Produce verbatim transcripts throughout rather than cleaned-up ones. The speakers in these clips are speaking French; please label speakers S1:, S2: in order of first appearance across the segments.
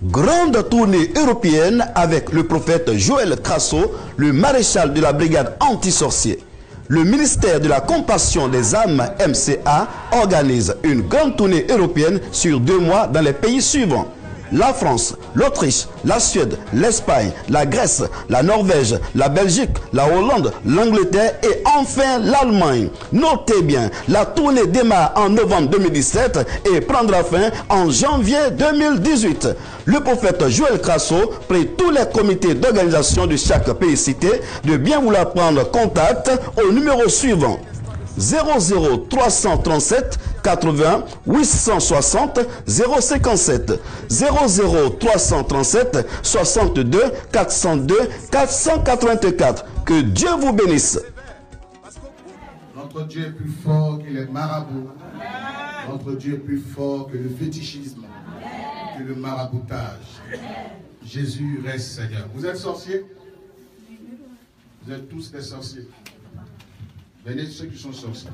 S1: Grande tournée européenne avec le prophète Joël Crasso, le maréchal de la brigade anti-sorcier. Le ministère de la Compassion des âmes M C A organise une grande tournée européenne sur deux mois dans les pays suivants: la France, l'Autriche, la Suède, l'Espagne, la Grèce, la Norvège, la Belgique, la Hollande, l'Angleterre et enfin l'Allemagne. Notez bien, la tournée démarre en novembre deux mille dix-sept et prendra fin en janvier deux mille dix-huit. Le prophète Joël Crasso prie tous les comités d'organisation de chaque pays cité de bien vouloir prendre contact au numéro suivant: zéro zéro trois cent trente-sept quatre-vingts huit cent soixante zéro cinquante-sept, zéro zéro trois cent trente-sept soixante-deux quatre cent deux quatre cent quatre-vingt-quatre. Que Dieu vous bénisse.
S2: Notre Dieu est plus fort que les marabouts. Notre Dieu est plus fort que le fétichisme, que le maraboutage. Jésus reste Seigneur. Vous êtes sorciers? Vous êtes tous des sorciers. Venez ceux qui sont sorciers.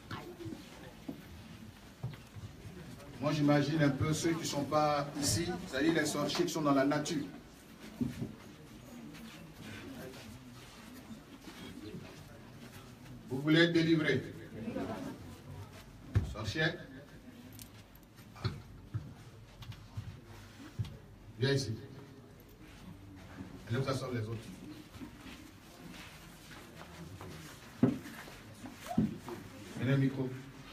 S2: Moi j'imagine un peu ceux qui ne sont pas ici, c'est-à-dire les sorciers qui sont dans la nature. Vous voulez être délivré? Sorcier? Viens ici. Allez vous asseoir les autres. Venez au micro.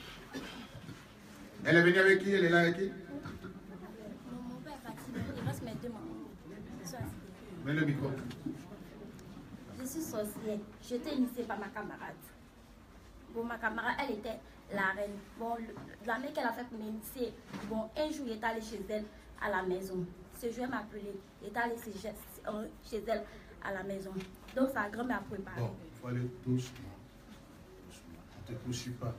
S2: Elle est venue avec qui? Elle est là avec qui?
S3: Mon père est fatigué, il reste mes deux mamans.
S2: Mets le micro.
S3: Je suis sorcière. J'étais initiée par ma camarade. Bon, ma camarade, elle était la reine. Bon, l'année qu'elle a fait pour m'initier, bon, un jour, il est allé chez elle à la maison. Ce jour, elle m'a appelé. Il est allé chez elle à la maison. Donc, sa grand-mère a préparé.
S2: Bon, il faut aller doucement. On ne te poursuit pas.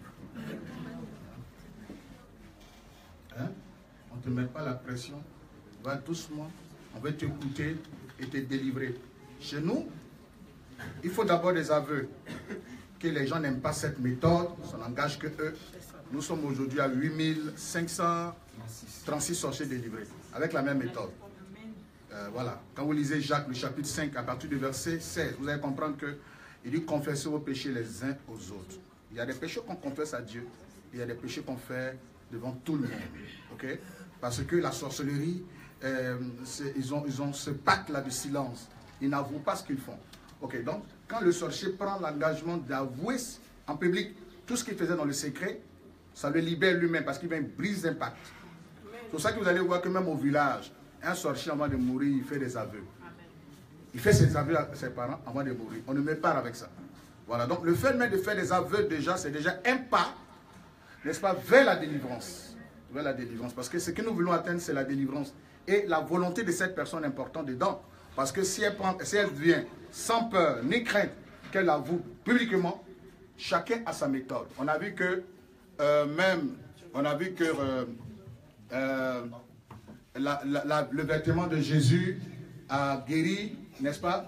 S2: Hein? On ne te met pas la pression. Va doucement. On va t'écouter et te délivrer. Chez nous, il faut d'abord des aveux. Que les gens n'aiment pas cette méthode, ça n'engage que eux. Nous sommes aujourd'hui à huit mille cinq cent trente-six sorciers délivrés, avec la même méthode. Euh, voilà. Quand vous lisez Jacques, le chapitre cinq, à partir du verset seize, vous allez comprendre que il dit: confessez vos péchés les uns aux autres. Il y a des péchés qu'on confesse à Dieu, et il y a des péchés qu'on fait devant tout le monde. Okay? Parce que la sorcellerie, euh, ils, ont, ils ont ce pacte-là de silence. Ils n'avouent pas ce qu'ils font. Ok, donc, quand le sorcier prend l'engagement d'avouer en public tout ce qu'il faisait dans le secret, ça le libère lui-même parce qu'il vient briser l'impact. C'est pour ça que vous allez voir que même au village, un sorcier avant de mourir, il fait des aveux. Il fait ses aveux à ses parents avant de mourir. On ne met pas avec ça. Voilà, donc le fait même de faire des aveux déjà, c'est déjà un pas, n'est-ce pas, vers la délivrance. Vers la délivrance. Parce que ce que nous voulons atteindre, c'est la délivrance. Et la volonté de cette personne est importante dedans. Parce que si elle, prend, si elle vient sans peur ni crainte qu'elle avoue publiquement, chacun a sa méthode. On a vu que euh, même, on a vu que euh, euh, la, la, la, le vêtement de Jésus a guéri, n'est-ce pas,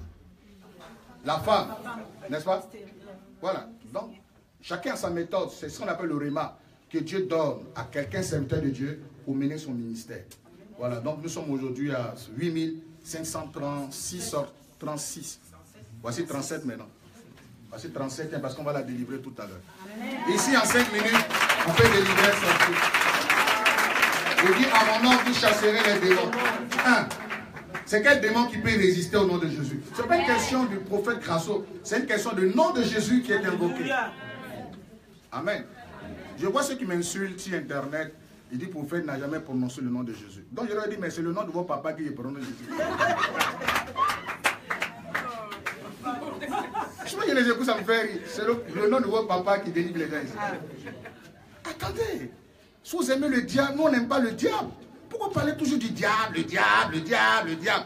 S2: la femme, n'est-ce pas? Voilà. Donc, chacun a sa méthode. C'est ce qu'on appelle le réma, que Dieu donne à quelqu'un serviteur de Dieu pour mener son ministère. Voilà. Donc, nous sommes aujourd'hui à huit mille cinq cent trente-six, trente-six. Voici trente-sept maintenant. Voici trente-sept parce qu'on va la délivrer tout à l'heure. Ici, en cinq minutes, on peut délivrer sortir. Je dis, à mon nom, vous chasserez les démons. Un. C'est quel démon qui peut résister au nom de Jésus? Ce n'est pas une question du prophète Crasso. C'est une question du nom de Jésus qui est invoqué. Amen. Je vois ceux qui m'insultent sur Internet. Il dit, le prophète n'a jamais prononcé le nom de Jésus. Donc je leur ai dit, mais c'est le nom de vos papas qui est prononcé Jésus. Je vois que les écoutes, ça me fait rire. C'est le, le nom de vos papas qui délivre les gens ici. Attendez. Si vous aimez le diable, nous on n'aime pas le diable. Pourquoi parler toujours du diable, le diable, le diable, le diable?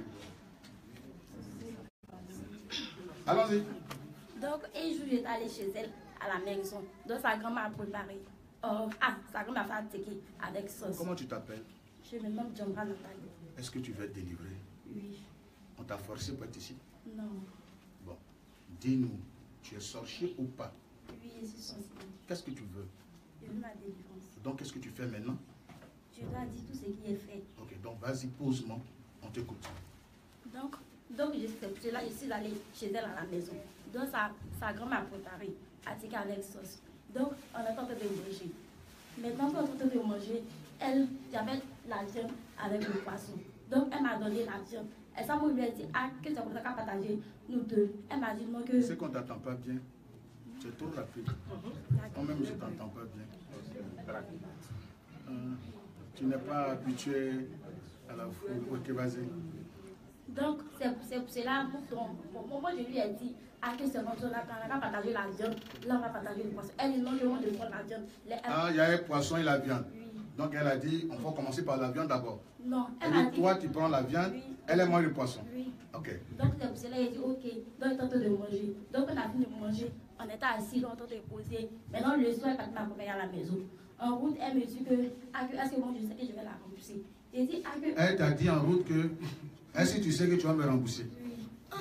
S2: Allons-y.
S3: Donc, un jour, j'étais allée chez elle à la maison. Donc, sa grand-mère a préparé. Oh, ah, sa grand-mère a fait un ticket avec sauce.
S2: Comment tu t'appelles?
S3: Je me nomme Djambra Nathalie.
S2: Est-ce que tu veux être délivré?
S3: Oui.
S2: On t'a forcé pour être ici?
S3: Non.
S2: Bon, dis-nous, tu es sorcier ou pas?
S3: Oui, je suis sorcière.
S2: Qu'est-ce que tu veux?
S3: Je veux ma délivrance.
S2: Donc, qu'est-ce que tu fais maintenant?
S3: Je Je dois dire tout ce qui est fait.
S2: Ok, donc vas-y, pose-moi, on t'écoute.
S3: Donc, donc je, c'est là, je suis allée chez elle à la maison. Donc, sa, sa grand-mère a préparé à tirer avec sauce. Donc, on a tenté de manger. Maintenant qu'on a tenté de manger, elle, j'avais la viande avec le poisson. Donc, elle m'a donné la viande. Et ça, moi, lui ai dit, ah, que c'est comme ça qu'à partager nous deux. Elle m'a dit non que...
S2: C'est qu'on ne t'entend pas bien. C'est trop rapide. Moi-même, je ne t'entends pas bien. Euh, tu n'es pas habitué à la foule. Ok, vas-y.
S3: Donc, c'est pour cela, pour moi, je lui ai dit, à que c'est comme ça, là, on va partager la viande, là, on va partager le poisson. Elle dit non, je veux de prendre la viande. Les, elle...
S2: Ah, il y a le poisson et la viande.
S3: Oui.
S2: Donc, elle a dit, on va commencer par la viande d'abord.
S3: Non,
S2: elle, elle dit, dit, toi, tu prends la viande, oui. Elle, elle mange le poisson.
S3: Oui.
S2: Ok.
S3: Donc, c'est pour cela, il a dit, ok, donc, il tente de manger. Donc, on a fini de manger, on était assis, on tente de poser. Maintenant, le soir, elle m'a accompagné à la maison. En route, elle me dit que, est-ce que moi, je sais que je vais la rembourser. J'ai dit, ah, que...
S2: Elle t'a dit en route que, est-ce que tu sais que tu vas me rembourser?
S3: Oui. Ah.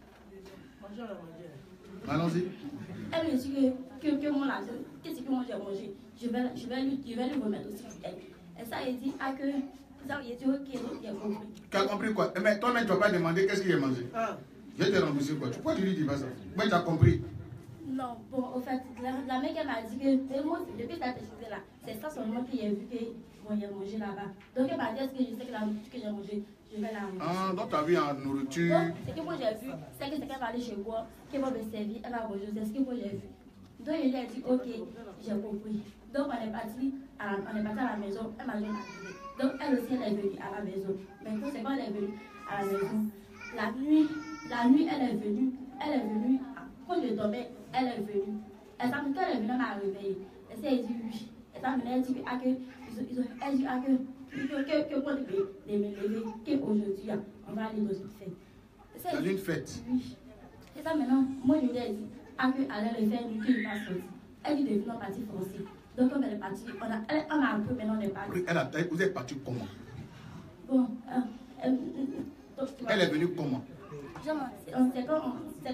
S2: Allons-y.
S3: Elle me dit que, que, que moi, qu'est-ce que moi j'ai mangé? Je vais, je, vais lui, je vais lui remettre aussi pour elle. Et ça, il dit, ah, que, ça, il dit, ok, il a compris.
S2: Tu as compris quoi? Mais toi-même, tu ne vas pas demander qu'est-ce qu'il a mangé. Ah. Je vais te rembourser quoi? Pourquoi tu lui dis pas ça? Moi, tu as compris.
S3: Non, bon, au fait, la, la mec, elle m'a dit que, moi, depuis que tu as là, c'est ça seulement qu'il a vu que, bon, il a mangé là-bas. Donc, elle m'a dit, est-ce que je sais que la nourriture que j'ai mangée, je vais la rembourser.
S2: Ah, donc tu as vu en nourriture.
S3: Donc, ce que moi j'ai vu, c'est que c'est qu'elle va aller chez moi, qu'elle va me servir, elle va manger, c'est ce que moi j'ai vu. Donc, il a dit, ok, j'ai compris. Donc, on est parti à la, on est parti à la maison, elle m'a dit, donc, elle aussi, elle est venue à la maison. Maintenant, c'est quand elle est venue à la maison, la nuit, la nuit, elle est venue, elle est venue, quand je dormais, elle est venue. Elle s'est dit qu'elle est venue, elle m'a réveillée. Elle s'est dit oui. Elle s'est dit, elle dit ah, que, ils ont, elle dit ah, que, que, que, que moi, de me lever, qu'aujourd'hui, on va aller dans une fête.
S2: Dans une fête?
S3: Oui. Et ça, maintenant, moi, je lui ai dit, ah, qu'elle allait le faire, nous, qu'il va sortir. Elle dit, de venir en partie français. Donc, comme elle est partie, on a, elle, on a un peu, maintenant, on est parti.
S2: Elle a, vous êtes parti comment?
S3: Bon, euh, euh, donc,
S2: elle est venue comment?
S3: Genre, c'est comme,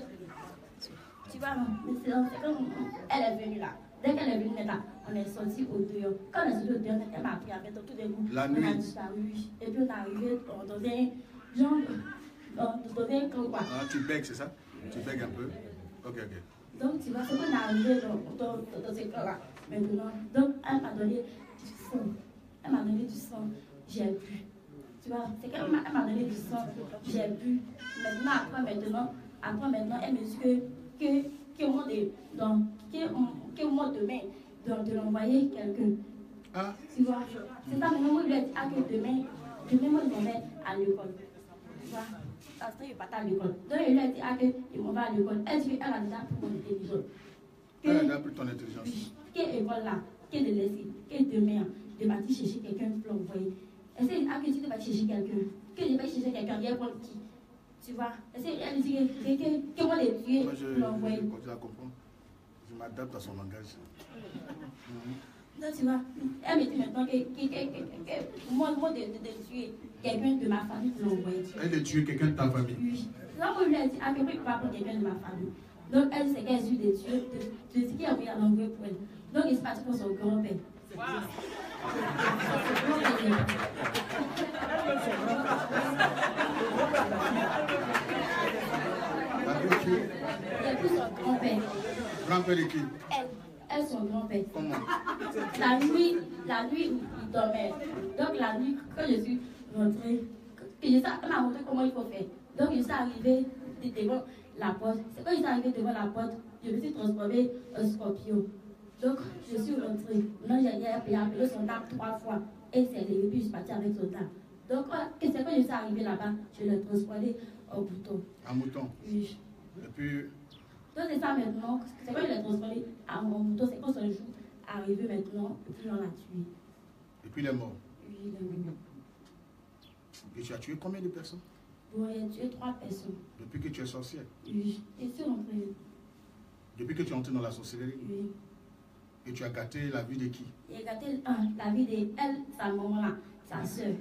S3: tu vois, c'est comme, elle est venue là. Dès qu'elle est venue maintenant, on est sorti au dehors. Quand on est sorti au dehors, elle m'a pris avec tout d'un coup.
S2: La nuit.
S3: On a disparu. Et puis on est arrivé dans un genre, dans, dans un camp quoi.
S2: Ah, tu bègues, c'est ça? Tu bègues un peu? Ok, ok.
S3: Donc tu vois, c'est qu'on est arrivé dans, dans, dans, dans ce camp-là. Maintenant, donc elle m'a donné du sang. Elle m'a donné du sang. J'ai bu. Tu vois, c'est qu'elle m'a donné du sang. J'ai bu. Maintenant, après maintenant, après maintenant, elle me dit que, que, que moi, de, donc, que, que moi demain, de, de l'envoyer quelqu'un.
S2: Ah.
S3: Tu vois, c'est ça, maintenant, moi, je lui ai dit, ah, que demain, demain, moi, je m'en vais à l'école. Tu vois, parce que je ne vais pas à l'école. Donc, je lui ai dit, ah, que je m'en vais à l'école. Elle dit qu'elle a déjà pris mon intelligence.
S2: Elle a déjà pris ton intelligence.
S3: Quelle école là, quelle de laisser, quelle demain, de partir chercher quelqu'un pour l'envoyer. Elle dit, ah, que tu vas chercher quelqu'un. Que je vais chercher quelqu'un, il y a pour qui. Tu vois, elle dit que, que, que, que moi, les tuer, l'envoyer.
S2: Je continue à comprendre. Je m'adapte à son langage.
S3: Mm-hmm. Donc, tu vois, elle me dit maintenant que, que, que, que, que moi, moi de, de, de tuer quelqu'un de ma famille pour l'envoyer.
S2: Elle de tuer quelqu'un de ta famille?
S3: Oui. Là, moi, je lui ai dit, ah, que je ne pas pour quelqu'un de ma famille. Donc, elle, c'est qu'elle suit des tuer, de ce qui a envoyé à l'envoyer pour elle. Donc, il se passe pour son grand-père. Wow. Et puis son grand-père.
S2: Grand-père de qui?
S3: Elle, elle son grand-père.
S2: Comment?
S3: La nuit, la nuit où il dormait. Donc la nuit, quand je suis rentrée, que je sais, elle m'a montré comment il faut faire. Donc je suis arrivée devant la porte. C'est quand je suis arrivée devant la porte, je me suis transformée en scorpion. Donc je suis rentrée. Maintenant j'ai appelé son âme trois fois. Et c'est levé, puis je suis partie avec son âme. Donc c'est quand je suis arrivée là-bas, je l'ai transformée en mouton.
S2: En mouton?
S3: Oui.
S2: Et puis...
S3: Donc c'est ça maintenant, c'est quand je l'ai transformé en mouton, c'est quand son jour est arrivé maintenant, et puis on l'a tué.
S2: Et puis il est mort?
S3: Oui, il est mort.
S2: Et tu as tué combien de personnes?
S3: Bon, il a tué trois personnes.
S2: Depuis que tu es sorcière?
S3: Oui. Et tu es entré?
S2: Depuis que tu es entré dans la sorcellerie?
S3: Oui.
S2: Et tu as gâté la vie de qui?
S3: Il a gâté ah, la vie de elle, sa maman là, sa soeur.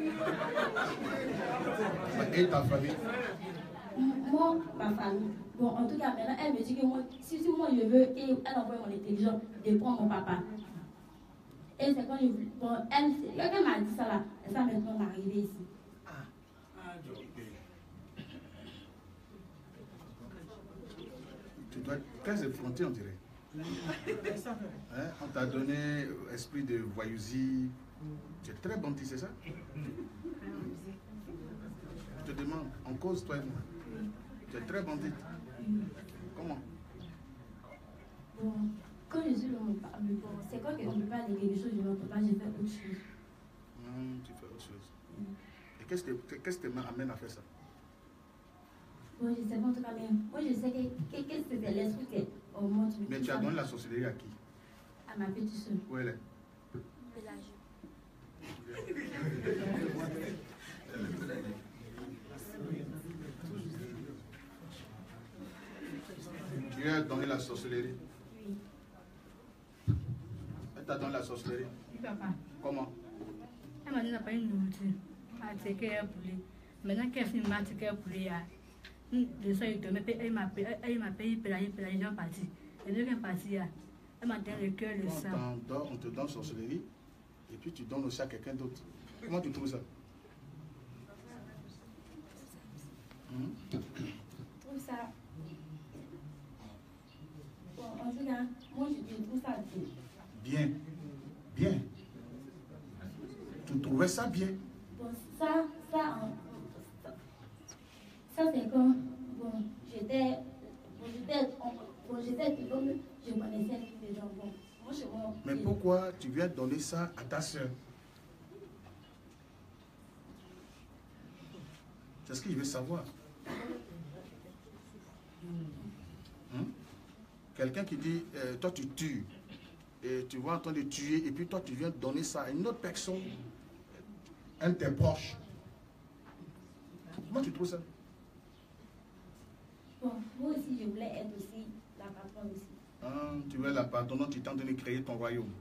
S2: Et ta famille?
S3: Moi, ma famille. Bon, en tout cas, maintenant, elle me dit que moi, si, si moi je veux qu'elle envoie mon intelligence, de prendre mon papa. Et c'est quand je voulais. Bon, elle, elle m'a dit ça là. Et ça maintenant on est arrivé ici.
S2: Ah, ok. Tu dois être très effronté, on dirait. Hein? On t'a donné esprit de voyousie. Tu es très bandit, c'est ça? Je te demande, en cause, toi et moi. Tu es très bandit. Comment?
S3: Bon, quand je suis dans mon papa, bon, c'est quand on ne peut pas aller quelque chose de mon papa, j'ai fait autre chose.
S2: Mmh, tu fais autre chose. Mmh. Et qu'est-ce que qu'est-ce qui t'amène à faire ça?
S3: Bon, je sais pas en tout cas, mais moi je sais que, que, que c'est l'esprit qu'on monte.
S2: Mais tu as donné la sorcellerie à qui?
S3: À ma petite soeur.
S2: Où elle est?
S3: Village.
S2: Tu lui as donné la sorcellerie?
S3: Oui.
S2: Elle t'a donné la sorcellerie?
S4: Oui, papa.
S2: Comment?
S4: Elle m'a dit qu'elle n'a pas une nourriture. Elle a été poulet. Maintenant qu'elle finit ma ticket poulet, le soir il dormait, elle m'a payé, elle m'a payé, elle m'a payé, elle m'a parti. Et dès qu'elle est partie, elle m'a donné le cœur, le sang.
S2: On te donne sorcellerie et puis tu donnes aussi à quelqu'un d'autre. Comment tu trouves ça? Hmm?
S3: Je trouve ça. Bon, en tout cas, moi je trouve ça bien.
S2: Bien. Bien. Tu trouvais ça bien?
S3: Bon, ça, ça, ça, ça c'est quand, bon, j'étais, bon, j'étais, bon, j'étais, comme je connaissais tous les gens, bon, moi je moi.
S2: Mais pourquoi tu viens donner ça à ta soeur? C'est ce que je veux savoir. Hein? Quelqu'un qui dit, euh, toi tu tues, et tu vois en train de tuer, et puis toi tu viens donner ça à une autre personne, un de tes proches. Comment tu trouves ça?
S3: Bon, moi aussi je voulais être aussi la patronne aussi.
S2: Ah, tu veux la patronne, tu tentes de créer ton royaume.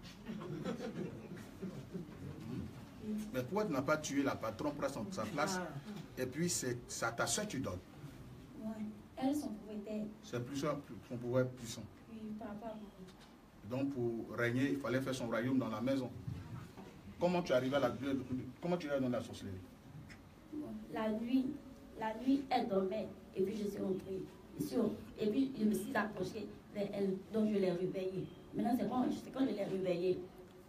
S2: Mais pourquoi tu n'as pas tué la patronne pour sa place, et puis c'est à ta soeur que tu donnes?
S3: Ouais, elle, son pouvoir était.
S2: C'est plus ça, son pouvoir est puissant.
S3: Oui, par rapport à moi.
S2: Donc pour régner, il fallait faire son royaume dans la maison. Comment tu arrives à la comment tu arrives dans la sorcellerie?
S3: Bon, la nuit, la nuit, elle dormait, et puis je suis rentrée. Et puis je me suis approchée vers elle, donc je l'ai réveillée. Maintenant, c'est quand, quand je l'ai réveillée.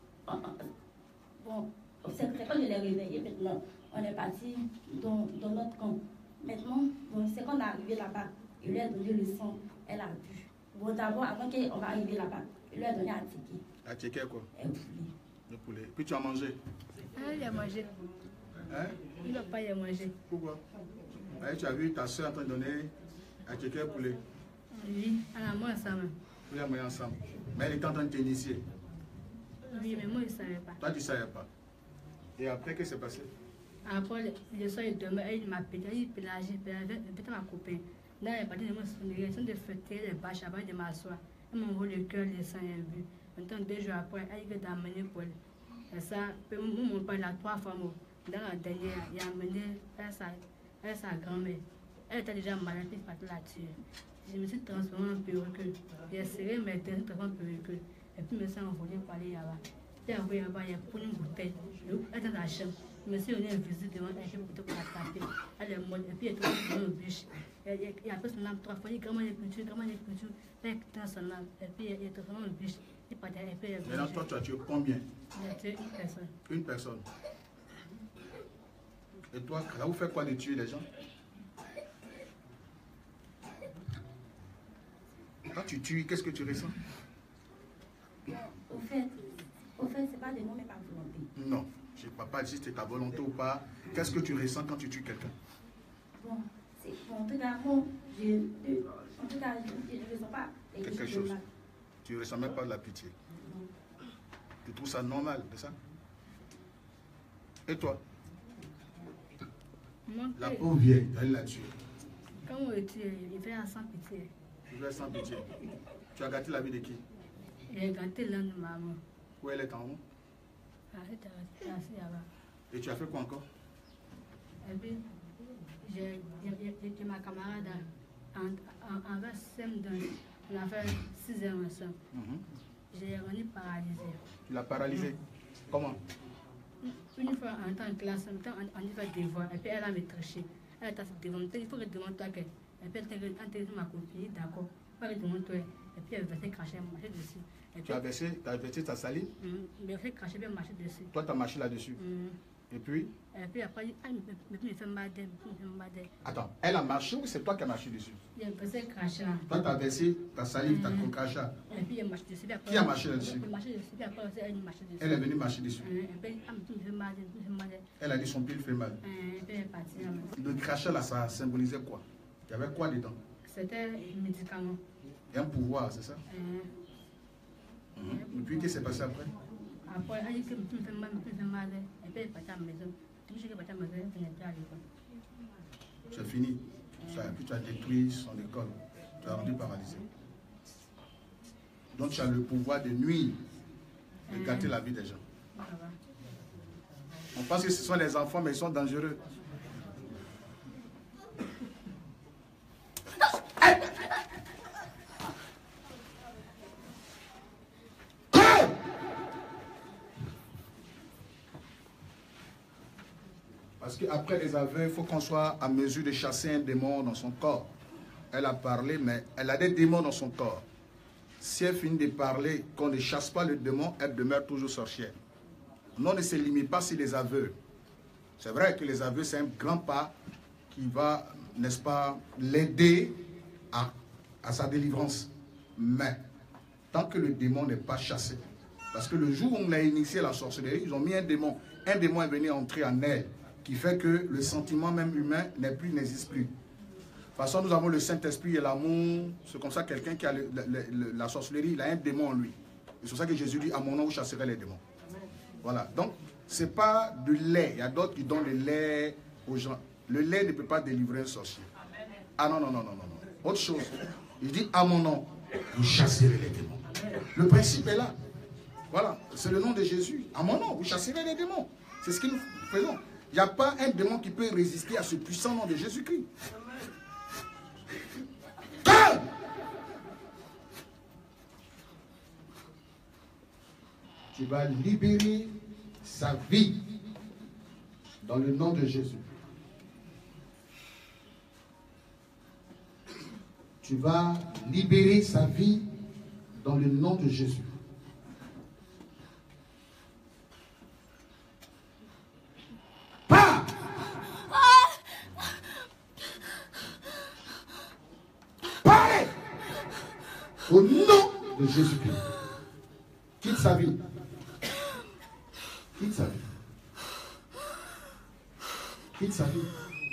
S3: Bon, c'est quand je l'ai réveillée, maintenant, on est parti dans, dans notre camp. Maintenant, bon, c'est quand on est arrivé là-bas, il lui a donné le sang, elle a bu. Bon, d'abord, avant qu'on va arriver là-bas, il lui a donné à ticket.
S2: À ticket quoi?
S3: Un poulet.
S2: Le poulet. Puis tu as mangé?
S4: Ah, il a mangé.
S2: Hein?
S4: Il n'a pas y mangé.
S2: Pourquoi? Ah, tu as vu ta soeur en train de donner à ticket poulet?
S4: Oui, elle a mangé ensemble.
S2: Vous avez mangé ensemble. Mais elle était en train de t'initier.
S4: Oui, mais moi je ne savais pas.
S2: Toi tu ne savais pas. Et après, qu'est-ce qui s'est passé?
S4: Après, le, le soir il dormait, il m'a payé, il pélageait, peut-être ma copine. Là, elle est partie de mon souvenir, de fêter les bâches avant de m'asseoir. Elle m'a envoyé le cœur, le sang et le but. Maintenant, deux jours après, elle est amenée pour elle. Et ça, mon père, il a trois femmes. Dans la dernière, il a amené elle, sa grand-mère. Elle était déjà malade, puis il partait la tuer. Je me suis transformée en perruque. J'ai serré mes dents, transformée en perruque. Et puis, je me suis envolée pour aller là-bas. Puis, envoyé là-bas, il a pris une bouteille. Elle était dans la chambre. Je me suis donné une visite devant elle pour la taper. Elle est morte. Et puis, elle est tombée dans le bûche. Il a fait son âme trois fois. Il dit comment il est couture, comment il est couture. Elle est dans son âme. Et puis, il est tombé dans le bûche. Il est parti.
S2: Maintenant, toi, tu as tué combien?
S4: Il a tué une personne.
S2: Une personne. Et toi, ça vous fait quoi de tuer les gens? Quand tu tues, qu'est-ce que tu ressens?
S3: Au fait, au fait, c'est pas de moi, mais ma volonté.
S2: Non, je ne parle pas si c'est ta volonté ou pas. Qu'est-ce que tu ressens quand tu tues quelqu'un?
S3: Bon, c'est, bon, en tout cas, moi, je, en tout cas, je ne ressens pas quelque,
S2: quelque chose. Tu ne ressens même pas de la pitié.
S3: Non.
S2: Tu trouves ça normal, c'est ça? Et toi?
S4: Moi,
S2: La pauvre vieille, elle l'a tué.
S4: quand on le tue, il fait un sans pitié.
S2: Il fait sans pitié. Tu as gâté la vie de qui?
S4: Il a gâté l'âme de maman.
S2: Où elle est en haut?
S4: Ah, elle était assise là-bas.
S2: Et tu as fait quoi encore?
S4: Et puis, j'ai ma camarade en, en, en S M deux. On a fait six heures ensemble.
S2: Mm-hmm.
S4: J'ai rendu paralysé.
S2: Tu l'as paralysé? Comment?
S4: Une fois en temps en classe, en temps on y fait devoir, et puis elle a me triché. Elle a fait devoir, il faut que je demande toi que, et puis elle a intéressé ma copine, d'accord. Pas que je demande toi, et puis elle va se cracher, marcher dessus.
S2: Tu as versé, tu as versé ta salive?
S4: Mais elle s'est crachée, elle a marché dessus.
S2: Toi, tu as marché là-dessus. Et puis?
S4: Et puis après, elle me fait mal d'elle, me fait mal d'elle.
S2: Attends, elle a marché ou c'est toi qui as marché dessus?
S4: Il a versé crachat.
S2: Toi, tu as versé ta salive, ta crachat.
S4: Et puis elle a marché dessus.
S2: Qui a marché là-dessus?
S4: Elle a marché dessus, puis après elle a marché dessus.
S2: Elle est venue marcher dessus.
S4: Et puis elle me fait mal d'elle, me fait mal d'elle.
S2: Elle a dit son pied lui fait mal.
S4: Et puis elle est partie.
S2: Le crachat là, ça symbolisait quoi? Il y avait quoi dedans?
S4: C'était un médicament.
S2: Et un pouvoir, c'est ça? Mmh. Et puis, qu'est-ce qui s'est passé après?
S4: Après, elle dit que me fait mal, me fait mal d'elle. Et puis elle est partie à la maison. Je suis partie à la maison, elle venait plus à l'école.
S2: C'est fini. Ça, puis tu as détruit son école. Tu as rendu paralysé. Donc tu as le pouvoir de nuire, de gâter la vie des gens. On pense que ce sont les enfants, mais ils sont dangereux. Parce qu'après les aveux, il faut qu'on soit à mesure de chasser un démon dans son corps. Elle a parlé, mais elle a des démons dans son corps. Si elle finit de parler, qu'on ne chasse pas le démon, elle demeure toujours sorcière. Non, ne se limite pas sur les aveux. C'est vrai que les aveux, c'est un grand pas qui va, n'est-ce pas, l'aider à, à sa délivrance. Mais, tant que le démon n'est pas chassé, parce que le jour où on a initié la sorcellerie, ils ont mis un démon. Un démon est venu entrer en elle, qui fait que le sentiment même humain n'est plus, n'existe plus. De toute façon, nous avons le Saint-Esprit et l'amour. C'est comme ça quelqu'un qui a le, le, le, la sorcellerie, il a un démon en lui. C'est pour ça que Jésus dit, à mon nom, vous chasserez les démons. Voilà. Donc, ce n'est pas du lait. Il y a d'autres qui donnent le lait aux gens. Le lait ne peut pas délivrer un sorcier. Ah non, non, non, non, non. Autre chose. Il dit, à mon nom, vous chasserez les démons. Le principe est là. Voilà. C'est le nom de Jésus. À mon nom, vous chasserez les démons. C'est ce que nous faisons. Il n'y a pas un démon qui peut résister à ce puissant nom de Jésus-Christ. Tu vas libérer sa vie dans le nom de Jésus. Tu vas libérer sa vie dans le nom de Jésus. Pas! Parlez! Au nom de Jésus-Christ. Quitte sa vie. Quitte sa vie. Quitte sa vie.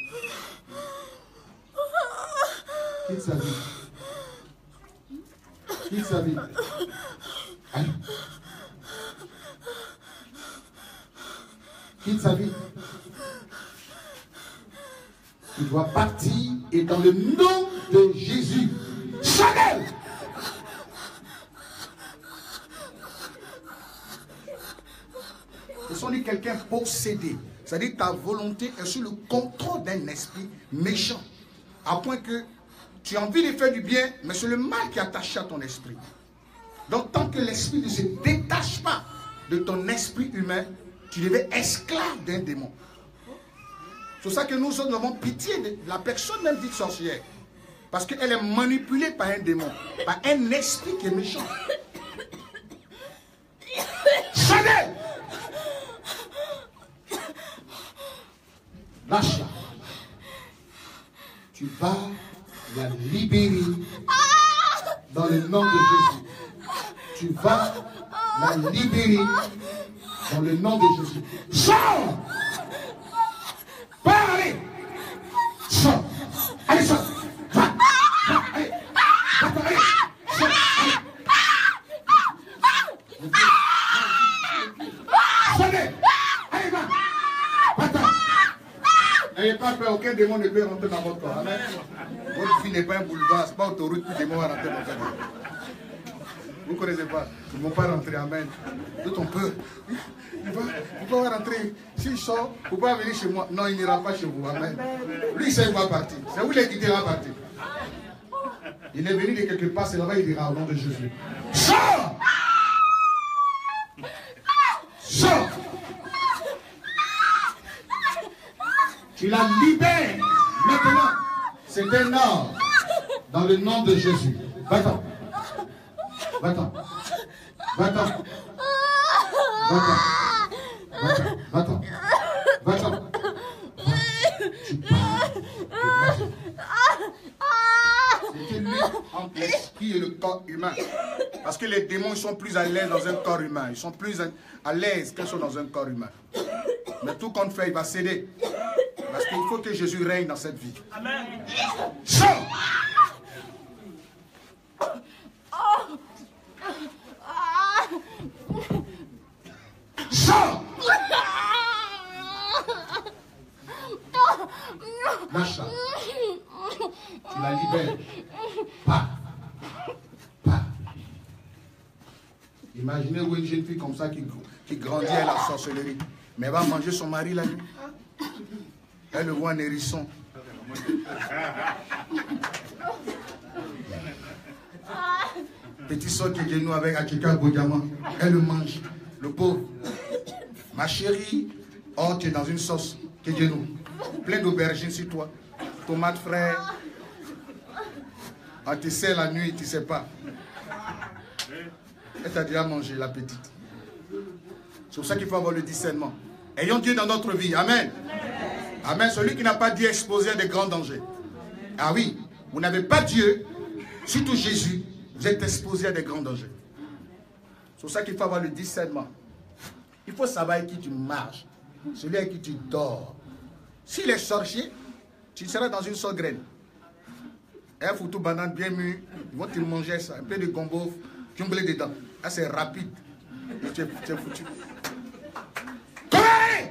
S2: Quitte sa vie. Quitte sa vie. Allez. Quitte sa vie. Tu dois partir et dans le nom de Jésus. Chanel! Ce sont quelqu'un possédé. C'est-à-dire que ta volonté est sous le contrôle d'un esprit méchant. À point que tu as envie de faire du bien, mais c'est le mal qui est attaché à ton esprit. Donc tant que l'esprit ne se détache pas de ton esprit humain, tu deviens esclave d'un démon. C'est pour ça que nous autres avons pitié de la personne même dite sorcière. Parce qu'elle est manipulée par un démon, par un esprit qui est méchant. Chanel! Lâche-la. Tu vas la libérer dans le nom de Jésus. Tu vas la libérer dans le nom de Jésus. Sors! Parlez! Sors! Allez, sors! Va! Va! Allez! Va! Allez! Sors! Allez! Sonnez! Allez, va! Va-t'en! N'ayez pas peur, aucun démon ne peut rentrer dans votre corps. Amen. Votre vie n'est pas un boulevard, ce n'est pas autoroute, tout démon va rentrer dans votre corps. Vous ne connaissez pas, ils ne vont pas rentrer, amen. Tout on peut. Il va, il va rentrer. S'il sort, il ne peut pas venir chez moi. Non, il n'ira pas chez vous, amen. Lui, il sait qu'il va partir. C'est vous qui l'avez quitté, il va partir. Il est venu de quelque part, c'est là-bas, il ira au nom de Jésus. Sors! Sors. Tu la libères. Maintenant, c'est un ordre. Dans le nom de Jésus. Va-t'en. Va-t'en. Va-t'en. Va-t'en. Va-t'en. Va-t'en. Tu parles. C'est une lutte entre l'esprit et le corps humain. Parce que les démons ils sont plus à l'aise dans un corps humain. Ils sont plus à l'aise qu'ils sont dans un corps humain. Mais tout compte fait, il va céder. Parce qu'il faut que Jésus règne dans cette vie. Amen. Sors. Sors. Lâche-la. Tu la libères. Pas. Pas. Imaginez où une jeune fille comme ça qui, qui grandit à la sorcellerie. Mais elle va manger son mari la nuit. Elle le voit en hérisson. Petit soeur qui est genou avec Akika Bodiama. Elle le mange. Le pauvre. Ma chérie, oh, tu es dans une sauce. Qui est genou. Plein d'aubergines sur toi. Tomates fraîches. Ah, tu sais la nuit, tu ne sais pas. Elle t'a déjà mangé, la petite. C'est pour ça qu'il faut avoir le discernement. Ayons Dieu dans notre vie. Amen. Amen. Celui qui n'a pas Dieu est exposé à des grands dangers. Ah oui, vous n'avez pas Dieu, surtout Jésus, vous êtes exposé à des grands dangers. C'est pour ça qu'il faut avoir le discernement. Il faut savoir avec qui tu marches, celui avec qui tu dors. S'il est sorcier, tu seras dans une seule graine. Un photo banane bien mûr, ils vont te manger ça, un peu de gombo, jumblé dedans. Ah, c'est rapide. Et tu es, tu es foutu. Courez!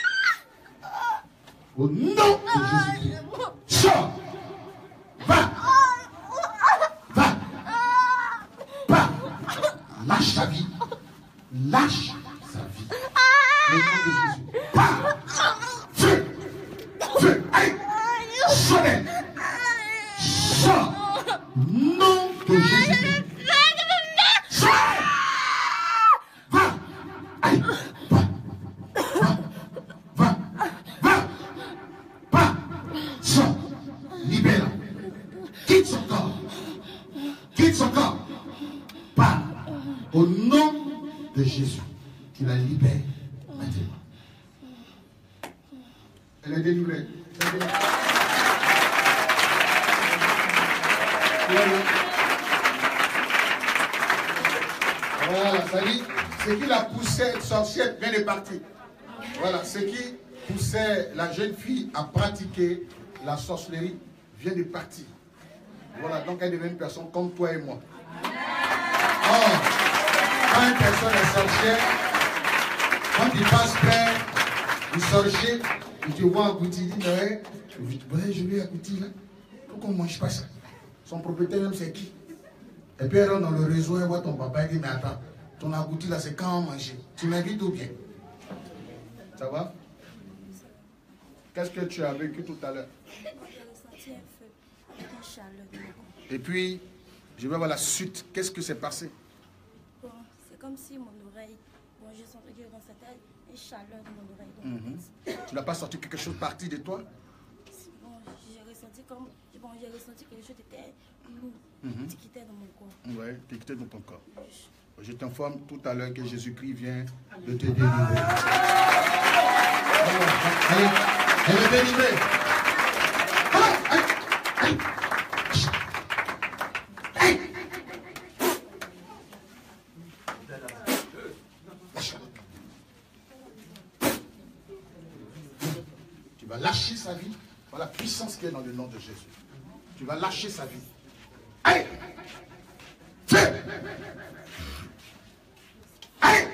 S2: Au nom de Jésus. Sors! Va! Va! Va! Lâche sa vie. Lâche sa vie. Au nom de Jésus. Va! Feu! Feu! Allez! Sonnez! Sors! Nom de Jésus. Sors! Va! Allez! Va! Va! Va! Va! Va! Sors! Libère! Quitte son corps! Quitte son corps! Pas! Au nom de Jésus, tu la libères maintenant. Elle est délivrée. Elle est délivrée. Voilà, ça dit, ce qui la poussait, sorcière, bien est parti. Voilà, ce qui poussait la jeune fille à pratiquer la sorcellerie vient de partir. Voilà, donc elle devient une personne comme toi et moi. Or, quand une personne est sorcière, quand il passe près du sorcier, il te voit agouti, il dit, mais ouais, je lui ai agouti là. Pourquoi on ne mange pas ça? Son propriétaire même c'est qui? Et puis elle rentre dans le réseau, elle voit ton papa, elle dit, mais attends, ton agouti là c'est quand on mange? Tu m'invites ou bien? Ça va? Qu'est-ce que tu as vécu tout à l'heure?
S3: J'ai ressenti un feu, avec une chaleur de mon corps.
S2: Et puis, je vais voir la suite. Qu'est-ce que s'est passé?
S3: Bon, c'est comme si mon oreille, bon, j'ai senti que ressentais une chaleur de mon oreille. Dans mon
S2: Mm-hmm. Tu n'as pas sorti quelque chose parti de toi?
S3: Bon, j'ai ressenti comme, bon, j'ai ressenti que quelque chose était lourd,
S2: Mm-hmm.
S3: qui quittait dans mon corps.
S2: Oui, qui quittait dans ton corps. Je t'informe tout à l'heure que Jésus-Christ vient de te délivrer. Allez, elle est délivrée. Allez, allez, allez. Tu vas lâcher sa vie par la puissance qui est dans le nom de Jésus. Tu vas lâcher sa vie. Allez! Feu! Allez!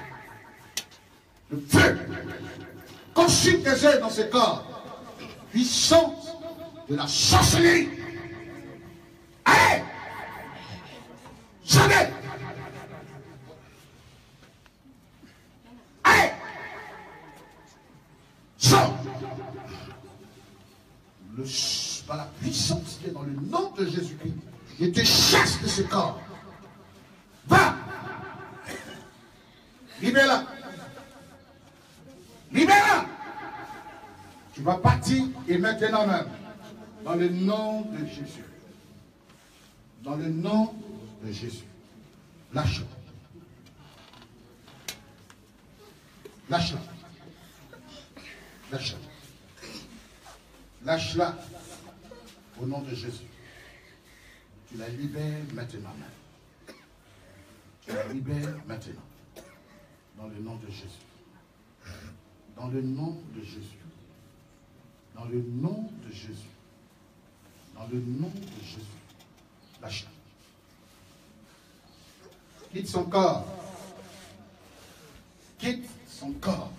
S2: Le feu! Consume tes œuvres dans ce corps. Puissance de la sorcellerie. Allez! Jamais! Allez! Sors! Le, par la puissance qui est dans le nom de Jésus-Christ, je te chasse de ce corps. Va! Libère-la. Tu vas partir et maintenant même, dans le nom de Jésus. Dans le nom de Jésus. Lâche-la. Lâche-la. Lâche-la. Lâche-la. Au nom de Jésus. Tu la libères maintenant même. Tu la libères maintenant. Dans le nom de Jésus. Dans le nom de Jésus. Dans le nom de Jésus. Dans le nom de Jésus. Lâche-la. Quitte son corps. Quitte son corps.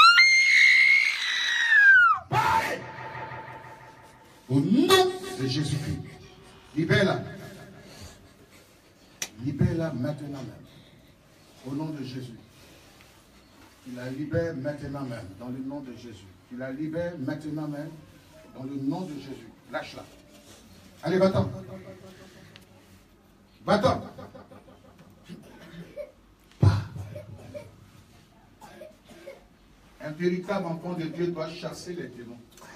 S2: Parlez. Au nom de Jésus-Christ. Libère-la. Libère-la maintenant même. Au nom de Jésus. Tu la libères maintenant même. Dans le nom de Jésus. Tu la libères maintenant même. Dans le nom de Jésus. Lâche-la. Allez, va-t'en. Va-t'en. Un véritable enfant de Dieu doit chasser les démons.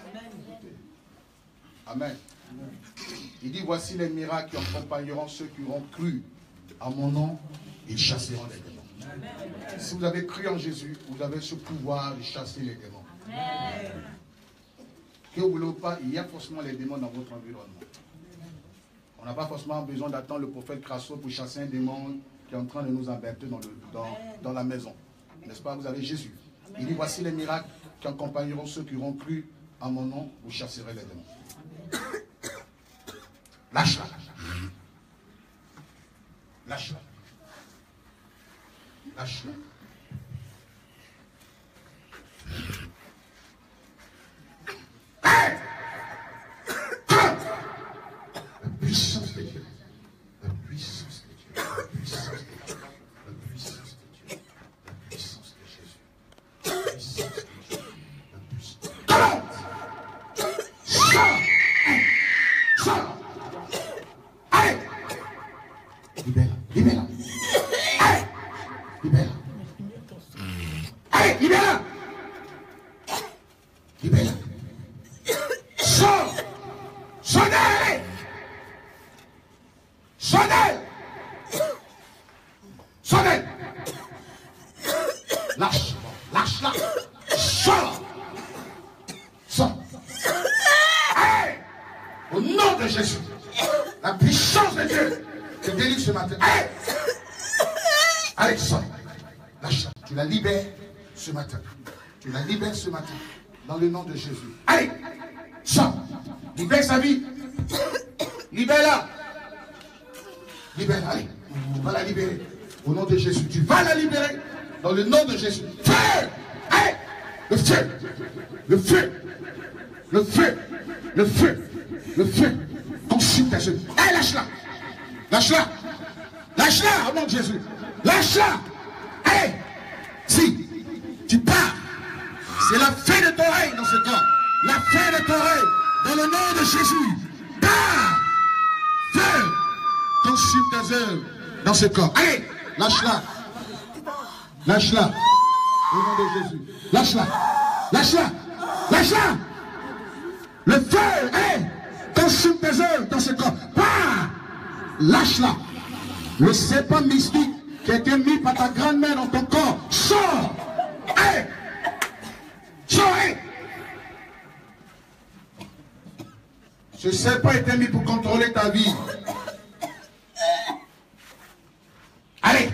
S2: Amen. Il dit, voici les miracles qui accompagneront ceux qui auront cru à mon nom, ils chasseront les démons. Amen. Si vous avez cru en Jésus, vous avez ce pouvoir de chasser les démons. Amen. Que vous voulez ou pas, il y a forcément les démons dans votre environnement. On n'a pas forcément besoin d'attendre le prophète Crasso pour chasser un démon qui est en train de nous embêter dans, le, dans, dans la maison. N'est-ce pas? Vous avez Jésus. Il dit, voici les miracles qui accompagneront ceux qui auront cru à mon nom, vous chasserez les démons. Lâche-la. Lâche-la. Lâche-la. Hey! La puissance de Dieu. La puissance de Dieu. La puissance de Dieu. La puissance de Dieu. La puissance de Jésus. La puissance de Dieu. La puissance. Comment? Sors! Sors! Allez! Libère-la. Libère-la. Allez! Libère-la. Allez! Libère-la. Libère-la. Sors! Sonnez! Sonnez! Sonnez! Lâche, lâche-la. Sors! Sors! Hey! Au nom de Jésus, la puissance de Dieu te délivre ce matin. Hey! Allez, sors! Lâche-la. Tu la libères ce matin. Tu la libères ce matin. Dans le nom de Jésus. Allez! Sors! Libère sa vie. Libère-la. Libère-la. Allez. Tu vas la libérer. Au nom de Jésus. Tu vas la libérer. Dans le nom de Jésus. Feu! Allez! Le feu! Le feu! Le feu! Le feu! Le feu! Consume ta Jésus. Allez, lâche-la! Lâche-la! Lâche-la! Au nom de Jésus. Lâche-la! Allez! Si tu pars, c'est la fin de ton règne dans ce corps. La fin de ton règne. Dans le nom de Jésus, pars, feu, consume tes œuvres dans ce corps. Allez, lâche-la. Lâche-la. Au nom de Jésus. Lâche-la. Lâche-la. Lâche-la. Le feu, allez, consume tes œuvres dans ce corps. Pars, lâche-la. Le serpent mystique qui a été mis par ta grand-mère dans ton corps, sors. Allez, sors, allez. Ce serpent était mis pour contrôler ta vie. Allez.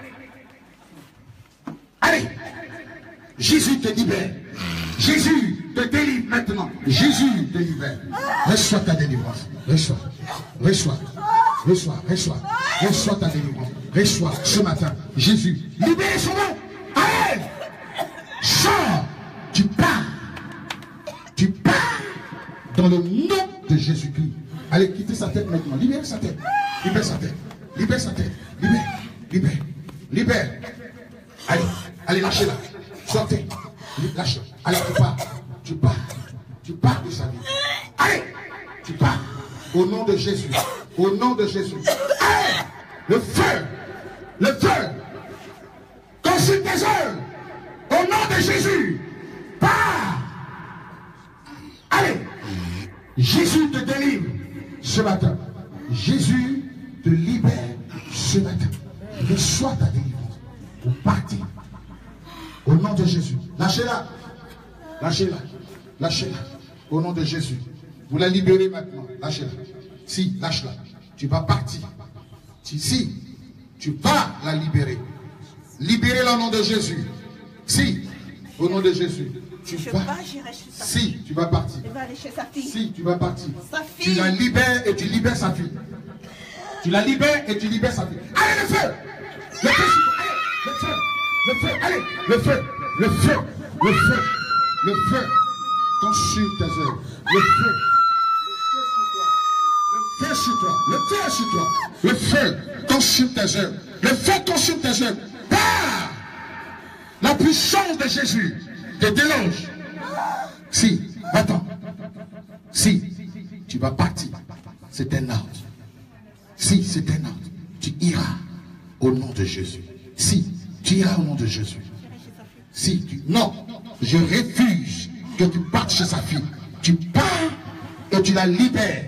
S2: Allez. Jésus te libère. Jésus te délivre maintenant. Jésus te libère. Reçois ta délivrance. Reçois. Reçois. Reçois. Reçois. Reçois ta délivrance. Reçois ce matin. Jésus. Libère son nom. Allez. Sors. Tu pars. Tu pars. Dans le nom de Jésus-Christ. Allez, quittez sa tête maintenant. Libère sa tête. Libère sa tête. Libère sa tête. Libère. Libère. Libère. Allez. Allez, lâchez-la. Sortez. Lâchez. Allez, tu pars. Tu pars. Tu pars de sa vie. Allez. Tu pars. Au nom de Jésus. Au nom de Jésus. Allez. Le feu. Le feu. Consulte tes œuvres. Au nom de Jésus. Pars. Jésus te délivre ce matin. Jésus te libère ce matin. Reçois ta délivrance. Pour partir. Au nom de Jésus. Lâchez-la. Lâchez-la. Lâchez-la. Au nom de Jésus. Vous la libérez maintenant. Lâchez-la. Si, lâche-la. Tu vas partir. Si, si, tu vas la libérer. Libérez-la au nom de Jésus. Si, au nom de Jésus. Tu
S5: Je
S2: vas.
S5: vais, j'irai chez sa
S2: Si,
S5: fille.
S2: tu vas partir.
S5: Je vais aller chez sa fille.
S2: Si, tu vas partir.
S5: Sa
S2: Tu
S5: fille.
S2: la libères et tu libères sa fille. Tu la libères et tu libères sa fille. Allez, le feu! Le feu, sur toi. Allez, le feu! Le feu! Allez! Le feu! Le feu! Le feu! Le feu! Consume tes œuvres. Le feu! Le feu sur toi. Le feu sur toi. Le feu sur toi. Le feu consume tes œuvres. Le feu consume tes œuvres. Par la puissance de Jésus te déloge. Si, attends. Si, tu vas partir. C'est un ordre. Si, c'est un ordre. Tu iras au nom de Jésus. Si, tu iras au nom de Jésus. Si, tu... Non, je refuse que tu partes chez sa fille. Tu pars et tu la libères.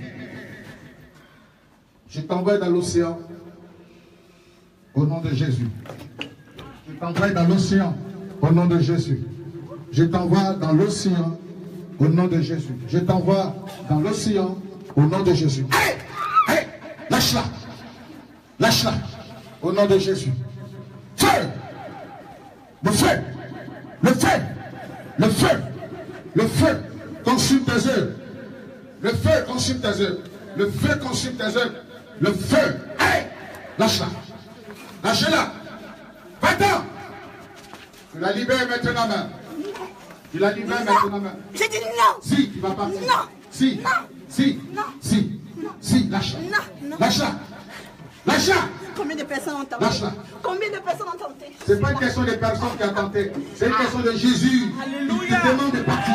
S2: Je t'envoie dans l'océan au nom de Jésus. Je t'envoie dans l'océan au nom de Jésus. Je t'envoie dans l'océan au nom de Jésus. Je t'envoie dans l'océan au nom de Jésus. Allez, allez, lâche-la. Lâche-la au nom de Jésus. Feu! Le feu! Le feu! Le feu! Le feu consume tes œuvres. Le feu consume tes œuvres. Le feu consume tes œuvres. Le feu! Allez! Lâche-la. Lâchez-la. Va-t'en! Tu la libères maintenant, main. Tu la libères maintenant, main.
S5: J'ai dit non.
S2: Si, tu vas partir.
S5: Non.
S2: Si.
S5: Non.
S2: Si.
S5: Non.
S2: Si. Si, lâche-la.
S5: Non, non.
S2: Lâche-la. Lâche-la.
S5: Combien de personnes ont tenté?
S2: Lâche-la.
S5: Combien de personnes ont tenté?
S2: C'est pas une question de personne qui a tenté. C'est une question de Jésus.
S5: Alléluia.
S2: Qui te demande de partir.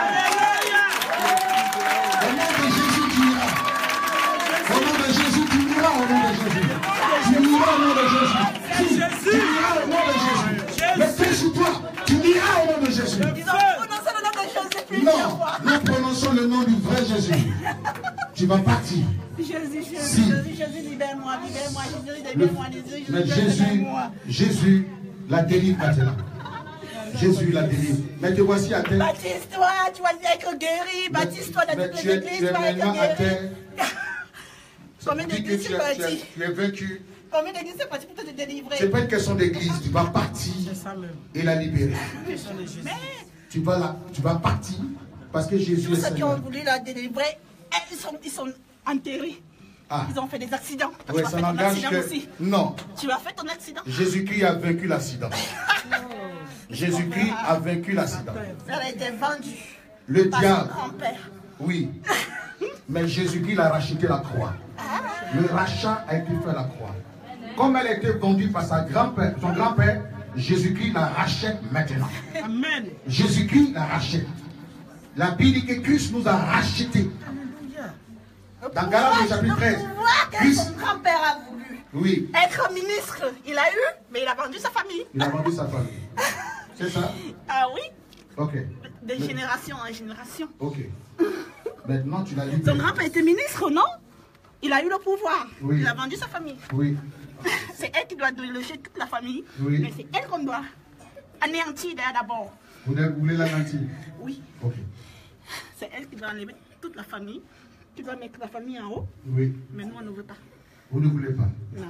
S2: Au nom de Jésus, tu iras. Au nom de Jésus, tu iras au nom de Jésus. Tu iras au nom de Jésus. Si, tu iras au nom de Jésus. Le feu sur toi. Tu iras au nom de Jésus.
S5: Ils ont prononcé le nom de Jésus plusieurs
S2: Non,
S5: fois.
S2: nous prononçons le nom du vrai Jésus. Tu vas partir.
S5: Jésus, Jésus,
S2: Si.
S5: Jésus, Jésus, libère-moi, libère-moi, Jésus,
S2: Le-
S5: libère-moi, Jésus,
S2: Mais
S5: Jésus,
S2: Jésus,
S5: libère-moi.
S2: Jésus la délivre maintenant. Jésus la délivre. Mais te voici à terre.
S5: Baptise-toi, tu vas être guéri. Baptise-toi dans
S2: Mais
S5: toutes
S2: tu
S5: les
S2: es,
S5: églises,
S2: tu es
S5: tu vas être
S2: maintenant à
S5: guéri.
S2: terre.
S5: Combien
S2: Tu dis que
S5: d'églises
S2: tu
S5: tu
S2: es,
S5: es
S2: tu es-
S5: parti?
S2: tu es vaincu.
S5: Combien d'églises tu es parti pour te délivrer?
S2: C'est pas une question d'église. Tu vas partir et la libérer.
S5: Mais
S2: Tu vas, la, tu vas partir parce que Jésus
S5: tous
S2: est
S5: ceux qui ont
S2: Seigneur.
S5: voulu la délivrer, eh, ils sont, ils sont enterrés.
S2: Ah.
S5: Ils ont fait des accidents.
S2: Oui,
S5: tu as
S2: ça
S5: fait ton
S2: n'engage
S5: accident
S2: que...
S5: aussi.
S2: Non.
S5: Tu as fait ton accident.
S2: Jésus-Christ a vaincu l'accident. Jésus-Christ a vaincu l'accident.
S5: Elle a été vendue
S2: Le
S5: par son
S2: diable,
S5: grand-père.
S2: oui. Mais Jésus-Christ a racheté la croix. Le rachat a été fait à la croix. Comme elle a été vendue par sa grand-père, son grand-père, Jésus-Christ la rachète maintenant.
S5: Amen.
S2: Jésus-Christ la rachète. La Bible dit que Christ nous a rachetés. Dans Galates chapitre treize.
S5: Pouvoir que
S2: Christ,
S5: son grand-père a voulu
S2: oui,
S5: être ministre, il a eu, mais il a vendu sa famille.
S2: il a vendu sa famille. C'est ça?
S5: Ah oui,
S2: Ok.
S5: de
S2: Mais-
S5: génération en génération.
S2: Ok. Maintenant, tu l'as
S5: Son
S2: libéré.
S5: grand-père était ministre, non? Il a eu le pouvoir.
S2: Oui.
S5: Il a vendu sa famille.
S2: Oui.
S5: C'est elle qui doit déloger toute la famille.
S2: Oui.
S5: Mais c'est elle qu'on doit anéantir d'abord.
S2: Vous voulez, vous voulez l'anéantir?
S5: Oui.
S2: Ok.
S5: C'est elle qui doit enlever toute la famille. Tu dois mettre la famille en haut.
S2: Oui.
S5: Mais nous, on ne veut pas.
S2: Vous ne voulez pas.
S5: Non.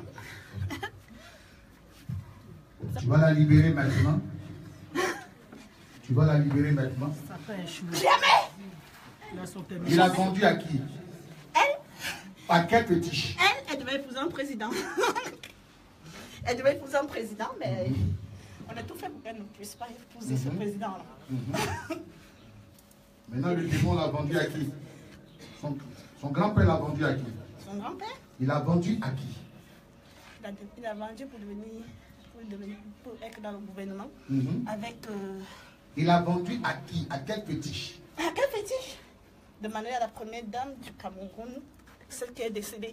S2: Tu vas la libérer maintenant. Tu vas la libérer maintenant.
S5: Jamais.
S2: Il a vendu à qui?
S5: Elle,
S2: À quel petit?
S5: elle, elle devait épouser un président. Elle devait épouser un président, mais on a tout fait pour qu'elle ne puisse pas épouser ce président-là.
S2: Maintenant, le démon l'a vendu à qui? Son, son grand-père l'a vendu à qui?
S5: Son grand-père,
S2: Il a vendu à qui?
S5: il a, il a vendu pour devenir, pour devenir, pour être dans le gouvernement
S2: Mhm.
S5: avec... Euh,
S2: Il a vendu à qui? À quel fétiche?
S5: ah, quel fétiche? De manière à la première dame du Cameroun, celle qui est décédée.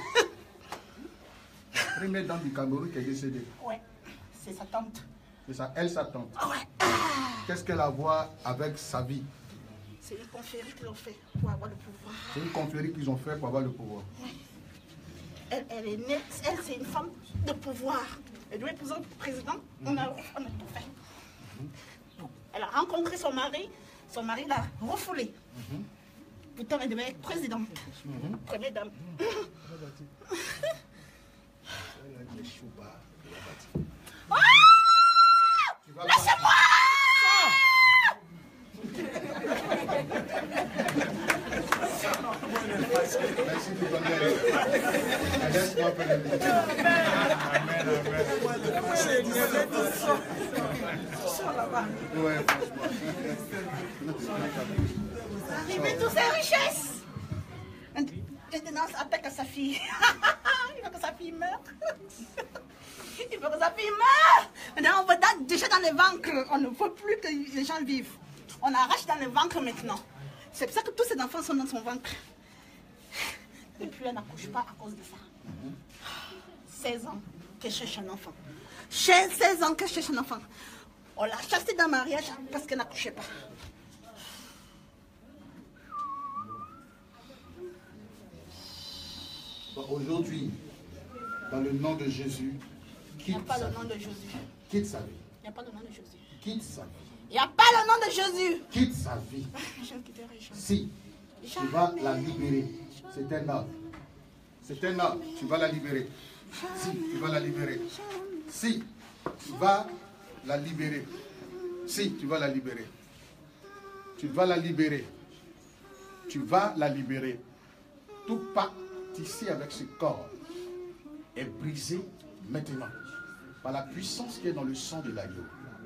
S2: Première dame du Cameroun qui est décédée.
S5: Ouais, c'est sa tante.
S2: C'est ça, elle, sa tante.
S5: Ouais.
S2: Qu'est-ce qu'elle a à voir avec sa vie?
S5: C'est une confrérie qu'ils ont fait pour avoir le pouvoir.
S2: C'est une confrérie qu'ils ont fait pour avoir le pouvoir.
S5: Oui. Elle, elle est née, elle c'est une femme de pouvoir. Elle doit épouser le président, on a, on a tout fait. Elle a rencontré son mari, son mari l'a refoulée. Mm-hmm. Pourtant, elle devait être présidente. Mm-hmm. Première dame. Oh, laissez-moi!
S2: Merci pour ton aide. Laisse-moi faire le métier. Ouais,
S5: Arriver toutes ces richesses. Maintenant, ça attaque à sa fille. Il veut que sa fille meure. Il veut que sa fille meure. Maintenant, on va dans, déjà dans les ventres. On ne veut plus que les gens vivent. On arrache dans les ventres maintenant. C'est pour ça que tous ces enfants sont dans son ventre. Et puis elle n'accouche pas à cause de ça. seize ans qu'elle cherche un enfant. seize ans qu'elle cherche un enfant. On l'a chassée d'un mariage parce qu'elle n'accouchait pas.
S2: Aujourd'hui, dans le nom de Jésus,
S5: Il n'y a
S2: quitte
S5: pas
S2: sa
S5: le nom
S2: vie.
S5: de Jésus.
S2: Quitte sa vie.
S5: Il n'y a pas le nom de Jésus.
S2: Quitte sa vie.
S5: Il n'y a pas le nom de Jésus.
S2: Quitte sa vie.
S5: Je ne quitterai jamais.
S2: Si tu vas la libérer, c'est un ordre. C'est un ordre. Tu vas la libérer. Si tu vas la libérer. Si tu vas la libérer. Si tu vas la libérer. Tu vas la libérer. Tu vas la libérer. Tout pacte ici avec ce corps est brisé maintenant par la puissance qui est dans le sang de l'agneau.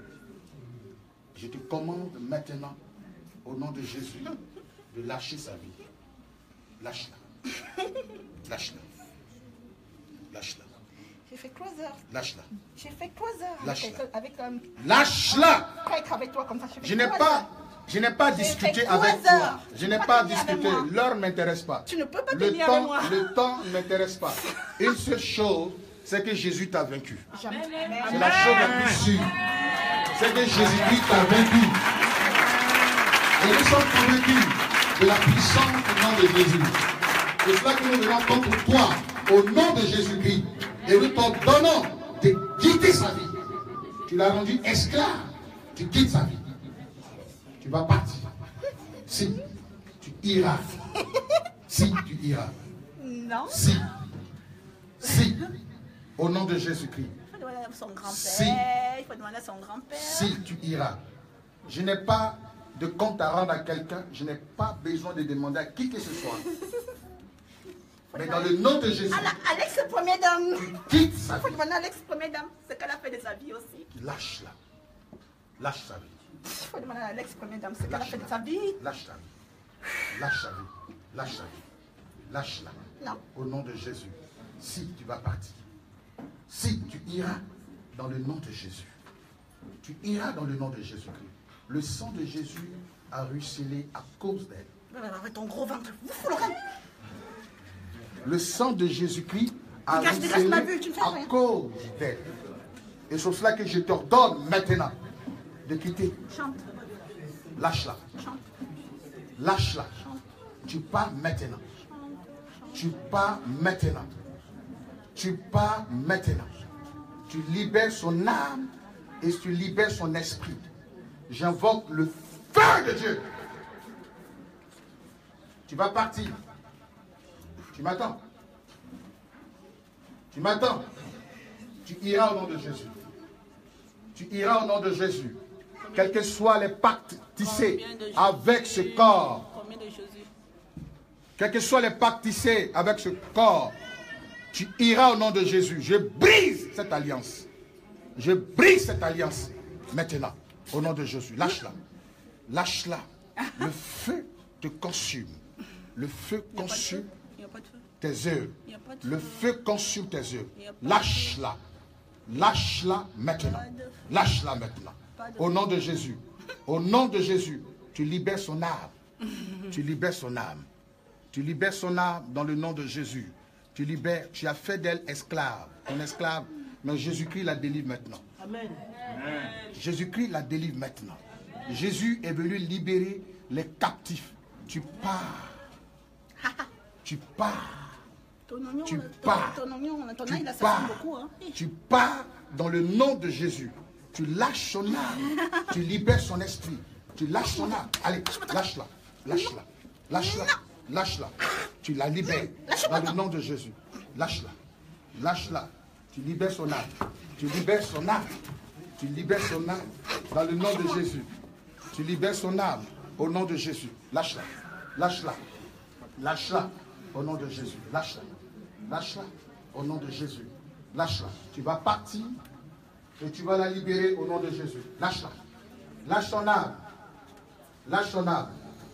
S2: Je te commande maintenant, au nom de Jésus, de lâcher sa vie. Lâche-la. Lâche-la. Lâche-la.
S5: J'ai fait trois heures.
S2: Lâche-la.
S5: J'ai fait trois heures.
S2: Lâche-la.
S5: Avec, avec,
S2: Lâche-la.
S5: Pas être avec toi comme ça.
S2: Je n'ai pas, je n'ai pas discuté
S5: fait
S2: avec
S5: trois
S2: toi.
S5: heures.
S2: Je n'ai
S5: Tu peux
S2: pas
S5: pas tenir avec
S2: discuté.
S5: moi.
S2: L'heure ne m'intéresse pas.
S5: Tu ne peux pas
S2: Le
S5: tenir
S2: temps,
S5: avec moi.
S2: le temps ne m'intéresse pas. Une seule chose, c'est que Jésus t'a vaincu.
S5: Jamais.
S2: C'est la chose la plus sûre. C'est que Jésus-Christ t'a vaincu. Et nous sommes convaincus de la puissance du nom de Jésus. C'est cela que nous venons contre toi, au nom de Jésus-Christ. Et nous t'ordonnons de quitter sa vie. Tu l'as rendu esclave. Tu quittes sa vie. Tu vas partir. Si, tu iras. Si, tu iras.
S5: Non.
S2: Si. Si. Au nom de Jésus-Christ.
S5: Il faut demander à son grand-père.
S2: Si.
S5: Il faut demander à son grand-père.
S2: Si tu iras. Je n'ai pas de compte à rendre à quelqu'un. Je n'ai pas besoin de demander à qui que ce soit. Mais dans le nom de Jésus,
S5: À la- Alex, première dame.
S2: quitte sa
S5: Il faut
S2: vie.
S5: demander à Alex, première dame, ce qu'elle a fait de sa vie aussi.
S2: Lâche-la. Lâche sa vie.
S5: Il faut demander à Alex, première dame, ce qu'elle a fait de sa vie.
S2: Lâche ta vie. Lâche sa vie. Lâche sa vie. Lâche-la.
S5: Non.
S2: Au nom de Jésus. Si tu vas partir. Si tu iras dans le nom de Jésus. Tu iras dans le nom de Jésus-Christ. Le sang de Jésus a ruisselé à cause d'elle.
S5: Avec ton gros ventre. Vous foulez.
S2: Le sang de Jésus-Christ a
S5: Dégage, dégage
S2: ruisselé
S5: ma vue, tu ne fais
S2: à
S5: rien.
S2: cause d'elle. Et c'est cela que je t'ordonne maintenant de quitter.
S5: Chante.
S2: Lâche-la.
S5: Chante.
S2: Lâche-la. Tu pars maintenant. Tu pars maintenant. Tu pars maintenant. Tu libères son âme et tu libères son esprit. J'invoque le feu de Dieu. Tu vas partir. Tu m'attends. Tu m'attends. Tu iras au nom de Jésus. Tu iras au nom de Jésus. Quels que soient les pactes tissés avec ce corps.
S5: Combien de Jésus?
S2: Quels que soient les pactes tissés avec ce corps, tu iras au nom de Jésus. Je brise cette alliance. Je brise cette alliance maintenant, au nom de Jésus. Lâche-la. Lâche-la. Le feu te consume. Le feu consume
S5: Il n'y a pas de feu.
S2: tes œuvres.
S5: Il n'y a pas de
S2: Le
S5: feu.
S2: feu consume tes œuvres.
S5: Il y a pas de
S2: Lâche-la. Lâche-la maintenant.
S5: Pas de feu.
S2: Lâche-la maintenant.
S5: Pas de
S2: Au
S5: feu.
S2: nom de Jésus. Au nom de Jésus, tu libères son âme. Tu libères son âme. Tu libères son âme dans le nom de Jésus. Tu libères, tu as fait d'elle esclave. Ton esclave, mais Jésus-Christ la délivre maintenant.
S5: Amen.
S2: Jésus-Christ la délivre maintenant. Jésus est venu libérer les captifs. Tu pars. Tu pars.
S5: Ton oignon,
S2: Tu
S5: ton,
S2: pars.
S5: ton oignon, ton
S2: Tu
S5: ail, là, ça
S2: pars.
S5: sent beaucoup. Hein.
S2: Tu pars dans le nom de Jésus. Tu lâches son âme. Tu libères son esprit. Tu lâches son âme. Allez, lâche-la. Lâche-la. Lâche-la. Lâche-la. Tu la libères dans le nom de Jésus. Lâche-la. Lâche-la. Tu libères son âme. Tu libères son âme. Tu libères son âme dans le nom de Jésus. Tu libères son âme au nom de Jésus. Lâche-la. Lâche-la. Lâche-la au nom de Jésus. Lâche-la. Lâche-la au nom de Jésus. Lâche-la. Tu vas partir et tu vas la libérer au nom de Jésus. Lâche-la. Lâche son âme. Lâche son âme.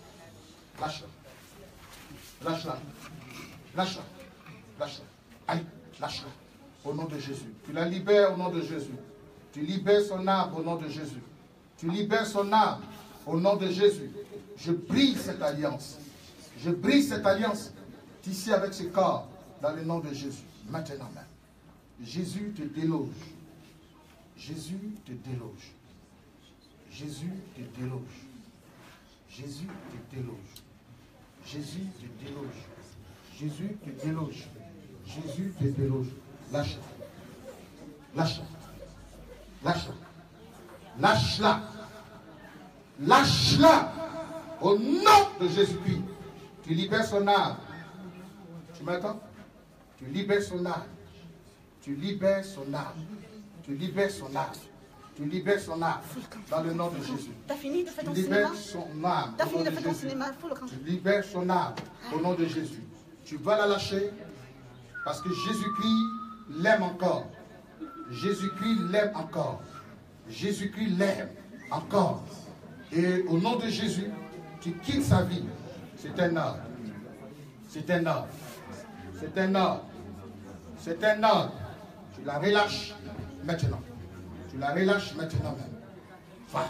S2: Lâche-la. Lâche-la. Lâche-la. Lâche-la. Allez, lâche-la. Au nom de Jésus. Tu la libères au nom de Jésus. Tu libères son âme au nom de Jésus. Tu libères son âme au nom de Jésus. Je brise cette alliance. Je brise cette alliance ici avec ce corps dans le nom de Jésus. Maintenant même. Jésus te déloge. Jésus te déloge. Jésus te déloge. Jésus te déloge. Jésus te déloge. Jésus te déloge. Jésus te déloge. Lâche-la. Lâche-la. Lâche-la. Lâche-la. Lâche-la. Au nom de Jésus-Christ. Tu libères son âme. Tu m'entends? Tu libères son âme. Tu libères son âme. Tu libères son âme. Tu libères son âme. Dans le nom de Jésus.
S5: T'as fini de faire ton
S2: Tu
S5: cinéma?
S2: libères son âme.
S5: T'as
S2: au
S5: fini
S2: nom
S5: de faire ton
S2: Jésus.
S5: cinéma? Faut le camp.
S2: Tu libères son âme au nom de Jésus. Tu vas la lâcher parce que Jésus-Christ l'aime encore. Jésus-Christ l'aime encore. Jésus-Christ l'aime encore. Et au nom de Jésus, tu quittes sa vie. C'est un ordre. C'est un ordre. C'est un ordre. C'est un ordre. Tu la relâches maintenant. Tu la relâches maintenant même. Va.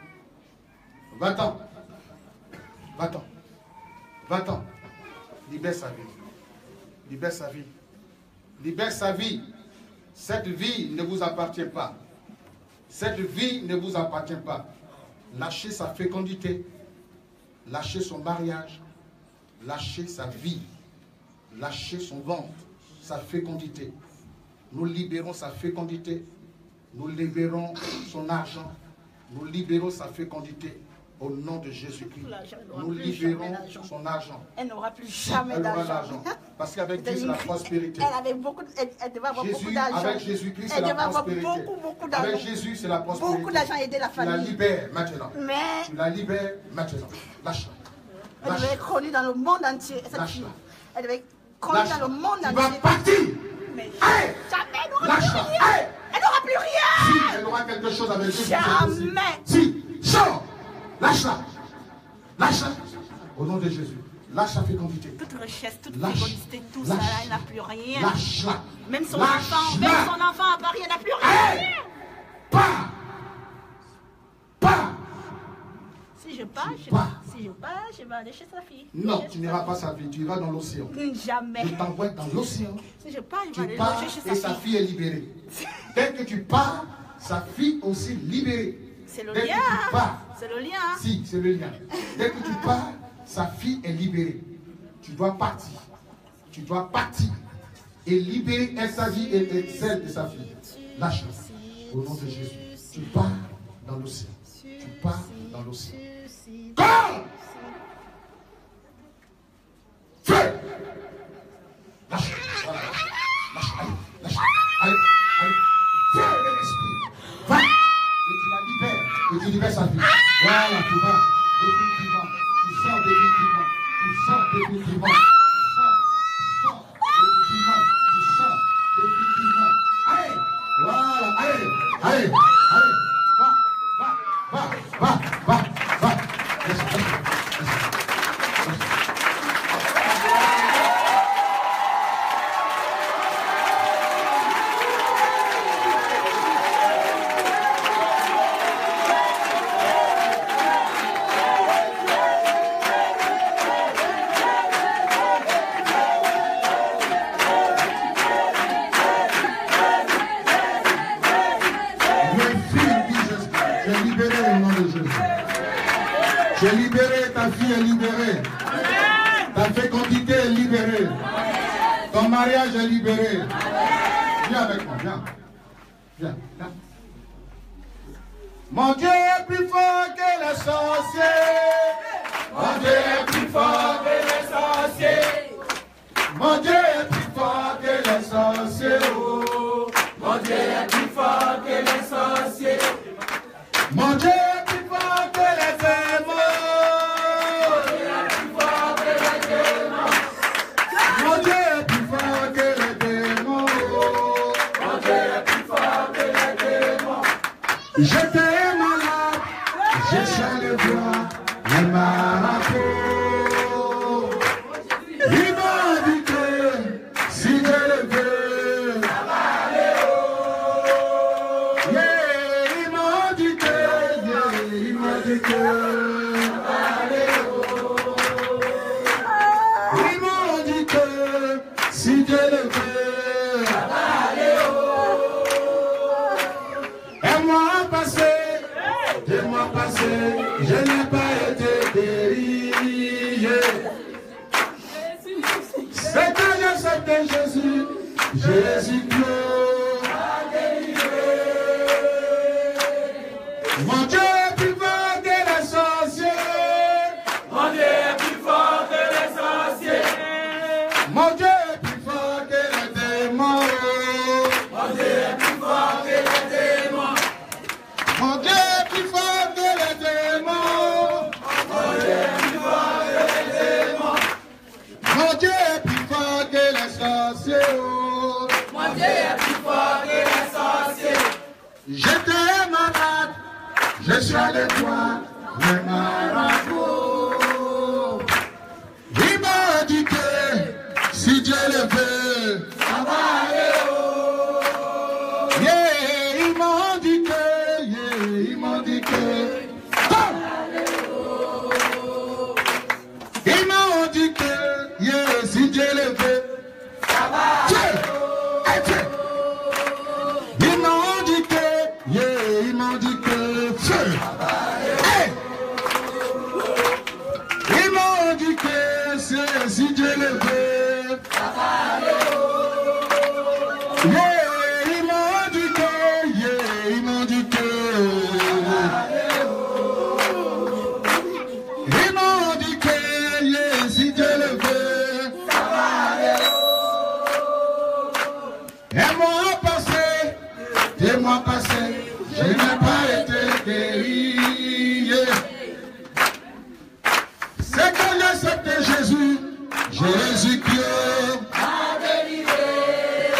S2: Va-t'en. Va-t'en. Va-t'en. Libère sa vie. Libère sa vie. Libère sa vie. Cette vie ne vous appartient pas. Cette vie ne vous appartient pas. Lâchez sa fécondité. Lâchez son mariage. Lâchez sa vie. Lâchez son ventre. Sa fécondité. Nous libérons sa fécondité. Nous libérons son argent. Nous libérons sa fécondité. Au nom de Jésus-Christ. Nous libérons son argent.
S5: Elle n'aura plus jamais
S2: Elle aura
S5: d'argent.
S2: l'argent. Parce qu'avec Dieu, c'est la prospérité.
S5: Elle, avait beaucoup, elle, elle devait avoir
S2: Jésus,
S5: beaucoup d'argent.
S2: avec Jésus-Christ, c'est
S5: Elle
S2: la
S5: devait avoir
S2: prospérité.
S5: beaucoup, beaucoup d'argent.
S2: Avec Jésus, c'est la prospérité.
S5: Beaucoup d'argent aider la
S2: Tu la
S5: famille.
S2: libères maintenant.
S5: Mais
S2: Tu la libères maintenant. Lâche-la.
S5: elle devait être connue dans le monde entier. Cette
S2: Lâche-la.
S5: fille. Elle devait être connue
S2: Lâche-la.
S5: dans le monde
S2: Tu vas
S5: entier.
S2: partir.
S5: Mais
S2: Hey!
S5: jamais elle n'aura plus
S2: Lâche-la.
S5: rien.
S2: Hey!
S5: Elle n'aura plus rien.
S2: Si elle aura quelque chose avec Jésus, c'est possible.
S5: Jamais.
S2: Si, sors. Lâche-la. Lâche-la. Au nom de Jésus. Lâche la fécondité.
S5: Toute richesse, toute
S2: Lâche.
S5: fécondité, tout ça,
S2: Lâche.
S5: elle n'a plus rien.
S2: Lâche-la.
S5: Même son
S2: Lâche-la.
S5: enfant, même son enfant à Paris, elle n'a plus
S2: Hey!
S5: rien.
S2: Pars. Pars.
S5: Si je pars, je,
S2: pars.
S5: si je pars, je vais aller chez sa fille.
S2: Non,
S5: Chez
S2: tu
S5: sa
S2: n'iras
S5: fille.
S2: pas sa vie, tu iras dans l'océan.
S5: Jamais.
S2: Je t'envoie dans l'océan.
S5: Si je pars, je vais
S2: Tu
S5: aller
S2: pars
S5: loger chez
S2: et
S5: sa
S2: sa
S5: fille.
S2: fille est libérée. Dès que tu pars, sa fille aussi libérée.
S5: C'est le
S2: Dès
S5: lien.
S2: que tu pars,
S5: C'est le lien.
S2: si, c'est le lien. Dès que tu pars, sa fille est libérée. Tu dois partir. Tu dois partir et libérer elle, sa vie et, et celle de sa fille. Lâche-la. Au nom de Jésus. Tu pars dans l'océan. Tu pars dans l'océan. Corps! Feu! Lâche. Voilà, lâche. Lâche. Allez, lâche. Allez, allez. Feu de l'esprit. Va. Et tu la libères. Et tu libères sa vie. Voilà, tu vas. Définitivement. Tu sors définitivement. Tu sors définitivement. Tu sors. Tu sors définitivement. Tu sors définitivement. Allez. Voilà. Allez. Allez. Allez. Va. Va. Va. Va. Va. Va. Laisse, laisse, laisse. Je suis libéré au nom de Jésus. Tu es libéré, ta fille est libérée. Ta fécondité est libérée. Ton mariage est libéré. Viens avec moi, viens. Viens, viens. Mon Dieu est plus fort que les sorciers. Mon Dieu est plus fort que les sorciers. Mon Dieu est plus fort que les sorciers. Oh. Mon Dieu est plus fort que les sorciers. Mon Dieu est plus fort que les démons. Mon Dieu est plus fort que les démons. Mon Dieu est plus fort que les démons. J'étais malade, j'ai sur le bois, les marabouts. Ils m'ont dit que si je le veux, ça va aller haut. Yeah, ils m'ont dit que, yeah, ils m'ont dit que ça va aller haut. Ils m'ont dit que si je le veux, ça va aller haut. Un mois passé, deux mois passés, je n'ai pas été guéri. C'est quand j'accepte Jésus, Jésus-Christ a délivré. Mon Dieu est plus fort que les sorciers. Mon Dieu est plus fort que les sorciers. Mon Dieu est plus fort que les démons. Mon Dieu est plus fort que les démons. Mon Dieu est plus fort que les démons. Mon Dieu est plus fort que les démons. Mon Dieu est plus fort que les sorciers. Mon Dieu est plus fort que les sorciers. J'étais malade, je suis allé voir les marabouts. Ils m'ont dit que si Dieu le veut, ça va aller haut. Yeah, ils m'ont dit que, yeah, ils m'ont dit que ça va aller haut. Ils m'ont dit que, yeah, si Dieu le veut, ça va aller haut. Hey, feu. Ils m'ont dit que, yeah, ils m'ont dit que feu. Hey. Ils m'ont dit que c'est si Dieu le veut, ça va aller haut. Yeah, ils m'ont dit que, yeah, ils m'ont dit que ça va aller haut. Ils m'ont dit que, yeah, si Dieu le veut, ça va aller haut. Un mois passé, deux mois passés, je n'ai pas été guéri. Yeah. C'est quand j'accepte Jésus, Jésus-Christ a délivré.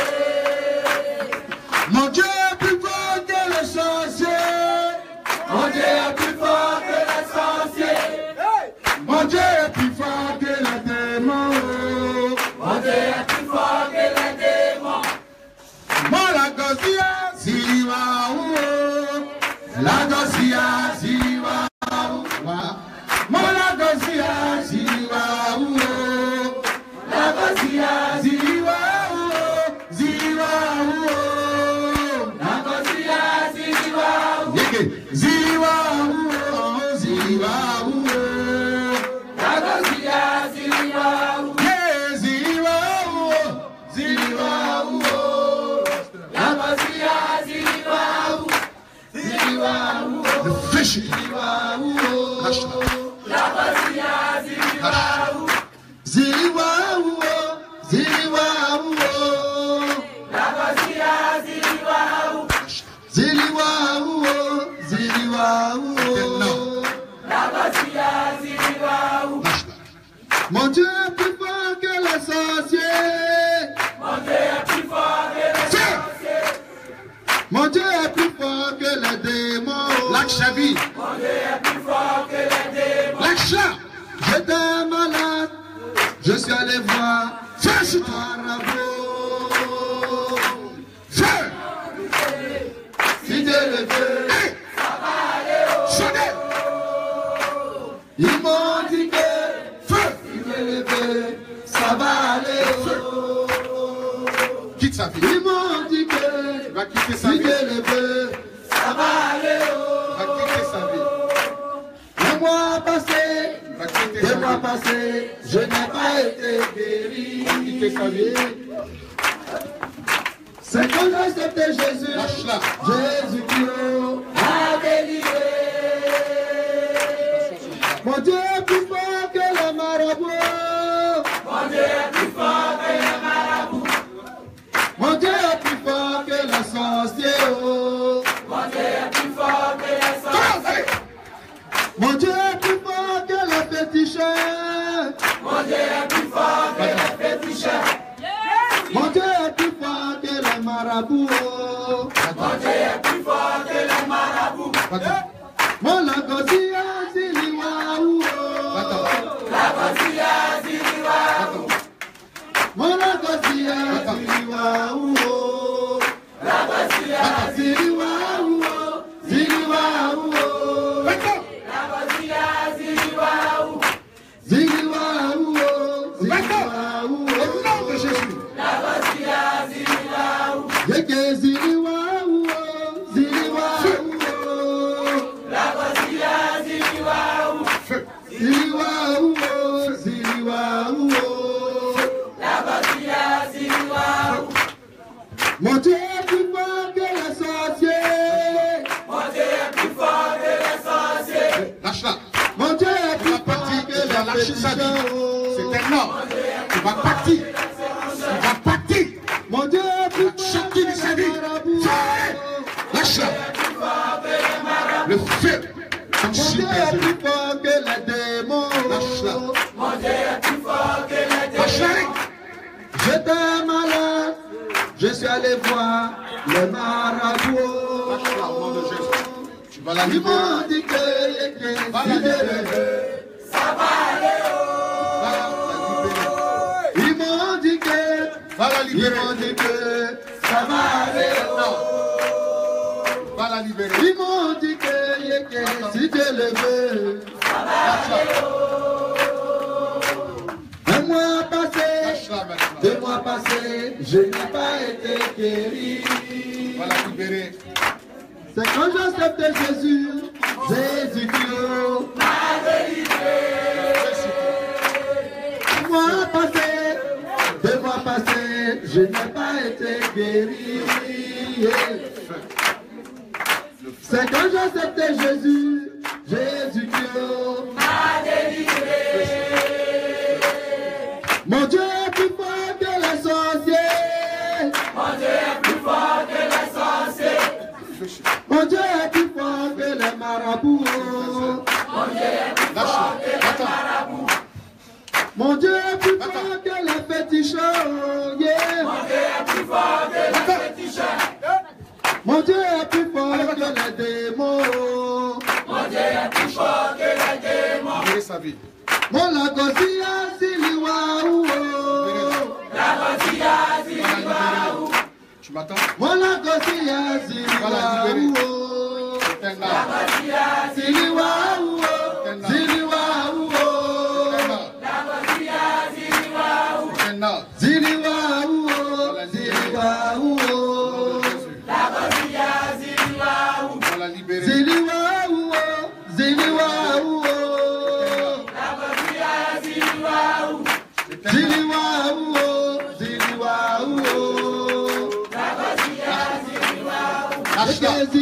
S2: Mon Dieu est plus fort que les sorciers. Mon Dieu est plus fort que les sorciers. Mon Dieu est plus fort que les démons. Mon Dieu est plus fort que les démons. Mon la gosia, si wa ou, la gosia, si wa ou. Mon la gosia, si wa ou, la gosia, si wa ou, si wa ou, la gosia, si wa ou, si wa ou, si wa ou, la gosia, si wa ou, yeah, si wa ou, si wa ou, la gosia, si wa ou, si wa ou, the fish, si wa ou, la gosia, si wa ou, si wa ou, si wa ou, la gosia, si wa ou, si wa ou, si wa ou, la gosia, si wa ou. Mon Dieu est plus fort que les sorciers. Mon Dieu est plus fort que les sorciers. Mon Dieu est plus fort que les démons. Lakshavi. Mon Dieu est plus fort que les démons. Laksha. J'étais malade, je suis allé voir. Feu sur toi, Rabo. Feu. Si Dieu le veut, hey, ça va aller haut. Sonnez. Ils m'ont dit que feu. Si Dieu le veut, ça va aller haut. Quitte sa vie. Ils m'ont dit que il va quitter sa vie. Si Dieu le veut, ça va aller haut. Il va quitter sa vie. Et moi,
S6: mois passés, deux mois passés, je n'ai pas été guéri. C'est quand j'ai accepté Jésus, Jésus qui m'a délivré. Mon Dieu est plus fort que les marabouts. Mon Dieu est plus fort que les marabouts. Mon Dieu est plus fort que les sorciers. Mon Dieu est plus fort que les sorciers. Mon Dieu est plus fort que les féticheurs. Mon Dieu est plus fort que les féticheurs. Mon Dieu est plus fort que les marabouts. Mon Dieu est plus fort que les marabouts. Mon lagosia ziliwaou. Lagosia ziliwaou. Mon lagosia ziliwaou. Lagosia ziliwaou. Ziliwaou. Lagosia ziliwaou. Ziliwaou. Ziliwaou. Au nom de Jésus. Lagosia ziliwaou. Yeke ziliwaou. Ziliwaou. Ziliwaou, ziliwaou, la ziliwaou. Mon Dieu est plus fort que les sorciers. Mon Dieu est plus fort que les sorciers. Lâche-la. Mon Dieu est plus fort que les féticheurs. C'est un homme. Tu vas partir. Tu vas partir. Mon Dieu est plus fort que les marabouts. Lâche-la. Le feu. Mon Dieu est plus fort que les démons. Mon Dieu est plus fort que les démons. J'étais malade, je suis allé voir les marabouts. Tu vas la libérer. Ils m'ont dit que ça va aller. Ils m'ont dit que va la libérer. Ils m'ont dit que ça va aller. Va la libérer. Ils m'ont dit que si Dieu le veut, ça va aller. Un mois passé, deux mois passés, je n'ai pas été guéri. Va la libérer. C'est quand j'accepte Jésus, Jésus Dieu m'a délivré. Un mois passé, deux mois passés, je n'ai pas été guéri. C'est quand j'accepte Jésus, Jésus Dieu m'a délivré. Mon Dieu est plus fort que les sorciers. Mon Dieu est plus fort que les sorciers. Mon Dieu est plus fort que les marabouts. Mon Dieu est plus fort que les marabouts. Mon Dieu est plus fort que les féticheurs. Yeah. Mon Dieu est plus fort que les féticheurs. Mon Dieu est plus fort que les démons. Mon Dieu est plus fort que les démons. Libérez sa vie. Mon lagosia ziliwaou. Lagosia ziliwaou. Tu m'attends? Mon lagosia ziliwaou. Lagosia ziliwaou. Ziliwaou. Lagosia ziliwaou. Ziliwaou. Ziliwaou. Ziliwaou, ziliwaou, ziliwaou, ziliwaou, ziliwaou, ziliwaou,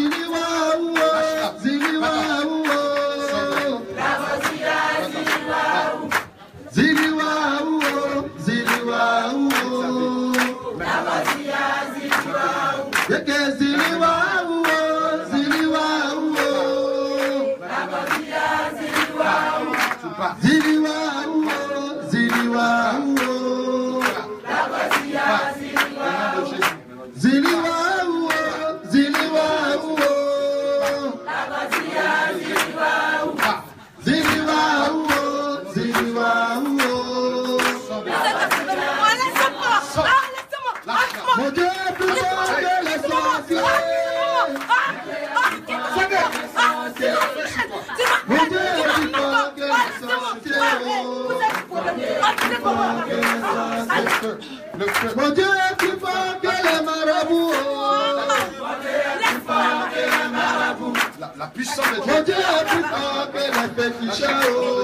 S6: Mon Dieu est plus fort que les sorciers. Mon Dieu est plus fort que les sorciers. Mon Dieu est plus fort que les marabouts. La
S2: puissance de Dieu.
S6: Mon Dieu est plus fort que les féticheurs.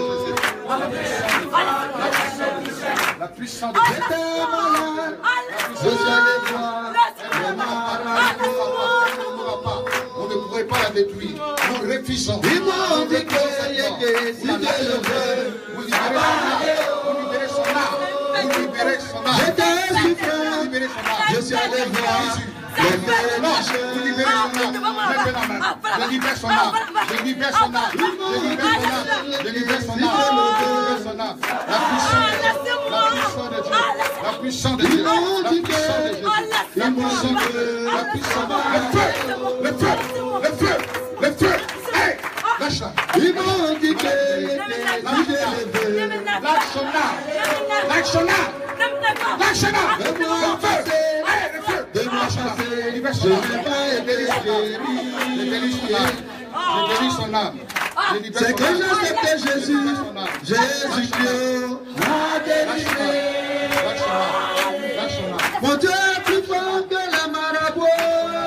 S2: La puissance de Dieu.
S6: J'étais malade, je suis allé voir les malades.
S2: On ne pourrait pas la détruire. Nous refusons.
S6: Ils m'ont dit que si Dieu le veut,
S2: Vous libérez son âme. Vous libérez son âme.
S6: j'étais souffrant,
S2: Vous libérez son âme.
S6: je suis allé voir les féticheurs.
S2: Je libère son âme. Je libère son âme. Je libère son âme. Je libère son âme. Je libère son âme. Je libère son âme. La puissance de Dieu. La puissance de Dieu. La puissance de Dieu. La puissance de Dieu. La puissance de Dieu. Le feu. Le feu. Le feu. Le feu. Hey! Lâche-la.
S6: Ils m'ont dit que si Dieu le veut,
S2: Lâche son âme. Lâche son âme. Lâche son âme. Le feu. Hey, le feu.
S6: de moi chasser,
S2: Libère
S6: je
S2: son âme.
S6: n'ai pas été
S2: Je délie son âme. Je délie son âme. Je libère
S6: C'est
S2: son
S6: que
S2: âme.
S6: j'accepte Jésus, Jésus Dieu m'a délivré.
S2: Lâche son âme. Lâche son âme.
S6: Mon Dieu est plus fort que les marabouts.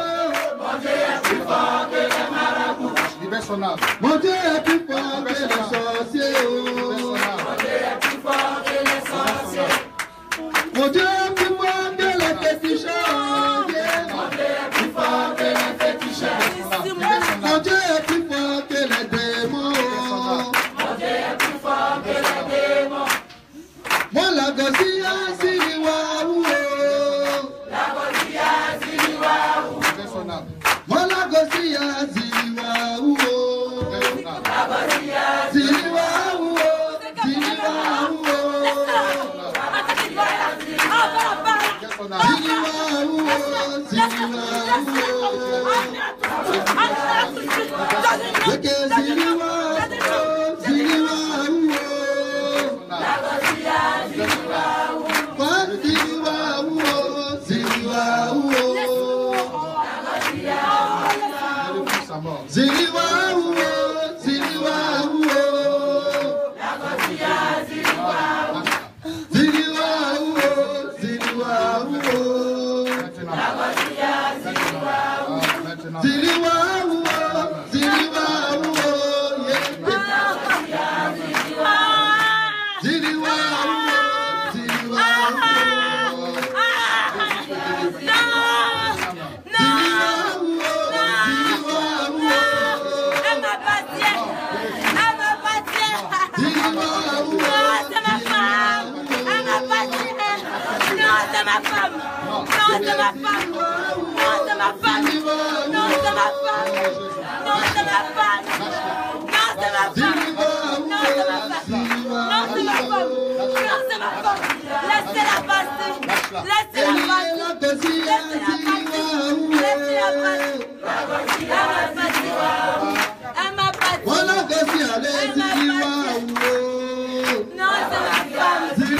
S2: Libère son âme.
S6: Mon Dieu est plus fort que les sorciers.
S2: Libère son âme.
S6: Mon Dieu est plus fort que les féticheurs. Mon Dieu est plus fort que les démons. Moi la gosia siriwaou.
S2: Libère son âme.
S6: Moi la gosia siriwaou.
S2: Libère son âme.
S6: Siriwaou. Siriwaou.
S2: Libère son âme. Sa mort. Maintenant.
S3: Laissez-la passer. Laissez-la passer. Laissez-la passer. Elle m'a pas dit.
S6: Voilà que si allez, si
S3: Non, c'est ma femme. Elle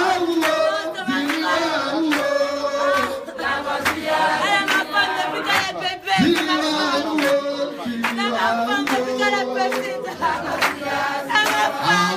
S3: est ma femme depuis qu'elle est bébé. C'est ma femme. C'est ma femme depuis qu'elle est petite. C'est ma femme.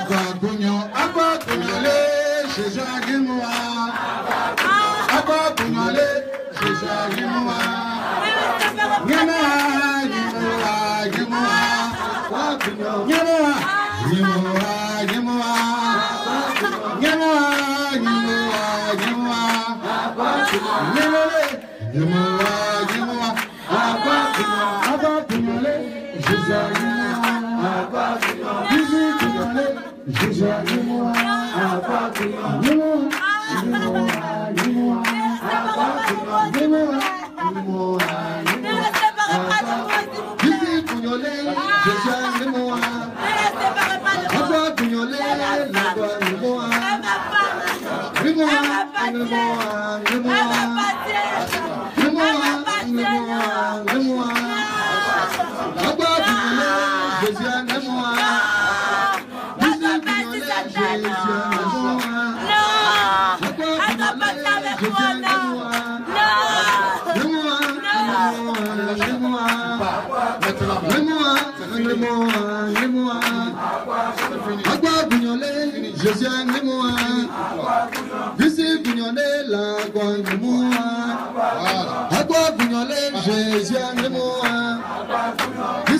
S6: Jésus aime-moi, Jésus bignolé la moi. À quoi bignolé, Jésus aime-moi, Jésus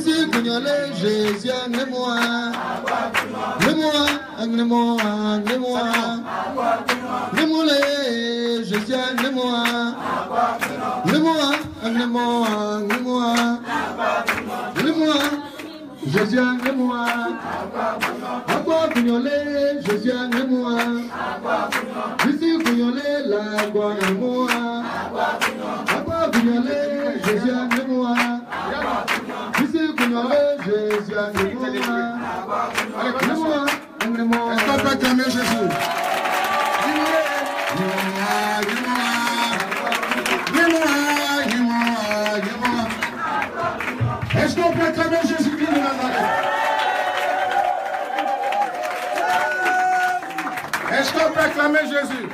S6: Guignolé, Jésus, agne-moi. Agne-moi, agne-moi, agne-moi. Agne-moi, Jésus, agne-moi. Agne-moi, agne-moi, agne-moi. Agne-moi, Jésus, agne-moi. Agua Guignolé, Jésus, agne-moi. Ici, Guignolé, la Guagne-moi. Agua Guignolé, Jésus, agne-moi. Ici, Guignolé, Jésus, agne-moi. Agne-moi, agne-moi. Est-ce qu'on peut acclamer Jésus? Est-ce qu'on peut acclamer Jésus-Christ de Nazareth?
S2: Est-ce qu'on peut acclamer Jésus?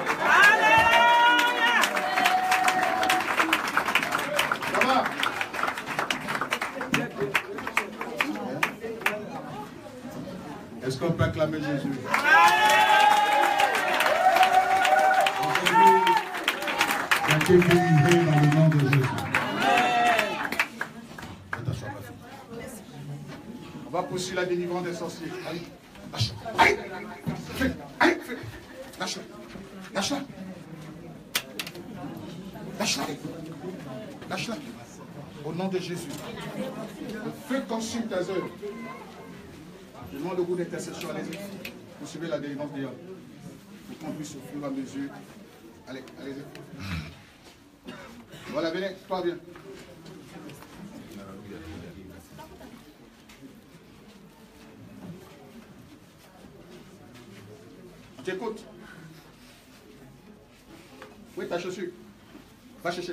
S2: Ça va? Est-ce qu'on peut acclamer Jésus?
S6: Il a été délivré dans le nom de Jésus.
S2: On va poursuivre la délivrance des sorciers. Allez, lâche-la. Allez, fais, allez, fais. Lâche-la. Lâche-la. Lâche-la. Lâche-la. Au nom de Jésus. Le feu consume tes œuvres. Je demande le goût d'intercession. Allez-y. Vous suivez la délivrance des hommes. Pour qu'on puisse au fur et à mesure. Allez, allez-y. Voilà, venez. Toi, viens. T'écoute. Où est ta chaussure? Va chercher.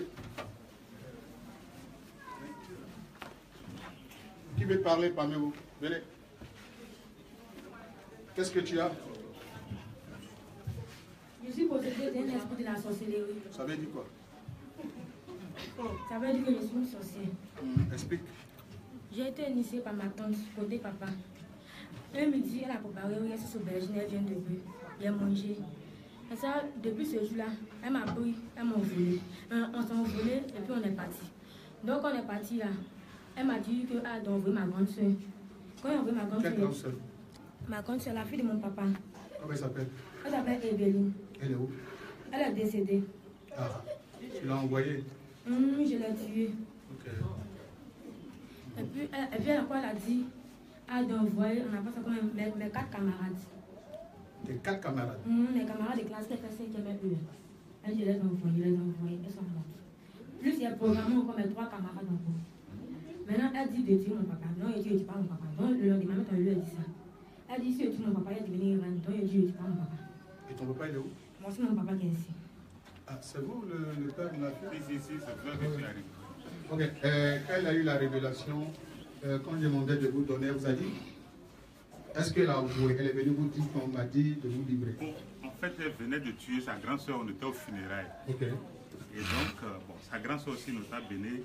S2: Qui veut parler parmi vous? Venez. Qu'est-ce que tu as?
S4: Je suis possédée d'un esprit de la sorcellerie.
S2: Ça veut dire quoi?
S4: Ça veut dire que je suis une sorcière.
S2: Hum, explique.
S4: J'ai été initiée par ma tante, côté papa. Un midi, elle a préparé une sauce aubergine, elle vient de bœuf. J'ai mangé. Et ça, depuis ce jour-là, elle m'a pris, elle m'a volé. On s'est envolé et puis on est parti. Donc on est parti là. Elle m'a dit qu'elle a envoyé ma grande soeur. Quand elle a envoyé ma grande soeur.
S2: Quelle grande soeur?
S4: Ma grande soeur, la fille de mon papa.
S2: Comment elle s'appelle?
S4: Elle s'appelle Evelyne.
S2: Elle est où?
S4: Elle est décédée.
S2: Ah, tu l'as envoyée?
S4: Hum, je l'ai tuée.
S2: Ok.
S4: Et puis, elle, et puis elle, quoi, elle a dit, elle a envoyé, on appelle ça comme mes, mes quatre camarades.
S2: Tes quatre camarades?
S4: Hum, mes camarades de classe qui fait cinquième et eux. Elle, je les ai envoyés, je les ai envoyés, elles sont mortes. Plus il y a programmé encore mes trois camarades encore. Maintenant, elle dit de tuer mon papa. Non, elle dit, je ne tue pas mon papa. Donc, le lendemain, elle lui a dit ça. Elle dit, si je tue mon papa, il va devenir reine. Donc, elle dit, je ne tue pas mon papa.
S2: Et ton papa, il est où?
S4: Moi, c'est mon papa qui est ici.
S2: Ah, c'est vous le, le père de la fille?
S7: Si, si, si, c'est vrai que tu arrives.
S2: Ok. Euh, quand elle a eu la révélation, euh, quand je demandais de vous donner, elle vous a dit? Est-ce qu'elle a avoué? Elle est venue vous dire qu'on m'a dit de vous livrer?
S7: En fait, elle venait de tuer sa grande soeur, on était au funérailles.
S2: Ok.
S7: Et donc, euh, bon, sa grande soeur aussi, nota bene,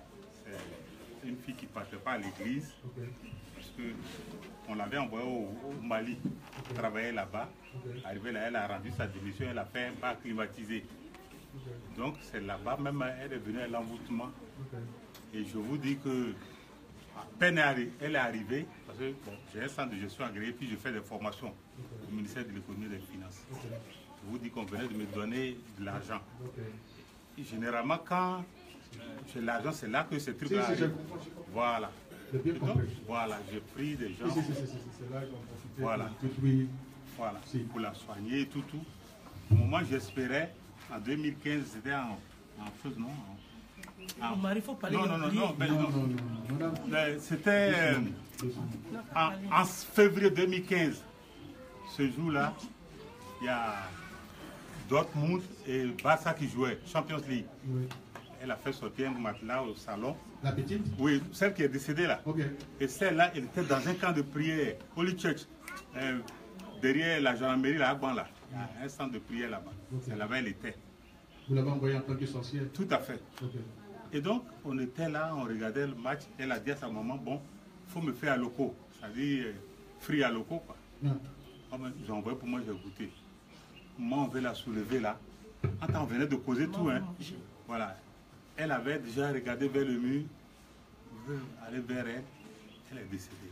S7: c'est une fille qui ne partait pas à l'église,
S2: Ok.
S7: parce qu'on l'avait envoyée au, au Mali,
S2: Ok.
S7: travailler là-bas.
S2: Ok.
S7: Arrivée là, elle a rendu sa démission, elle a fait un pas climatisé.
S2: Ok.
S7: Donc, c'est là-bas, même elle est venue à l'envoûtement.
S2: Ok.
S7: Et je vous dis que, à peine elle est arrivée, parce que bon, j'ai un centre de gestion agréé, puis je fais des formations
S2: Ok.
S7: au ministère de l'économie et des finances.
S2: Ok.
S7: Je vous dis qu'on venait de me donner de l'argent.
S2: Ok.
S7: Et généralement, quand euh, j'ai l'argent, c'est là que ces
S2: Si,
S7: trucs-là
S2: si, je
S7: arrivent.
S2: comprends, je comprends.
S7: Voilà.
S2: J'ai bien
S7: Et donc,
S2: compris.
S7: voilà, j'ai pris des gens,
S2: Si, si, si, si, si, si, c'est là qu'ils ont profité
S7: Voilà.
S2: pour détruire.
S7: voilà,
S2: Si.
S7: pour la soigner et tout, tout. Au moment où j'espérais, en deux mille quinze, c'était en, en chose, non en- en-
S8: Marie, il faut parler
S7: Non,
S8: de
S7: non, non,
S8: prier.
S7: non, ben,
S2: Non,
S7: non.
S2: non, non, non, madame.
S7: Ben, c'était euh, en, en février deux mille quinze. Ce jour-là, il y a Dortmund et Barça qui jouaient, Champions League.
S2: Oui.
S7: Elle a fait sortir un matelas au salon.
S2: La petite?
S7: Oui, celle qui est décédée là.
S2: Ok.
S7: Et celle-là, elle était dans un camp de prière, Holy Church, euh, derrière la gendarmerie, là, à Agban, là. Il y a un centre de prière là-bas.
S2: Ok.
S7: C'est là-bas, elle était.
S2: Vous l'avez envoyé en tant que sorcière?
S7: Tout à fait.
S2: Ok.
S7: Et donc, on était là, on regardait le match. Elle a dit à sa maman, bon, il faut me faire à loco. C'est-à-dire, euh, free à loco, quoi.
S2: Non.
S7: Ah ben, j'ai envoyé pour moi, j'ai goûté. Moi, on veut la soulever là. Attends, on venait de causer tout, hein. Voilà. Elle avait déjà regardé vers le mur. Je veux aller vers elle. elle est décédée.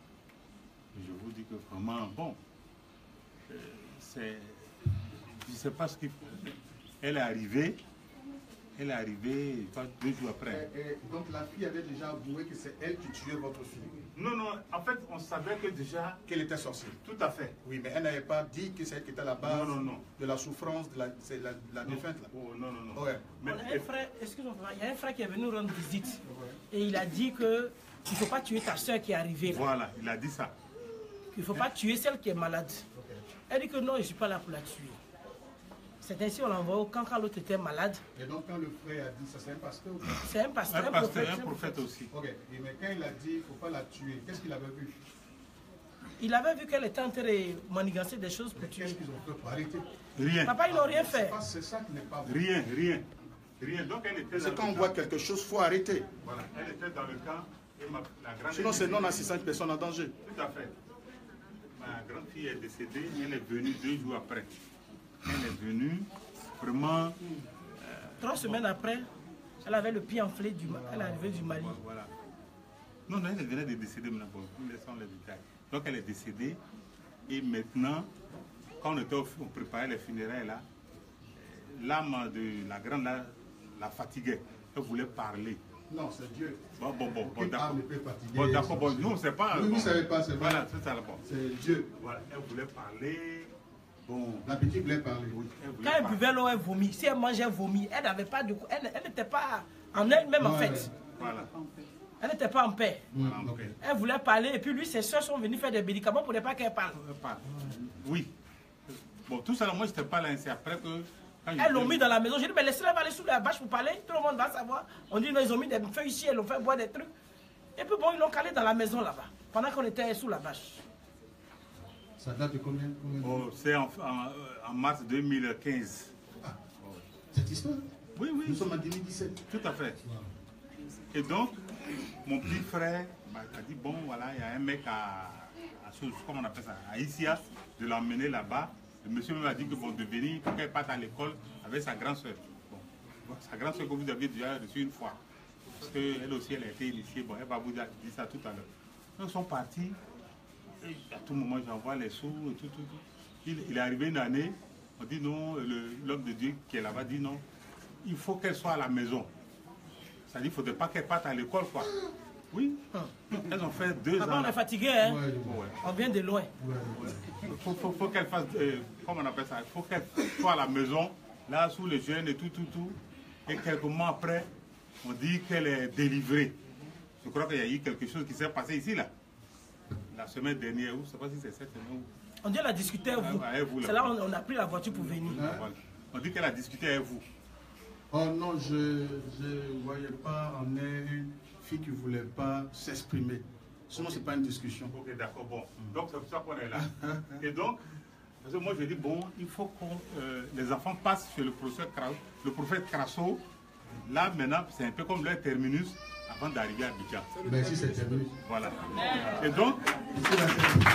S7: Je vous dis que vraiment, bon, euh, c'est, je ne sais pas ce qu'il faut. Elle est arrivée, elle est arrivée pas deux jours après.
S2: Et, et donc la fille avait déjà avoué que c'est elle qui tuait votre fille.
S7: Non, non, en fait, on savait que déjà...
S2: Qu'elle était sorcière.
S7: Tout à fait.
S2: Oui, mais elle n'avait pas dit que c'est elle qui était à la base
S7: non, non, non.
S2: de la souffrance, de la, c'est la, la défunte là.
S7: Oh, non, non, non.
S2: Ouais.
S7: Mais,
S5: On a un frère, excuse-moi, il y a un frère qui est venu rendre visite. Et il a dit que il ne faut pas tuer ta soeur qui est arrivée là.
S7: Voilà, il a dit ça.
S5: Il ne faut pas tuer celle qui est malade. Elle dit que non, je ne suis pas là pour la tuer. C'est ainsi qu'on l'envoie au camp quand l'autre était malade.
S2: Et donc quand le frère a dit ça, c'est un pasteur ou pas?
S5: C'est un pasteur,
S7: Un
S5: un
S7: pasteur,
S5: prophète.
S7: un prophète aussi.
S2: Ok, et mais quand il a dit il ne faut pas la tuer, qu'est-ce qu'il avait vu?
S5: Il avait vu qu'elle était en train de manigancer des choses pour tuer.
S2: Qu'est-ce qu'ils ont fait pour arrêter?
S7: Rien.
S5: Papa, ils n'ont rien
S2: C'est
S5: fait.
S2: pas- C'est ça qui n'est pas bon.
S7: Rien, rien. Rien. Donc elle était
S2: C'est
S7: dans
S2: quand
S7: le
S2: on voit
S7: camp.
S2: quelque chose, il faut arrêter.
S7: Voilà, elle était dans le camp. Et ma, la grande
S2: Sinon c'est non assistante personne en danger.
S7: Tout à fait. Ma grande fille est décédée, elle est venue deux jours après. Elle est venue vraiment...
S5: Trois semaines après, elle avait le pied enflé, du, elle est arrivée du Mali.
S7: Voilà. Non, non, elle venait de décéder maintenant. Bon, nous laissons les détails. Donc elle est décédée. Et maintenant, quand on, était au, on préparait les funérailles là, l'âme de la grande là, la fatiguait. Elle voulait parler.
S2: Non, c'est Dieu.
S7: Bon, bon, bon, bon
S2: Aucune
S7: d'accord.
S2: âme ne peut fatiguer.
S7: Bon, d'accord, bon, nous, on ne sait pas.
S2: Oui, vous
S7: bon.
S2: ne savez pas, c'est vrai.
S7: Voilà, c'est ça là, bon.
S2: C'est Dieu.
S7: Voilà, elle voulait parler. Bon,
S2: La petite voulait parler.
S7: oui, elle voulait
S5: Quand elle
S7: parler.
S5: buvait l'eau, elle vomit. Si elle mangeait, elle vomit. Elle n'avait pas de... Elle elle n'était pas en elle-même en
S2: Ouais.
S5: fait.
S7: Voilà.
S5: Elle n'était pas en paix.
S2: Voilà,
S7: Voilà,
S2: ok.
S5: Elle voulait parler et puis lui, ses soeurs sont venues faire des médicaments pour ne pas qu'elle parle.
S7: Elle parle. Oui. Bon, tout ça, moi, je n'étais pas là. C'est après que... quand
S5: Elles l'ont
S7: j'étais-
S5: mis dans la maison. J'ai dit, mais laissez-la aller sous la bâche pour parler. Tout le monde va savoir. On dit, non, ils ont mis des feuilles ici, elles l'ont fait boire des trucs. Et puis bon, ils l'ont calé dans la maison là-bas. Pendant qu'on était sous la bâche.
S2: Ça date de combien, combien de temps?
S7: Oh, c'est en, en- en mars deux mille quinze.
S2: Cette histoire?
S7: Oui, oui.
S2: Nous sommes en deux mille dix-sept.
S7: Tout à fait. Et donc, mon petit frère m'a dit, bon, voilà, il y a un mec à, à chose, comment on appelle ça, à Isia, de l'emmener là-bas. Le monsieur m'a dit que bon, de venir, pour qu'elle parte à l'école avec sa grande soeur. Bon, sa grande soeur que vous aviez déjà reçue une fois. Parce qu'elle aussi, elle a été initiée. Bon, elle va vous dire ça tout à l'heure. Donc, ils sont partis. Et à tout moment, j'envoie les sous et tout, tout, tout. Il, il est arrivé une année. On dit non, le- l'homme de Dieu qui est là-bas dit non. Il faut qu'elle soit à la maison. C'est-à-dire qu'il ne faudrait pas qu'elle parte à l'école, quoi. Oui. Elles ont fait deux
S5: Papa,
S7: ans.
S5: on est fatigué, hein.
S2: Ouais, ouais.
S7: Ouais.
S5: On vient de loin.
S7: Il faut, faut- faut qu'elle fasse, euh, comment on appelle ça, il faut qu'elle soit à la maison, là, sous les jeunes et tout, tout, tout. Et quelques mois après, on dit qu'elle est délivrée. Je crois qu'il y a eu quelque chose qui s'est passé ici, là. La semaine dernière, ou je ne sais pas si c'est cette semaine ou...
S5: On dit qu'elle a discuté avec vous.
S7: Ouais, avec vous, là.
S5: C'est là qu'on on a pris la voiture pour venir.
S7: Voilà. On dit qu'elle a discuté avec vous.
S2: Oh non, je ne voyais pas en elle une fille qui ne voulait pas s'exprimer. Sinon, ce n'est pas une discussion.
S7: Ok, d'accord, bon. Donc c'est pour ça qu'on est là. Et donc, parce que moi je dis, bon, il faut que euh, les enfants passent chez le prophète, Cra- le prophète Crasso. Là, maintenant, c'est un peu comme leur terminus avant d'arriver à Abidjan.
S2: Mais si c'est terminé.
S7: Voilà. Et donc,
S2: Ici, là,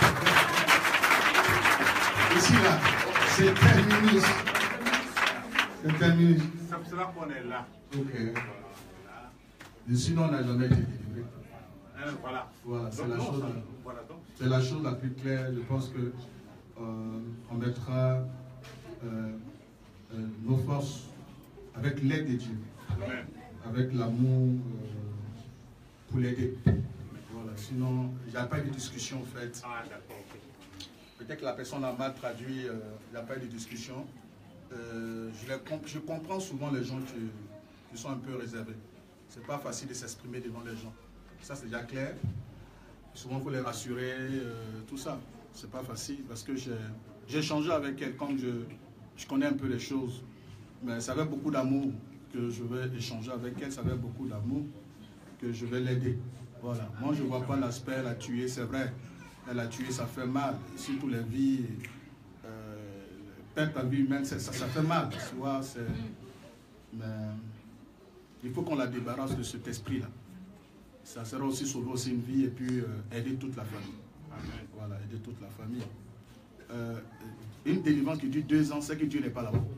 S2: c'est- Ici, là, c'est terminé. C'est terminé.
S7: c'est pour cela qu'on est là.
S2: Ok. Et sinon, on n'a jamais été délivré.
S7: Hein, voilà.
S2: Voilà, c'est
S7: Donc,
S2: la
S7: non,
S2: chose.
S7: ça- voilà, donc,
S2: C'est la chose la plus claire. Je pense que euh, on mettra euh, euh, nos forces avec l'aide de Dieu,
S7: Amen.
S2: avec l'amour euh, pour l'aider. Voilà. Sinon, il n'y a pas eu de discussion faite.
S7: Ah, d'accord, ok.
S2: Peut-être que la personne a mal traduit, euh, il n'y a pas eu de discussion. Euh, je, les comp- je comprends souvent les gens qui, qui sont un peu réservés. C'est pas facile de s'exprimer devant les gens. Ça, c'est déjà clair. Souvent, il faut les rassurer, euh, tout ça. C'est pas facile parce que j'ai j'ai échangé avec elle comme je, je connais un peu les choses. Mais ça avait beaucoup d'amour que je vais échanger avec elle. Ça avait beaucoup d'amour que je vais l'aider. Voilà. Moi, je ne vois pas l'aspect, elle a tué, c'est vrai. Elle a tué, ça fait mal. Surtout les vies, euh, perdre ta vie humaine, ça, ça fait mal. Tu vois, c'est... Mais il faut qu'on la débarrasse de cet esprit-là. Ça sera aussi sauver aussi une vie et puis euh, aider toute la famille.
S7: Amen.
S2: Voilà, aider toute la famille. Euh, une délivrance qui dure deux ans, c'est que Dieu n'est pas là-bas.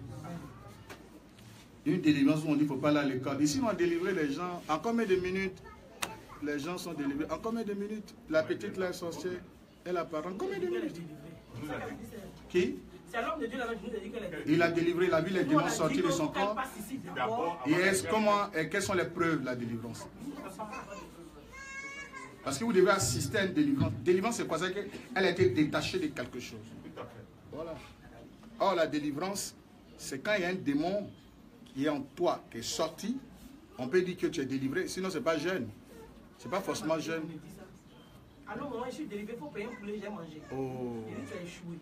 S2: Une délivrance où on dit qu'il ne faut pas aller à l'école. Ici, on a délivré les gens en combien de minutes? les gens sont délivrés. En combien de minutes? La petite là sorcière, elle apparaît. En combien de minutes? Qui?
S8: C'est l'homme de Dieu là-bas qui nous a dit qu'elle est
S2: Il a délivré, il a vu les démons sortir de son corps. Et est-ce comment, et quelles sont les preuves de la délivrance? Parce que vous devez assister à une délivrance. Délivrance, c'est quoi? C'est qu'elle a été détachée de quelque chose. Voilà. Or, la délivrance, c'est quand il y a un démon qui est en toi, qui est sorti, on peut dire que tu es délivré. Sinon, ce n'est pas jeune. Ce n'est pas forcément jeune.
S8: Alors, moi, je suis délivré, il faut payer un poulet, j'ai mangé.
S2: Oh.
S8: Et lui, tu as échoué.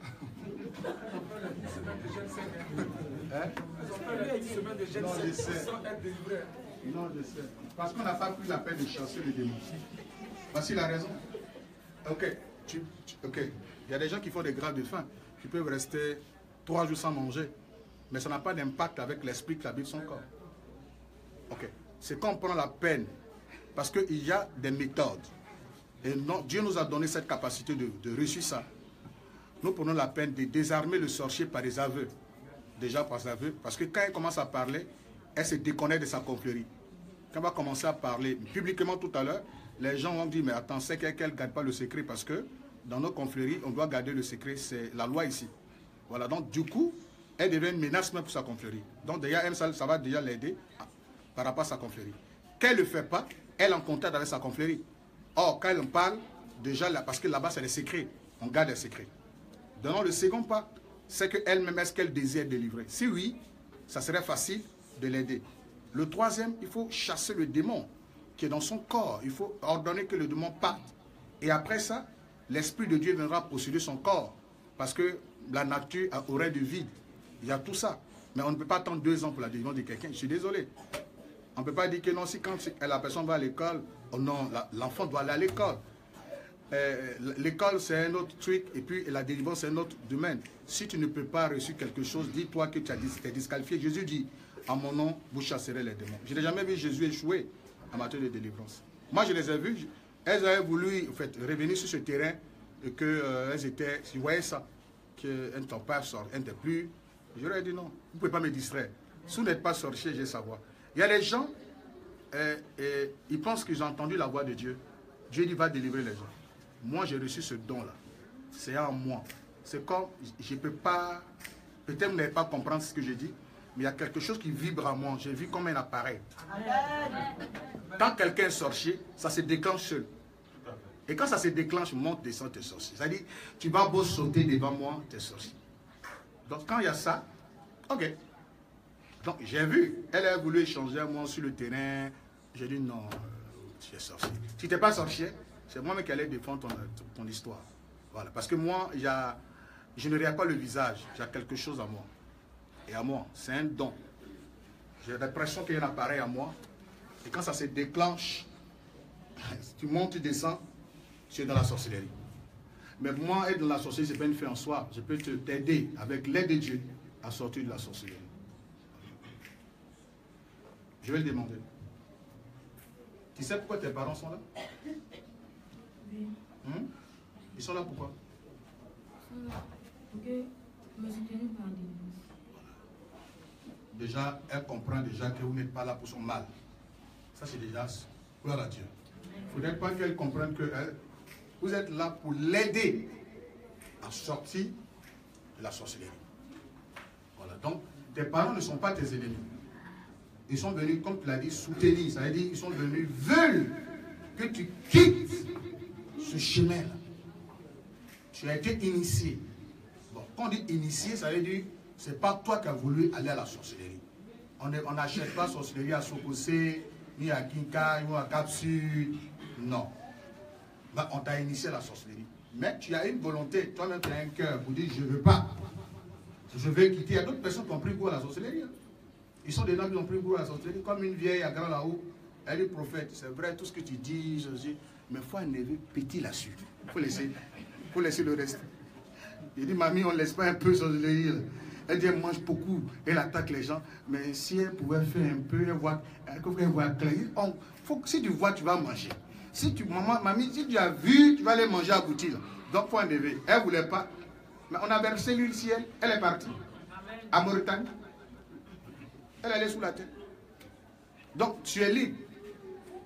S2: Hein? Non, je sais. Non, je sais. Parce qu'on n'a pas pris la peine de chasser le démon. Voici la raison. Ok. Tu, tu, ok. Il y a des gens qui font des graves de faim. Qui peuvent rester trois jours sans manger. Mais ça n'a pas d'impact avec l'esprit qui habite son corps. Ok. C'est quand on prend la peine. Parce qu'il y a des méthodes. Et non, Dieu nous a donné cette capacité de, de réussir ça. Nous prenons la peine de désarmer le sorcier par des aveux. Déjà par des aveux. Parce que quand elle commence à parler, elle se déconnecte de sa confrérie. Quand elle va commencer à parler publiquement tout à l'heure, les gens vont dire, mais attends, c'est qu'elle ne garde pas le secret. Parce que dans nos confréries, on doit garder le secret. C'est la loi ici. Voilà, donc du coup, elle devient une menace même pour sa confrérie. Donc déjà, elle, ça, ça va déjà l'aider par rapport à sa confrérie. Qu'elle ne le fait pas, elle est en contact avec sa confrérie. Or, quand elle en parle, déjà, là, parce que là-bas, c'est les secrets. On garde les secrets. Donnons le second pas, c'est qu'elle-même, est-ce qu'elle désire délivrer? Si oui, ça serait facile de l'aider. Le troisième, il faut chasser le démon qui est dans son corps. Il faut ordonner que le démon parte. Et après ça, l'Esprit de Dieu viendra posséder son corps. Parce que la nature aurait du vide. Il y a tout ça. Mais on ne peut pas attendre deux ans pour la délivrance de quelqu'un. Je suis désolé. On ne peut pas dire que non, si quand la personne va à l'école, oh non, l'enfant doit aller à l'école. Euh, l'école, c'est un autre truc, et puis la délivrance, c'est un autre domaine. Si tu ne peux pas réussir quelque chose, dis-toi que tu es disqualifié. Jésus dit, à mon nom, vous chasserez les démons. Je n'ai jamais vu Jésus échouer en matière de délivrance. Moi, je les ai vus. Elles avaient voulu en fait, revenir sur ce terrain, et qu'elles euh, étaient, si vous voyez ça, qu'elles ne sont pas sorties, elles n'étaient plus. Je leur ai dit non, vous ne pouvez pas me distraire. Si vous n'êtes pas sorcier, je vais savoir. Il y a des gens, euh, euh, ils pensent qu'ils ont entendu la voix de Dieu. Dieu dit va délivrer les gens. Moi, j'ai reçu ce don-là. C'est en moi. C'est comme, je ne peux pas, peut-être vous n'allez pas comprendre ce que je dis, mais il y a quelque chose qui vibre en moi. J'ai vu comme un appareil. Quand quelqu'un est sorcier, ça se déclenche seul. Et quand ça se déclenche, monte, descend, t'es sorcier. C'est-à-dire, tu vas beau sauter devant moi, t'es sorcier. Donc quand il y a ça, ok. Donc j'ai vu, elle a voulu échanger avec moi sur le terrain. J'ai dit non, euh, tu es sorcier. Si tu n'es pas sorcier, c'est moi qui allais défendre ton, ton, ton histoire. Voilà. Parce que moi, y a, je ne regarde pas le visage, j'ai quelque chose à moi. Et à moi, c'est un don. J'ai l'impression qu'il y a un appareil à moi. Et quand ça se déclenche, tu montes, tu descends, tu es dans la sorcellerie. Mais moi, être dans la sorcellerie, ce n'est pas une fin en soi. Je peux t'aider avec l'aide de Dieu à sortir de la sorcellerie. Je vais le demander. Tu sais pourquoi tes parents sont là?
S4: Oui.
S2: Hum? Ils sont là pourquoi?
S4: Ils sont là pour que me soutenir par délivrance.
S2: Déjà, elle comprend déjà que vous n'êtes pas là pour son mal. Ça, c'est déjà gloire à Dieu. Il ne faudrait pas qu'elle comprenne que elle, vous êtes là pour l'aider à sortir de la sorcellerie. Voilà. Donc, tes parents ne sont pas tes ennemis. Ils sont venus, comme tu l'as dit, soutenir. Ça veut dire qu'ils sont venus, veulent que tu quittes ce chemin-là. Tu as été initié. Bon, quand on dit initié, ça veut dire ce n'est pas toi qui as voulu aller à la sorcellerie. On n'achète pas sorcellerie à Sokosé, ni à Kinka, ni à Cap-Sud. Non. Ben, on t'a initié à la sorcellerie. Mais tu as une volonté, toi-même tu as un cœur pour dire je ne veux pas. Je veux quitter. Il y a d'autres personnes qui ont pris goût à la sorcellerie. Hein. Ils sont des gens qui ont pris goût à la sorcellerie. Comme une vieille à grand là-haut, elle est prophète. C'est vrai, tout ce que tu dis, je dis, mais il faut un neveu petit là-dessus. Il faut laisser, faut laisser le reste. Il dit, mamie, on ne laisse pas un peu sorcellerie. Elle dit, elle mange beaucoup, elle attaque les gens. Mais si elle pouvait faire un peu, elle voit, elle voit clair. On, faut, si tu vois, tu vas manger. Si tu, maman, mamie, si tu as vu, tu vas aller manger à Boutil. Donc, il faut un neveu. Elle ne voulait pas. Mais on a versé l'huile ciel, elle est partie. À Mauritanie. Elle allait sous la terre. Donc, tu es libre.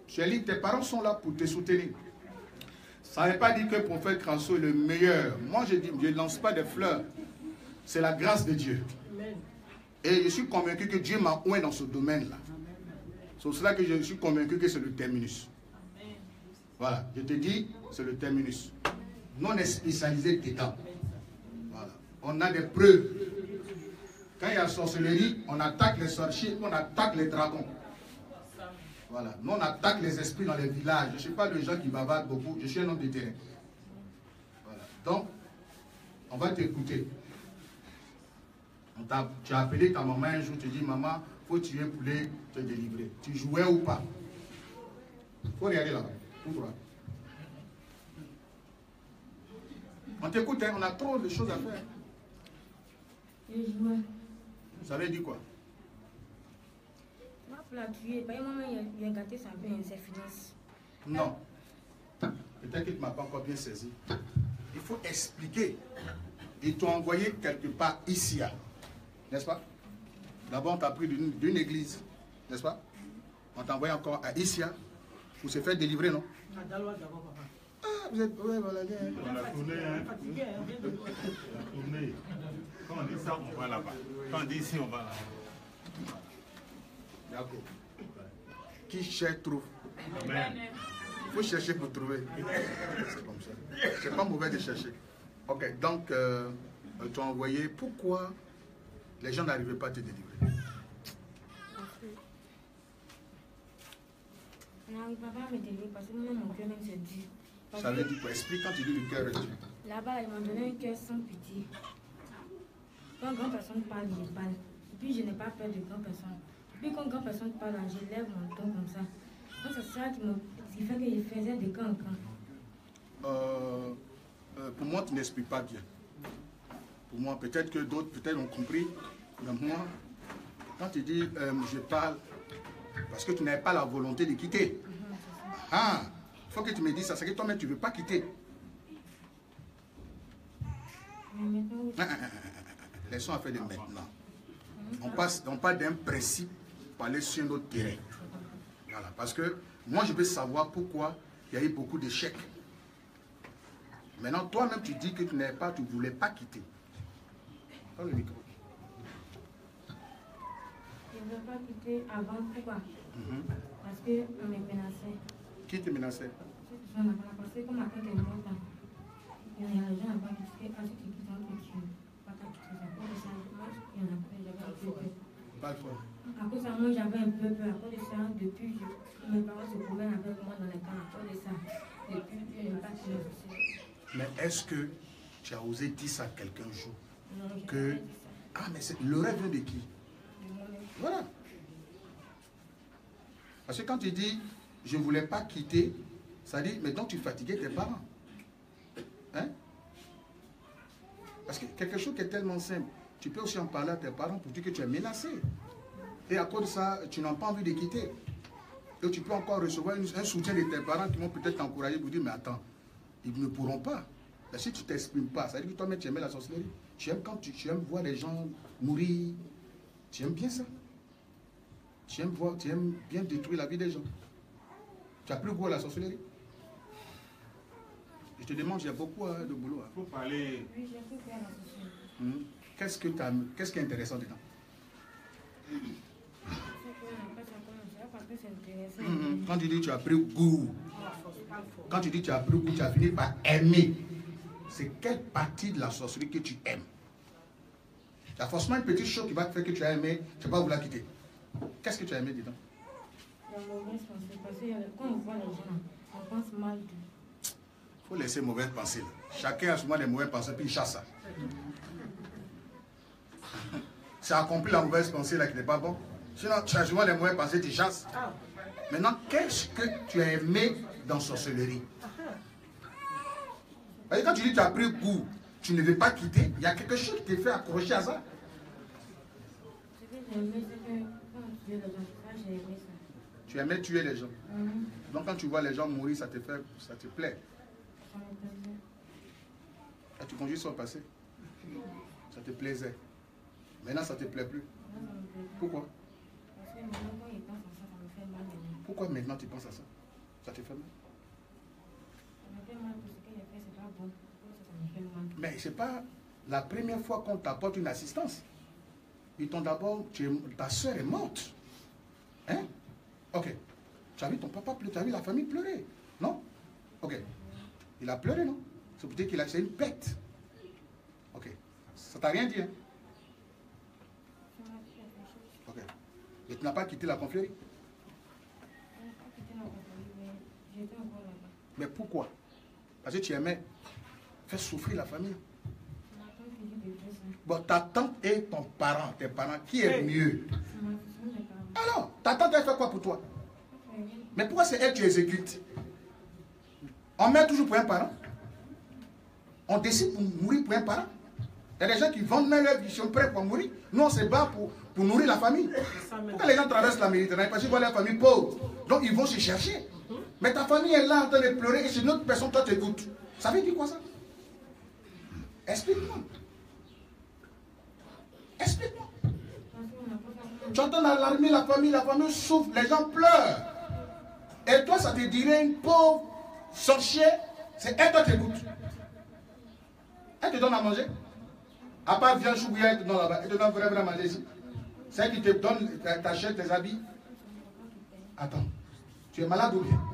S2: Tu es libre, tes parents sont là pour te soutenir. Ça ne veut pas dire que le prophète Crasso est le meilleur. Moi, je dis, je ne lance pas de fleurs. C'est la grâce de Dieu. Amen. Et je suis convaincu que Dieu m'a oint dans ce domaine-là. C'est pour cela que je suis convaincu que c'est le terminus. Amen. Voilà, je te dis, c'est le terminus. Nous, on est spécialisé dedans. Voilà. On a des preuves. Quand il y a sorcellerie, on attaque les sorciers, on attaque les dragons. Voilà. Nous, on attaque les esprits dans les villages. Je ne suis pas le gens qui bavardent beaucoup. Je suis un homme de terrain. Voilà. Donc, on va t'écouter. Tu as appelé ta maman un jour, tu dis, maman, il faut tuer un poulet, te délivrer. Tu jouais ou pas? Il faut regarder là-bas. Pour toi. On t'écoute, hein? On a trop de choses à faire.
S4: Je jouais.
S2: Ça veut dire quoi?
S4: Pour la tuer, par exemple, il y a gâté, ça fait ses finances.
S2: Non. Peut-être que tu ne m'as pas encore bien saisi. Il faut expliquer. Ils t'ont envoyé quelque part ici, n'est-ce pas? D'abord, on t'a pris d'une église, n'est-ce pas? On t'a envoyé encore à Issia pour se faire délivrer, non? Ah, vous êtes... Oui, voilà.
S7: On a tourné, hein? On a tourné. Quand on dit ça, on va là-bas. Quand on dit ici, on va là-bas.
S2: D'accord. Qui cherche trouve.
S7: Amen.
S2: Il faut chercher pour trouver. C'est comme ça. C'est pas mauvais de chercher. Ok, donc, euh, tu as envoyé. Pourquoi les gens n'arrivaient pas à te délivrer?
S4: On n'arrive pas à me délivrer parce que moi, mon cœur même se dit.
S2: Ça veut dire quoi? Explique quand tu dis le cœur est dur.
S4: Là-bas, ils m'ont donné un cœur sans pitié. Quand une grande personne parle, je parle. Et puis, je n'ai pas peur de grandes personnes. Puis quand une grande personne parle, je lève mon ton comme ça. Donc c'est ça qui, me, qui fait que je faisais de camp en camp.
S2: Euh, euh, pour moi, tu n'expliques pas bien. Pour moi, peut-être que d'autres peut-être ont compris. Mais moi, quand tu dis euh, je parle, parce que tu n'avais pas la volonté de quitter. Mm-hmm, ah, il faut que tu me dises ça. C'est que toi-même, tu ne veux pas quitter.
S4: Mais maintenant, oui.
S2: Ah, ah, ah, ah. Laissons affaire de maintenant. Mm-hmm. On passe, on parle d'un principe pour aller sur notre terrain. Voilà, parce que moi, je veux savoir pourquoi il y a eu beaucoup d'échecs. Maintenant, toi-même, tu dis que tu n'avais pas, tu ne voulais pas quitter. Prends le micro.
S4: Je ne voulais pas quitter avant, pourquoi? Mm-hmm. Parce qu'on me menaçait.
S2: Qui te menaçait?
S4: Parce que comme ma tante est morte, il y a des gens là-bas qui disaient que si tu quittes, on te tue. Pas qu'à quitter ça. Pour ça, moi, il y en a plein, j'avais un peu peur.
S2: Pas quoi?
S4: À cause de ça, moi, j'avais un peu peur. À cause de ça, depuis, je, mes parents se promènent avec moi dans les camps. À cause de ça, depuis, je n'ai pas tiré aussi.
S2: Mais est-ce que tu as osé dire ça à quelqu'un un jour?
S4: Non, je
S2: que...
S4: n'ai pas dit ça.
S2: Ah, mais le rêve vient de qui?
S4: De moi-même.
S2: Voilà. Parce que quand tu dis, je ne voulais pas quitter, ça dit, maintenant tu fatiguais tes parents. Hein? Parce que quelque chose qui est tellement simple, tu peux aussi en parler à tes parents pour dire que tu es menacé. Et à cause de ça, tu n'as pas envie de quitter. Et tu peux encore recevoir une, un soutien de tes parents qui vont peut-être t'encourager pour dire, mais attends, ils ne pourront pas. Mais si tu ne t'exprimes pas, ça veut dire que toi-même tu aimes la sorcellerie. Tu aimes quand tu, tu aimes voir les gens mourir. Tu aimes bien ça. Tu aimes, voir, tu aimes bien détruire la vie des gens. Tu as plus goût à la sorcellerie. Je te demande, il y a beaucoup hein, de boulot.
S7: Il faut parler.
S4: Oui, j'ai tout fait à la société.
S2: Hum. Qu'est-ce que tu as, qu'est-ce qui est intéressant dedans? Hum, quand tu dis tu as pris goût, quand tu dis tu as pris goût, tu as fini par aimer. C'est quelle partie de la sorcellerie que tu aimes? Il y a forcément une petite chose qui va te faire que tu as aimé, tu ne vas pas vouloir quitter. Qu'est-ce que tu as aimé dedans?
S4: La mauvaise pensée, parce que quand on voit les gens, on pense mal d'eux.
S2: Il faut laisser mauvaises pensées. Chacun a souvent des mauvaises pensées, puis il chasse ça. Tu as accompli la mauvaise pensée là qui n'est pas bon. Sinon, tu as souvent des mauvaises pensées, tu chasses. Maintenant, qu'est-ce que tu as aimé dans sorcellerie? Parce que quand tu dis que tu as pris goût, tu ne veux pas quitter, il y a quelque chose qui te fait accrocher à ça.
S4: Ce que j'ai aimé, c'est que quand on tuait les gens, j'ai aimé ça.
S2: Tu aimais tuer les gens.
S4: Mm-hmm.
S2: Donc quand tu vois les gens mourir, ça te fait, ça te plaît.
S4: Ça me plaisait.
S2: Et tu conduis sur le passé. Ça te plaisait. Maintenant, ça ne te plaît plus.
S4: Moi, ça me plaisait.
S2: Pourquoi?
S4: Parce que maintenant, quand il pense à ça, ça me fait mal. Maintenant.
S2: Pourquoi maintenant tu penses à ça? Ça te fait mal? Mais ce n'est pas la première fois qu'on t'apporte une assistance. Ils t'ont d'abord, ta soeur est morte. Hein? Ok. Tu as vu ton papa pleurer, tu as vu la famille pleurer. Non? Ok. Il a pleuré, non? C'est pour dire qu'il a fait une bête. Ok. Ça t'a rien dit, hein? Ok. Et tu n'as pas quitté la confrérie? Mais pourquoi? Parce que tu aimais faire souffrir la famille. Bon, ta tante et ton parent, tes parents, qui est mieux? Alors, ta tante, elle fait quoi pour toi? Mais pourquoi c'est elle qui exécute? On met toujours pour un parent. On décide pour mourir pour un parent. Il y a des gens qui vendent même leur vie, ils sont prêts pour mourir. Nous, on se bat pour, pour nourrir la famille. Quand les gens traversent la Méditerranée, parce qu'ils voient la famille pauvre, donc ils vont se chercher. Mais ta famille est là en train de pleurer et c'est une autre personne, toi, t'écoutes. Ça veut dire quoi ça? Explique-moi. Explique-moi. Tu entends alarmer la famille, la famille souffre, les gens pleurent. Et toi, ça te dirait une pauvre sorcière, c'est elle qui t'écoute. Elle te donne à manger. À part viande choubouillère, elle te donne là-bas. Elle te donne vraiment à manger ici. C'est elle qui te donne, t'achète tes habits. Attends, tu es malade ou bien?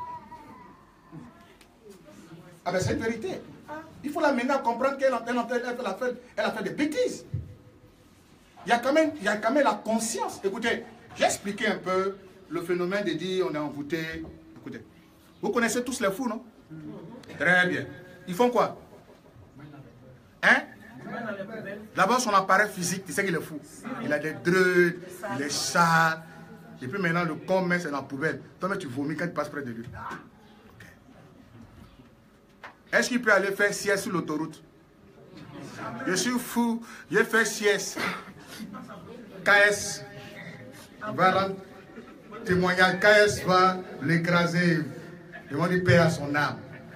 S2: Ah ben c'est une vérité. Il faut la mener à comprendre qu'elle elle, elle, elle, a fait, elle a fait des bêtises. Il y a quand même, il y a quand même la conscience. Écoutez, j'ai expliqué un peu le phénomène de dire on est envoûté. Écoutez, vous connaissez tous les fous, non? Très bien. Ils font quoi? Hein? D'abord son appareil physique, tu sais qu'il est fou. Il a des dreux, il est sale. Et puis maintenant le corps, c'est dans la poubelle. Toi, tu vomis quand tu passes près de lui. Est-ce qu'il peut aller faire sieste sur l'autoroute? Je suis fou, je fais sieste. K S va rendre témoignage. K S va l'écraser. Ils vont lui payer à son âme.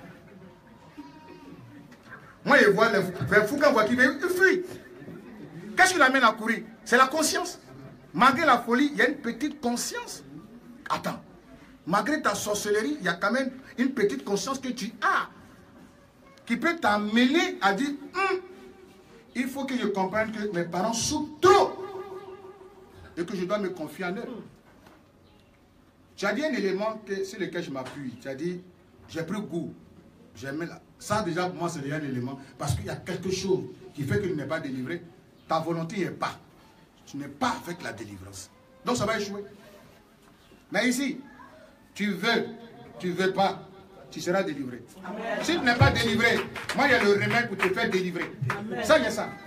S2: Moi, je vois les fous quand on voit qu'il fuit. Qu'est-ce qui l'amène à courir? C'est la conscience. Malgré la folie, il y a une petite conscience. Attends. Malgré ta sorcellerie, il y a quand même une petite conscience que tu as. Qui peut t'amener à dire, hm, il faut que je comprenne que mes parents souffrent trop. Et que je dois me confier en eux. Tu as dit un élément que, sur lequel je m'appuie. Tu as dit, j'ai pris goût. J'aimais là. Ça déjà pour moi c'est déjà un élément. Parce qu'il y a quelque chose qui fait que tu n'es pas délivré. Ta volonté n'est pas. Tu n'es pas avec la délivrance. Donc ça va échouer. Mais ici, tu veux, tu ne veux pas, tu seras délivré. Amen. Si tu n'es pas délivré, moi il y a le remède pour te faire délivrer. Amen. Ça, il y a ça.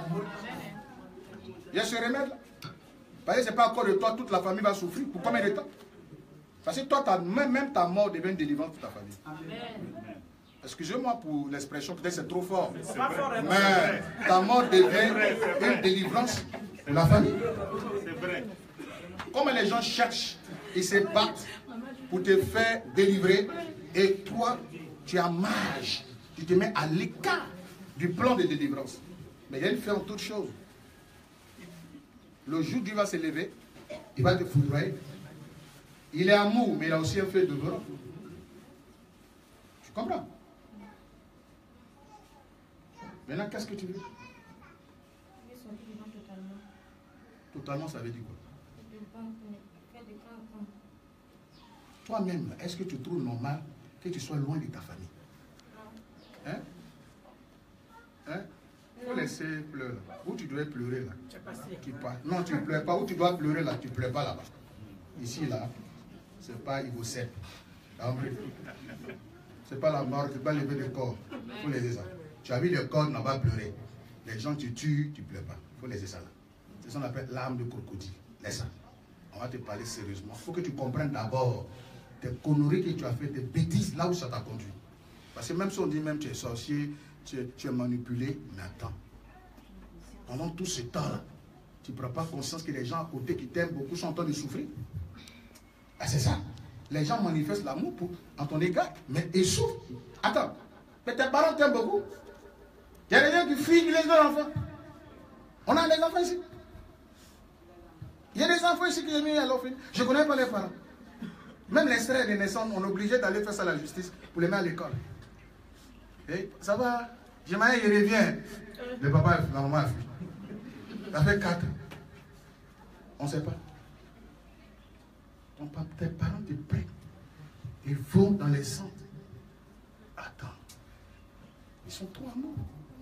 S2: Il y a ce remède là. Parce que ce n'est pas encore de toi, toute la famille va souffrir. Pour combien de temps? Parce que toi, même, même ta mort devient délivrante pour ta famille. Amen. Excusez-moi pour l'expression, peut-être c'est trop fort. Mais ta mort devient une délivrance pour la famille. Comme les gens cherchent, ils se battent pour te faire délivrer. Et toi, tu as marge. Tu te mets à l'écart du plan de délivrance. Mais il y a une fin en toute chose. Le jour où Dieu va se lever, il va te foudroyer. Il est amour, mais il a aussi un feu de devant. Tu comprends? Maintenant, qu'est-ce que tu veux? Totalement, ça veut dire quoi? Toi-même, est-ce que tu trouves normal que tu sois loin de ta famille? Hein? Hein? Il faut laisser pleurer. Où tu dois pleurer là? Tu pars. Non, tu ne pleures pas. Où tu dois pleurer là? Tu ne pleures pas là-bas. Ici, là, ce n'est pas Ivocène. Ce n'est pas la mort, tu ne peux pas lever le corps. Il faut laisser ça. Tu as vu le corps, n'a pas pleuré. Les gens tu tues, tu ne pleures pas. Il faut laisser ça là. C'est ce qu'on appelle l'âme de crocodile. Laisse ça. On va te parler sérieusement. Il faut que tu comprennes d'abord tes conneries que tu as fait, tes bêtises, là où ça t'a conduit. Parce que même si on dit même tu es sorcier, tu es, tu es manipulé, mais attends. Pendant tout ce temps-là, tu ne prends pas conscience que les gens à côté qui t'aiment beaucoup sont en train de souffrir. Ah, c'est ça. Les gens manifestent l'amour en ton égard, mais ils souffrent. Attends, mais tes parents t'aiment beaucoup. Il y a des gens qui fuient, qui laissent leurs enfants. On a des enfants ici. Il y a des enfants ici qui aiment à l'orphelinat. Je ne connais pas les parents. Même l'extrait des naissances, on est obligé d'aller faire ça à la justice pour les mettre à l'école. Et ça va, Jemaï, il revient. Le papa, la maman a fui. Ça fait quatre. On ne sait pas. Ton papa, tes parents te prennent. Ils vont dans les centres. Attends. Ils sont trop amoureux.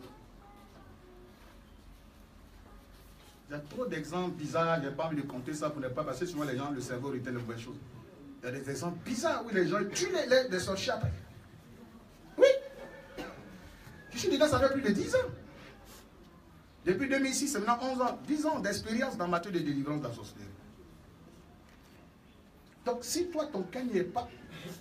S2: Il y a trop d'exemples bizarres. Je n'ai pas envie de compter ça pour ne pas passer. Souvent, les gens, le cerveau retient les bonnes choses. Il y a des exemples bizarres où les gens tuent les, les, les sorciers après. Oui. Je suis dedans, ça fait plus de dix ans. Depuis deux mille six, c'est maintenant onze ans. dix ans d'expérience dans matière de délivrance de la sorcellerie. Donc, si toi, ton cas n'y est pas,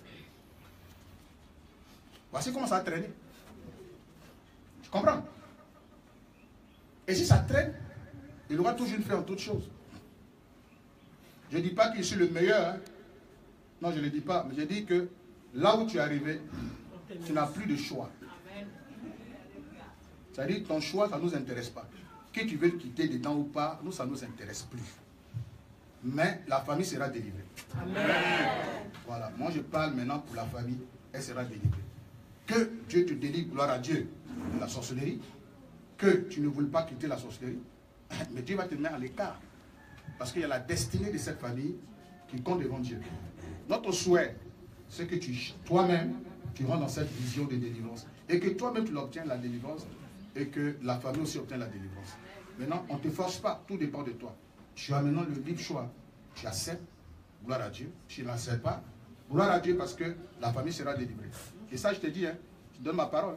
S2: voici comment ça a traîné. Tu comprends? Et si ça traîne, il aura toujours fait en toutes choses. Je ne dis pas que je suis le meilleur. Hein. Non, je ne le dis pas. Mais je dis que là où tu es arrivé, tu n'as plus de choix. C'est-à-dire que ton choix, ça ne nous intéresse pas. Que tu veux quitter dedans ou pas, nous, ça ne nous intéresse plus. Mais la famille sera délivrée. Amen. Voilà. Moi, je parle maintenant pour la famille. Elle sera délivrée. Que Dieu te délivre, gloire à Dieu, de la sorcellerie. Que tu ne veuilles pas quitter la sorcellerie. Mais Dieu va te mettre à l'écart. Parce qu'il y a la destinée de cette famille qui compte devant Dieu. Notre souhait, c'est que tu, toi-même, tu rentres dans cette vision de délivrance. Et que toi-même, tu l'obtiens, la délivrance. Et que la famille aussi obtient la délivrance. Maintenant, on ne te force pas. Tout dépend de toi. Tu as maintenant le libre choix. Tu acceptes, gloire à Dieu. Tu ne l'acceptes pas, gloire à Dieu parce que la famille sera délivrée. Et ça, je te dis, hein, je donne ma parole.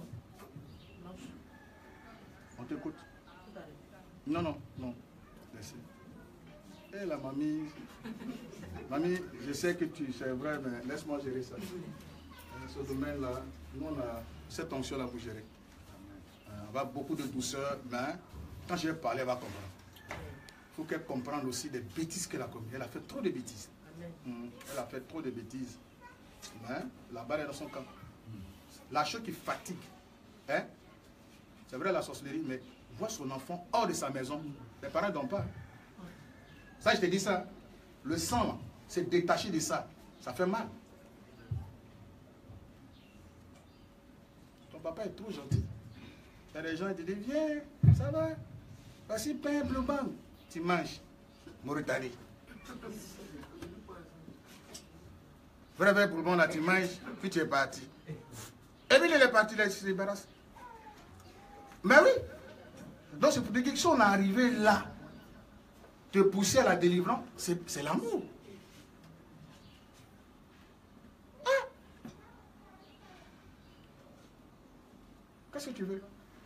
S2: On t'écoute. Non, non, non. Laissez. Eh la mamie, mamie, je sais que tu, c'est vrai, mais laisse-moi gérer ça. Ce domaine-là, nous on a cette onction-là pour gérer. On va beaucoup de douceur, mais quand je vais parler, elle va comprendre. Il faut qu'elle comprenne aussi des bêtises qu'elle a commises. Elle a fait trop de bêtises. Mmh. Elle a fait trop de bêtises. Mais la balle est dans son camp. La chose qui fatigue, hein? C'est vrai la sorcellerie, mais voir son enfant hors de sa maison, les parents ne donnent pas. Ça, je te dis ça. Le sang, c'est détaché de ça. Ça fait mal. Ton papa est trop gentil. Il y a des gens qui te disent, viens, ça va. Voici pain, bleu bang. Tu manges. Mauritanie. Vrai, vrai, bourbon, là, tu manges, puis tu es parti. Et puis il est parti, là, il se débarrasse. Mais oui. Donc c'est pour dire que si on est arrivé là, te pousser à la délivrance, c'est l'amour. Hein? Qu'est-ce que tu veux?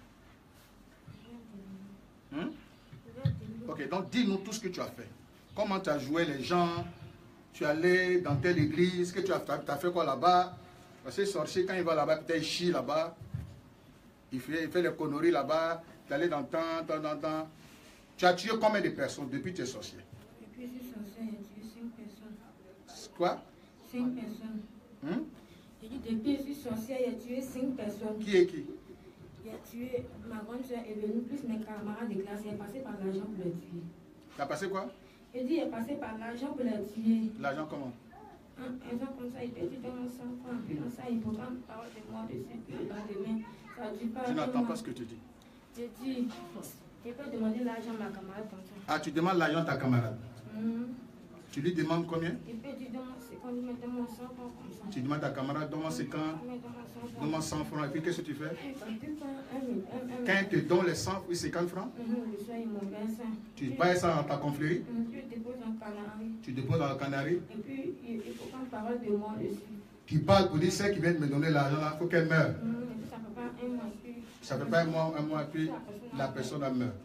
S2: Hein? Ok, donc dis-nous tout ce que tu as fait. Comment tu as joué les gens? Tu es allé dans telle église? Que tu as, as fait quoi là-bas? Parce que les sorciers, quand il va là-bas, peut-être il chie là-bas. Il fait, il fait les conneries là-bas. Tu es allé dans tant, tant, tant, tant. Tu as tué combien de personnes depuis que tu es sorcier?
S4: Depuis que je suis sorcier, j'ai tué cinq personnes.
S2: Quoi?
S4: cinq personnes.
S2: Hum?
S4: J'ai dit depuis que je suis sorcier, j'ai tué cinq personnes.
S2: Qui est qui?
S4: J'ai tué, ma grande soeur est venue, plus mes camarades de classe, elle est passée par l'argent pour les tuer.
S2: Tu as passé quoi?
S4: J'ai dit, elle est passée par l'argent pour les tuer.
S2: L'argent comment?
S4: Un exemple comme ça, il perdit dans mon sang, puis dans ça, il programme parole de moi dessus, puis dans demain, ça ne dit pas.
S2: Je n'entends pas ce que tu dis.
S4: J'ai dit, je peux demander l'argent à ma camarade comme ça.
S2: Ah, tu demandes l'argent à ta camarade.
S4: Mm.
S2: Tu lui demandes combien?
S4: Il peut dire, c'est quand il met dans mon sang, comme ça.
S2: Tu demandes à ta camarade, donne-moi cinquante, donne-moi cent francs, et puis qu'est-ce que tu fais? Quand il te donne les cent ou cinquante francs, tu payes ça dans ta confrérie,
S4: tu déposes en Canarie.
S2: tu déposes dans le Canari,
S4: Et puis, il faut qu'on parle de moi dessus.
S2: tu parles pour dire celle qui vient de me donner l'argent, il faut qu'elle meure.
S4: Mm, et puis ça fait pas un mois, puis...
S2: Ça fait pas un mois, un mois, et puis la personne a meurt.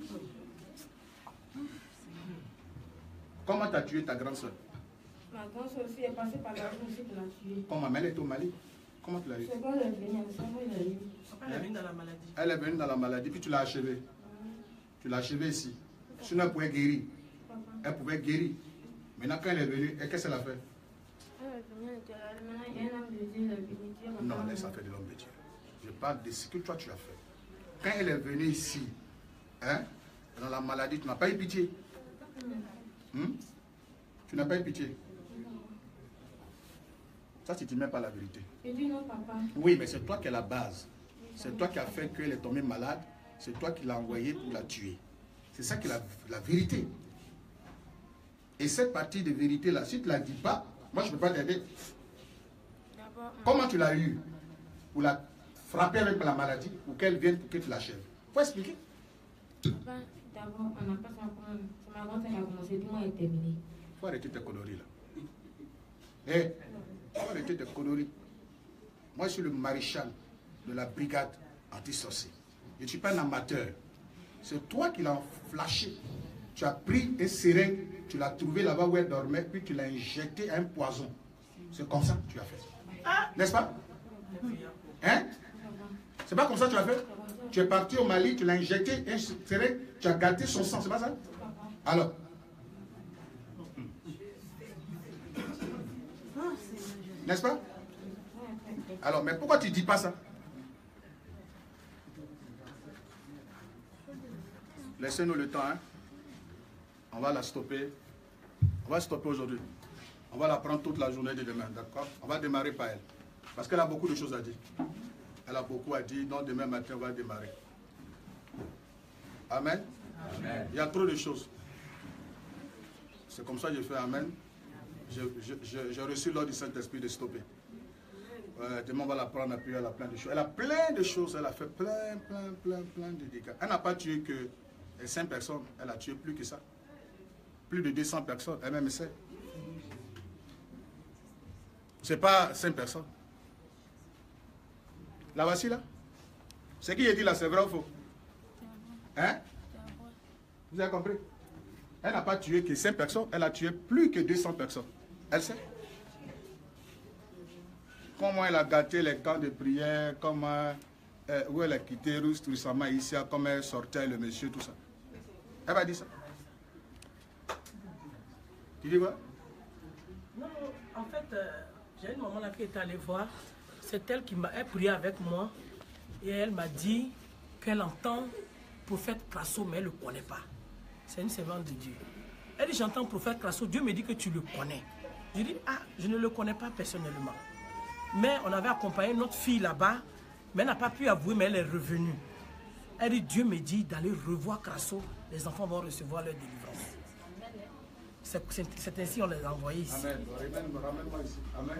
S2: Comment tu as tué ta grande soeur?
S4: Ma grande soeur aussi est passée par l'argent aussi pour la tuer.
S2: Comment? Mais elle est au Mali. Comment tu l'as eu?
S4: C'est quand elle est venue, c'est quand elle est venue.
S8: Elle est venue dans la maladie.
S2: Elle est venue dans la maladie, puis tu l'as achevée. Tu l'as achevée ici. Sinon, elle pouvait guérir. Elle pouvait guérir. Maintenant, quand elle est venue, qu'est-ce qu'elle a fait?
S4: Elle est venue, elle était là. Maintenant, il y a un homme de Dieu, elle est venue dire...
S2: Non, laisse affaire de l'homme de Dieu. Je parle de ce que toi tu as fait. Quand elle est venue ici, hein, dans la maladie, tu n'as pas eu pitié. Hmm? Tu n'as pas eu pitié. Ça, tu ne dis même pas la vérité.
S4: Je dis non, papa.
S2: Oui, mais c'est toi qui es la base. C'est toi qui as fait qu'elle est tombée malade. C'est toi qui l'as envoyée pour la tuer. C'est ça qui est la, la vérité. Et cette partie de vérité-là, si tu ne la dis pas, moi, je ne peux pas t'aider. Comment tu l'as eu? Pour la frapper avec la maladie ou qu'elle vienne pour que tu l'achèves? Il faut expliquer.
S4: Papa, d'abord, on n'a pas ça comme... C'est ma grande qui a commencé, tout le monde est terminé.
S2: Il faut arrêter tes conneries là. Eh, il faut arrêter tes conneries. Moi, je suis le maréchal de la brigade anti-sorcier. Je ne suis pas un amateur. C'est toi qui l'as flashé. Tu as pris un seringue, tu l'as trouvé là-bas où elle dormait, puis tu l'as injecté à un poison. C'est comme ça que tu as fait. N'est-ce pas? Hein? C'est pas comme ça que tu as fait? Tu es parti au Mali, tu l'as injecté, un seringue, tu as gâté son sang, c'est pas ça? Alors? N'est-ce pas? Alors, mais pourquoi tu ne dis pas ça? Laissez-nous le temps, hein? On va la stopper. On va stopper aujourd'hui. On va la prendre toute la journée de demain, d'accord? On va démarrer par elle. Parce qu'elle a beaucoup de choses à dire. Elle a beaucoup à dire, donc demain matin, on va démarrer. Amen? Amen. Il y a trop de choses. C'est comme ça que j'ai fait Amen. J'ai reçu l'ordre du Saint-Esprit de stopper. Euh, demain, on va la prendre, puis elle a plein de choses. Elle a plein de choses, elle a fait plein, plein, plein, plein de dégâts. Elle n'a pas tué que cinq personnes, elle a tué plus que ça. Plus de deux cents personnes, elle-même sait. Ce n'est pas cinq personnes. La voici là. Ce qui est dit là, c'est vrai ou faux? Hein? Vous avez compris? Elle n'a pas tué que cinq personnes, elle a tué plus que deux cents personnes. Elle sait. Comment elle a gâté les camps de prière, comment, euh, où elle a quitté Rousse récemment ici, comment elle sortait le monsieur, tout ça. Elle va dire ça. Tu dis quoi?
S8: Non, en fait, euh, j'ai une maman là qui est allée voir. C'est elle qui m'a prié avec moi. Et elle m'a dit qu'elle entend prophète Crasso, mais elle ne le connaît pas. C'est une servante de Dieu. Elle dit, j'entends prophète Crasso, Dieu me dit que tu le connais. Je dis, ah, je ne le connais pas personnellement. Mais on avait accompagné notre fille là-bas, mais elle n'a pas pu avouer, mais elle est revenue. Elle dit, Dieu me dit d'aller revoir Crasso, les enfants vont recevoir leur délivrance. C'est ainsi qu'on les a envoyés ici.
S2: Amen. Ramène-moi ici. Amen.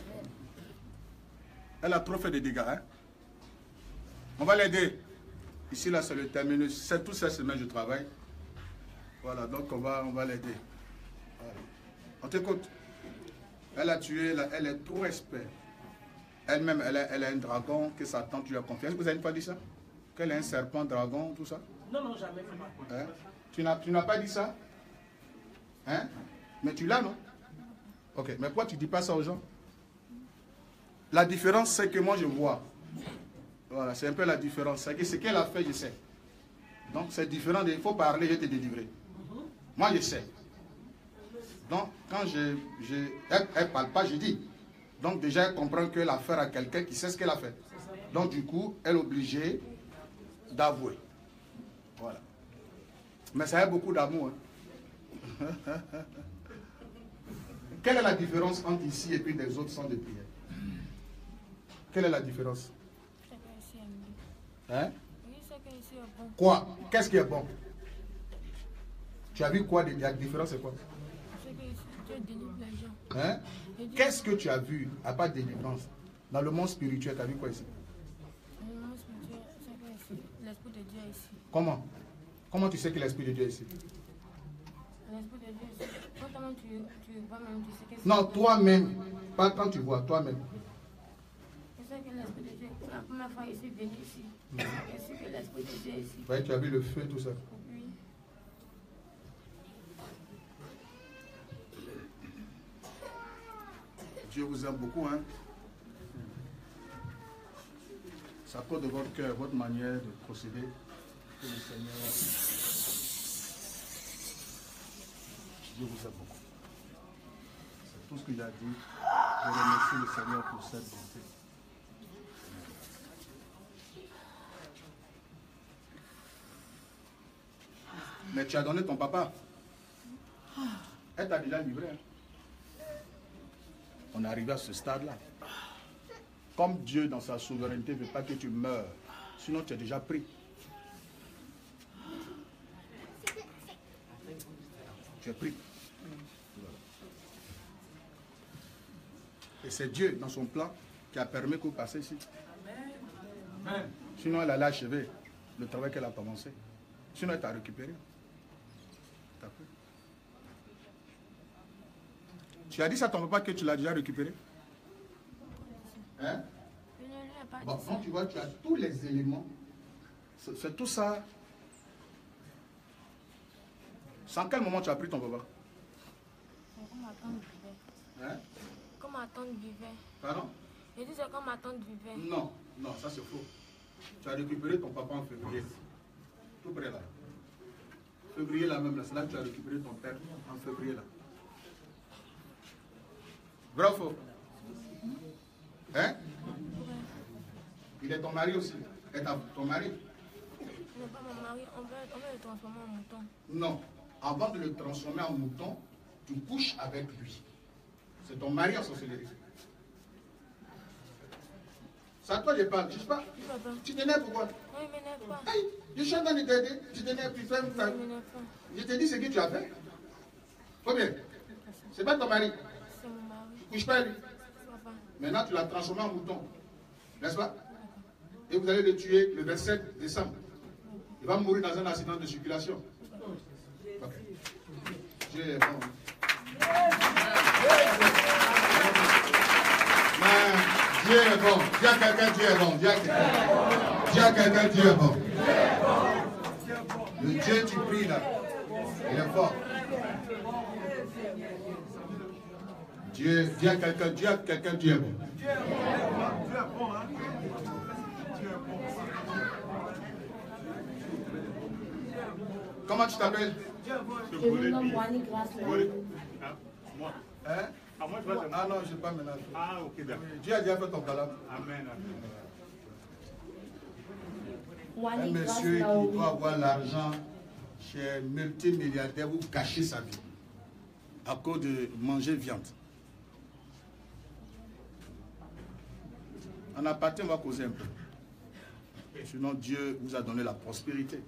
S2: Elle a trop fait de dégâts. Hein? On va l'aider. Ici, là, c'est le terminus. C'est toute cette semaine, je travaille. Voilà, donc on va, on va l'aider. Voilà. On t'écoute. Elle a tué, elle, elle est trop expert. Elle-même, elle, elle a un dragon que sa tante lui a confié. Est-ce que vous n'avez pas dit ça? Qu'elle a un serpent, dragon, tout ça?
S8: Non, non, jamais.
S2: Hein? Tu n'as pas dit ça? Hein? Mais tu l'as, non? Ok, mais pourquoi tu ne dis pas ça aux gens? La différence, c'est que moi, je vois. Voilà, c'est un peu la différence. C'est que ce qu'elle a fait, je sais. Donc, c'est différent. Il faut parler, je vais te délivrer. Moi, je sais. Donc, quand je, je, elle ne parle pas, je dis. Donc, déjà, elle comprend qu'elle a affaire à quelqu'un qui sait ce qu'elle a fait. Donc, du coup, elle est obligée d'avouer. Voilà. Mais ça a beaucoup d'amour. Hein. Quelle est la différence entre ici et puis des autres centres de prière? Quelle est la différence? Hein? Quoi? Qu'est-ce qui est bon? Tu as vu quoi? La différence c'est quoi? Hein? Qu'est-ce que tu as vu à part délivrance? Dans le monde spirituel, tu as vu quoi ici?
S4: Dans le monde spirituel, c'est que l'Esprit de Dieu est ici.
S2: Comment? Comment tu sais que l'Esprit de Dieu est ici?
S4: L'Esprit de Dieu est ici. Quand tu, tu vois même, tu sais que c'est...
S2: Non, toi-même. Pas quand tu vois, toi-même.
S4: Je sais que l'Esprit de Dieu, pour la première fois, je suis venu ici. Je sais que l'Esprit de Dieu est ici.
S2: Ouais, tu as vu le feu, tout ça.
S4: Oui.
S2: Dieu vous aime beaucoup, hein. C'est à cause de votre cœur, votre manière de procéder que le Seigneur... Dieu vous aime beaucoup. C'est tout ce que j'ai à dire. Je remercie le Seigneur pour cette bonté. Mais tu as donné ton papa. Elle t'a déjà livré. Hein. on est arrivé à ce stade-là. Comme Dieu, dans sa souveraineté, ne veut pas que tu meurs, sinon tu es déjà pris. Tu es pris. Et c'est Dieu, dans son plan, qui a permis que vous passiez ici. Sinon, elle allait achever le travail qu'elle a commencé. Sinon, elle t'a récupéré. T'as pris. Tu as dit ça à ton papa que tu l'as déjà récupéré? Hein? Bon, donc tu vois, tu as tous les éléments. C'est tout ça. Sans quel moment tu as pris ton papa?
S9: Comme ma tante vivait.
S2: Hein?
S9: Comme ma tante vivait.
S2: Pardon?
S9: Je dis c'est comme ma tante vivait.
S2: Non, non, ça c'est faux. Tu as récupéré ton papa en février. Tout près là. Février là même, là, c'est là que tu as récupéré ton père en février là. Vrai ou faux? Hein? Il est ton mari aussi. Et ton mari?
S9: Il n'est pas mon mari, on veut, on veut le transformer en mouton.
S2: Non. Avant de le transformer en mouton, tu couches avec lui. C'est ton mari en sorcellerie. C'est à toi que je parle. Je sais pas. Tu t'énerves pourquoi?
S9: Non, il ne m'énerve pas.
S2: Hey, je suis en train de t'aider. Tu t'énerves, tu fais.
S9: Non, il ne m'énerve pas.
S2: Je te dis ce que tu as fait. Faut bien. C'est pas ton mari.
S9: C'est mon mari.
S2: Tu couches pas avec lui.
S9: Papa.
S2: Maintenant, tu l'as transformé en mouton. N'est-ce pas? Et vous allez le tuer le vingt-sept décembre. Il va mourir dans un accident de circulation. Ok. Dieu est bon. Mais Dieu est bon. Dis à quelqu'un Dieu est bon. Dis à quelqu'un. Dis à quelqu'un Dieu est bon. Le Dieu tu pries là, il est fort. Dieu, dis à quelqu'un, dis à quelqu'un Dieu est bon. Dieu est bon, hein? Dieu est bon. Comment tu t'appelles?
S3: Je me nomme Wani Grâce.
S7: Moi.
S2: Hein?
S7: Ah, moi, je vois
S2: Ah non, je n'ai pas ménagé.
S7: Ah, ok, d'accord.
S2: Dieu a déjà fait ton calame.
S7: Amen, amen.
S2: Un monsieur qui doit avoir l'argent chez multimilliardaire, vous cachez sa vie à cause de manger viande. En aparté, on va causer un peu. Sinon, Dieu vous a donné la prospérité.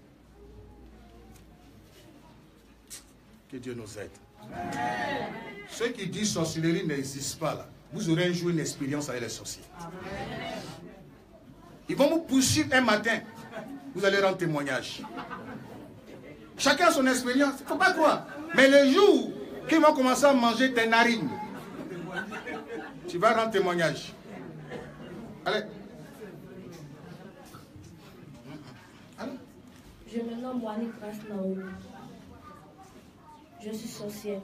S2: Que Dieu nous aide. Amen. Ceux qui disent sorcellerie n'existe pas là, vous aurez un jour une expérience avec les sorciers. Amen. Ils vont vous poursuivre un matin. Vous allez rendre témoignage. Chacun a son expérience. Il ne faut pas croire. Mais le jour qu'ils vont commencer à manger tes narines, tu vas rendre témoignage. Allez. Allez.
S3: Je me nomme Wani Grâce Naomi. Je suis sorcière.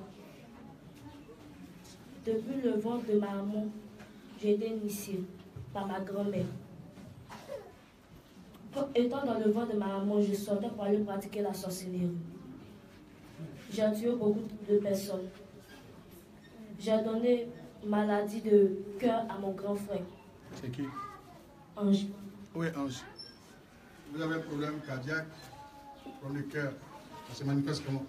S3: Depuis le ventre de ma maman, j'ai été initiée par ma grand-mère. Étant dans le ventre de ma maman, je sortais pour aller pratiquer la sorcellerie. J'ai tué beaucoup de personnes. J'ai donné maladie de cœur à mon grand frère.
S2: C'est qui?
S3: Ange.
S2: Oui, Ange. Vous avez un problème cardiaque, problème de cœur. Ça se manifeste comment?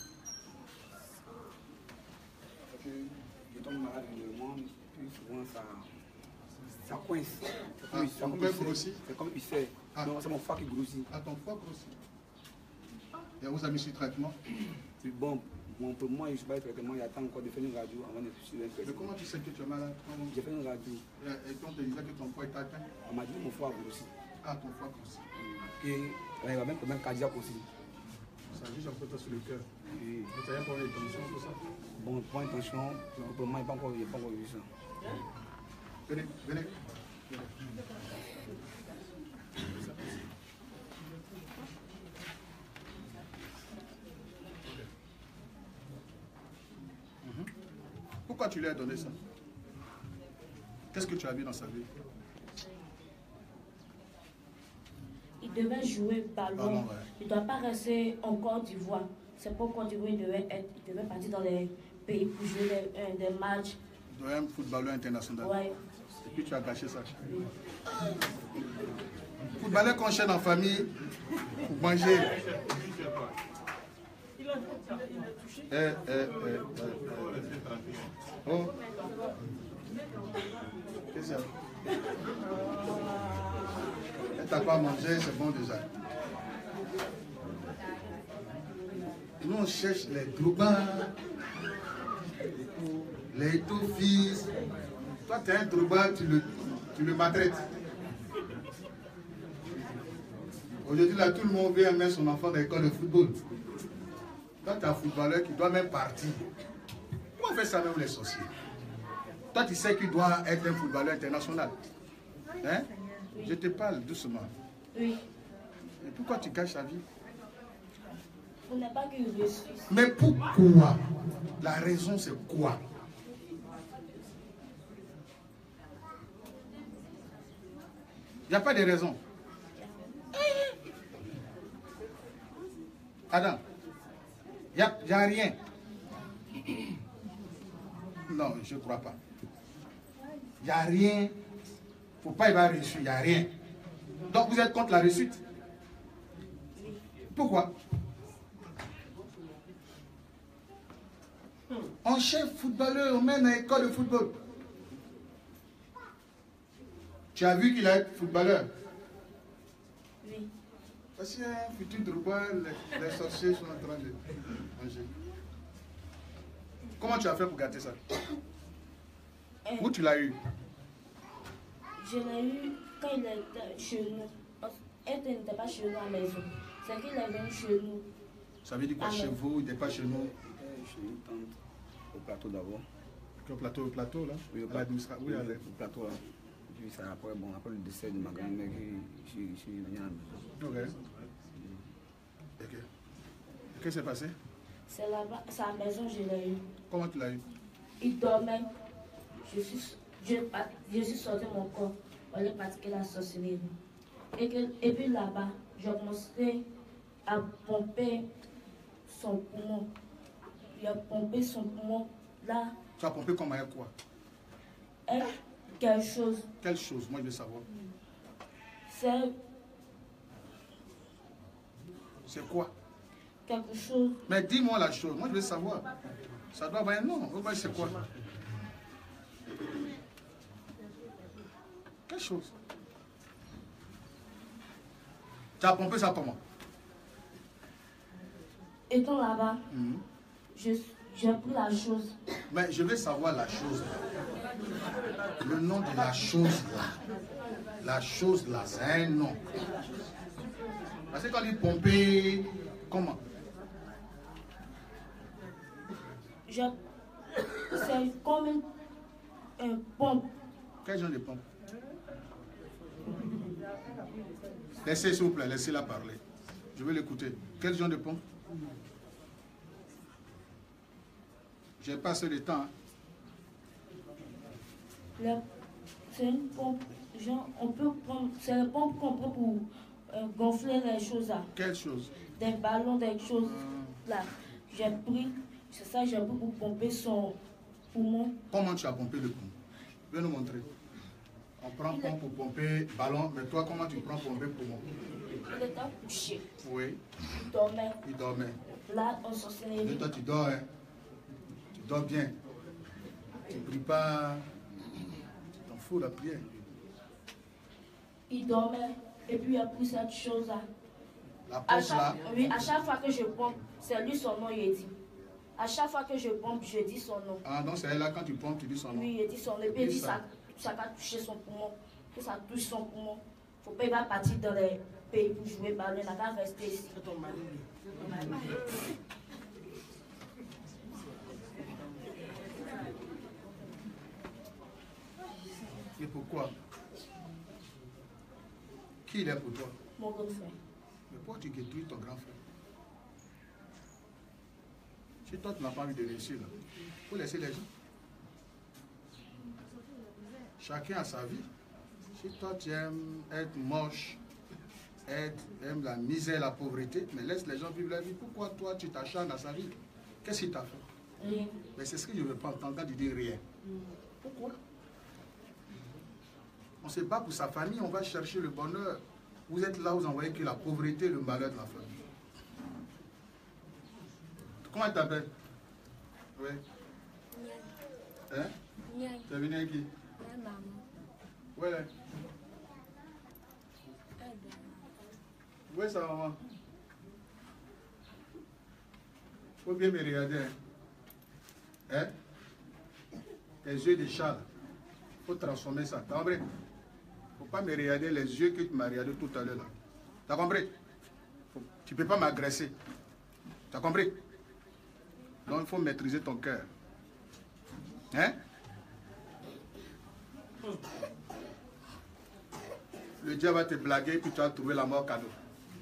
S10: Je tombe malade régulièrement, puis souvent ça, ça coince.
S2: Ah, ça grossit?
S10: C'est comme ulcère. Ah. Non, c'est mon foie qui grossit.
S2: Ah, ton foie grossit. Et vous avez mis sur traitement?
S10: Puis bon, bon, pour moi, je ne suis pas le traitement, il attend encore de faire une radio avant de suivre un traitement.
S2: Mais comment tu sais que tu es malade?
S10: J'ai fait une radio.
S2: Et on te disait que ton foie est atteint?
S10: On m'a dit que mon foie grossit.
S2: Ah, ton foie grossit.
S10: Et il y a même un problème cardiaque aussi.
S2: Ça juste un peu sur le cœur. Et tu as un problème de tension, tout ça?
S10: Bon, point de tension, pour moi, il n'y a pas encore vu ça.
S2: Venez, venez. Pourquoi tu lui as donné ça? Qu'est-ce que tu as vu dans sa vie?
S3: Il devait jouer ballon.
S2: Ah non, ouais.
S3: Il ne doit pas rester en Côte d'Ivoire. C'est pas Côte d'Ivoire, il devait être. Il devait partir dans les pays pour jouer des, euh, des matchs.
S2: Il doit être un footballeur international.
S3: Ouais.
S2: Et puis tu as gâché ça. Oui. Footballeur qu'on chaîne en famille pour manger.
S8: Il a, il a touché.
S2: Eh, eh, eh, eh, eh. Oh. Qu'est-ce que c'est? Elle t'a pas mangé, c'est bon déjà. Nous on cherche les Drogba, les Eto'o-fils. Toi tu es un Drogba, tu le, tu le maltraites. Aujourd'hui là tout le monde vient mettre son enfant dans l'école de football. Toi tu es un footballeur qui doit même partir. Comment on fait ça même les sorciers? Toi tu sais qu'il doit être un footballeur international. Hein? Oui. Je te parle doucement.
S3: Oui.
S2: Et pourquoi tu gâches ta vie?
S3: On n'a pas que je suis.
S2: Mais pourquoi? La raison c'est quoi? Il n'y a pas de raison. Adam, il n'y a, y a rien. Non, je ne crois pas. Il n'y a rien. Il ne faut pas y avoir reçu, il n'y a rien. Donc vous êtes contre la réussite? Pourquoi? On cherche footballeur, on mène à l'école de football. Tu as vu qu'il a été footballeur?
S3: Oui.
S2: Parce qu'il y a un futur Drogba, les, les sorciers sont en train de manger. Comment tu as fait pour gâter ça?
S3: Euh,
S2: Où tu l'as eu?
S3: Je l'ai eu quand il était chez nous. Elle n'était pas chez nous à la maison. C'est qu'il est venu chez nous.
S2: Ça veut dire quoi? Chez vous, il n'était pas chez nous?
S10: Chez une tante, au plateau d'abord.
S2: Au plateau, au plateau là?
S10: Oui, au
S2: à
S10: plateau,
S2: oui,
S10: oui, au plateau là. Puis ça, après, bon, après le décès de ma grand-mère, je suis venu à la maison.
S2: Ok. Ok. Qu'est-ce qui s'est passé?
S3: C'est là-bas, c'est à la maison que je l'ai eu.
S2: Comment tu l'as eu?
S3: Il dormait. Je suis, je, je suis sorti de mon corps. On allait pratiquer la sorcellerie. Et, que, et puis là-bas, j'ai commencé à pomper son poumon. Il a pompé son poumon là.
S2: Tu as pompé comme avec quoi?
S3: Et quelque chose.
S2: Quelle chose? Moi je veux savoir.
S3: C'est.
S2: C'est quoi?
S3: Quelque chose.
S2: Mais dis-moi la chose, moi je veux savoir. Ça doit avoir un nom. C'est quoi? Quelle chose? Tu as pompé ça comment?
S3: Étant là-bas,
S2: mm-hmm.
S3: j'ai pris la chose.
S2: Mais je veux savoir la chose. Le nom de la chose là. La chose là, c'est un nom. Parce que quand il pompé, comment?
S3: C'est comme une, une pompe.
S2: Quel genre de pompe? Laissez, s'il vous plaît, laissez-la parler. Je veux l'écouter. Quel genre de pompe? J'ai pas assez de temps.
S3: Hein. C'est une pompe. Genre, on peut prendre. C'est une pompe qu'on prend pour euh, gonfler les choses là.
S2: Quelle chose?
S3: Des ballons, des choses là. J'ai pris. C'est ça, j'ai pris pour pomper son poumon.
S2: Comment tu as pompé le poumon? Viens nous montrer. On prend pompe pour pomper ballon, mais toi, comment tu prends pomper poumon?
S3: Il était couché.
S2: Oui.
S3: Il dormait.
S2: Il dormait.
S3: Là, on s'en s'est levé.
S2: Et toi, tu dors, hein? Tu dors bien. Tu ne pries pas. Tu t'en fous la prière.
S3: Il dormait. Et puis, il a pris cette chose-là.
S2: La pompe
S3: chaque,
S2: là?
S3: Oui, à chaque fois que je pompe, c'est lui son nom, il dit. À chaque fois que je pompe, je dis son nom.
S2: Ah, donc c'est là quand tu pompes, tu dis son nom?
S3: Oui, il dit son nom. Et puis, il dit ça, ça va toucher son poumon. Que ça touche son poumon. Faut pas, il va partir dans les pays pour jouer ballon. Il n'a qu'à rester ici.
S2: Et pourquoi? Qui il est pour toi?
S3: Mon grand frère.
S2: Mais pourquoi tu détruis ton grand frère? Si toi tu n'as pas envie de réussir, il faut laisser les gens. Chacun a sa vie. Si toi tu aimes être moche, être, aimes la misère, la pauvreté, mais laisse les gens vivre la vie. Pourquoi toi tu t'acharnes à sa vie? Qu'est-ce qu'il t'a fait?
S3: Rien.
S2: Mais c'est ce que je ne veux pas entendre quand tu dis rien. Pourquoi? On se bat pour sa famille, on va chercher le bonheur. Vous êtes là, vous envoyez que la pauvreté et le malheur de la famille. Comment elle t'appelle? Oui. Hein? Tu es venu avec qui?
S9: Maman.
S2: Où elle est? Où est sa maman? Faut bien me regarder. Hein? Hein? Tes yeux de chat. Faut transformer ça. T'as compris? Faut pas me regarder les yeux que tu m'as regardé tout à l'heure là. T'as compris? Faut... Tu peux pas m'agresser. T'as compris? Donc il faut maîtriser ton cœur. Hein? Le diable va te blaguer puis tu vas trouver la mort cadeau.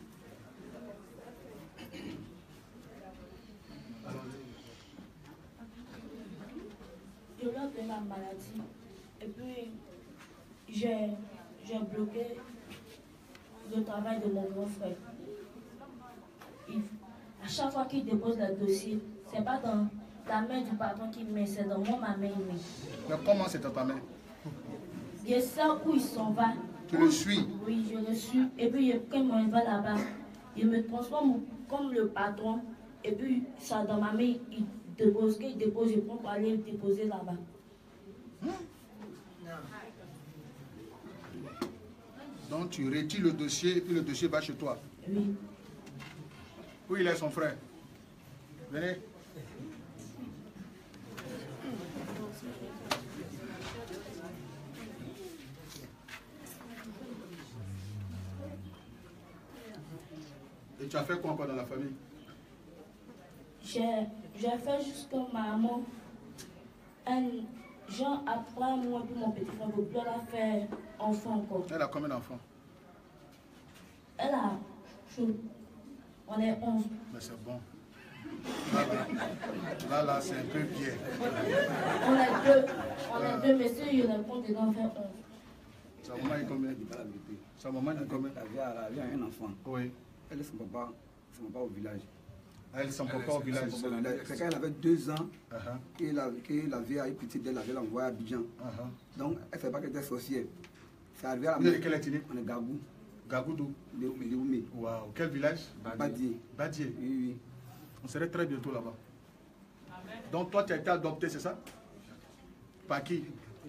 S11: Je leur donne la maladie et puis j'ai bloqué le travail de mon grand frère. Il, à chaque fois qu'il dépose le dossier, c'est pas dans la main du patron qui met, c'est dans moi, ma main.
S2: Mais comment c'est dans ta main?
S11: Je sais où il s'en va.
S2: Tu le suis?
S11: Oui, je le suis. Et puis quand il va là-bas, il me transforme comme le patron. Et puis ça dans ma main, il dépose, qu'il dépose, je prends pour aller le déposer là-bas.
S2: Hmm? Donc tu retires le dossier et puis le dossier va chez toi?
S11: Oui.
S2: Où il est son frère? Venez. Et tu as fait quoi encore dans la famille?
S11: J'ai fait juste comme maman. Un, genre après moi et mon petit frère, elle a fait enfant encore.
S2: Elle a combien d'enfants?
S11: Elle a... On est onze.
S2: Mais c'est bon. Là, là, là, là c'est un peu bien.
S11: On est deux. On est deux, mais si il répond, il doit faire onze.
S2: Sa maman est combien? Sa maman est combien?
S10: Elle a un enfant.
S2: Oui.
S10: Elle est son papa, son papa au village.
S2: Elle est son papa au village.
S10: C'est quand elle avait deux ans
S2: uh-huh.
S10: que la, que la vieille petite d'elle avait envoyé à Abidjan. Uh-huh. Donc elle ne fait pas qu'elle était sorcière. C'est arrivé à la
S2: Vous êtes de quelle ethnie?
S10: On est Gabou.
S2: Gabou d'où?
S10: De Oumé.
S2: Waouh, quel village?
S10: Badier.
S2: Badier.
S10: Oui, oui.
S2: On serait très bientôt là-bas. Donc toi tu as été adopté, c'est ça? Par qui?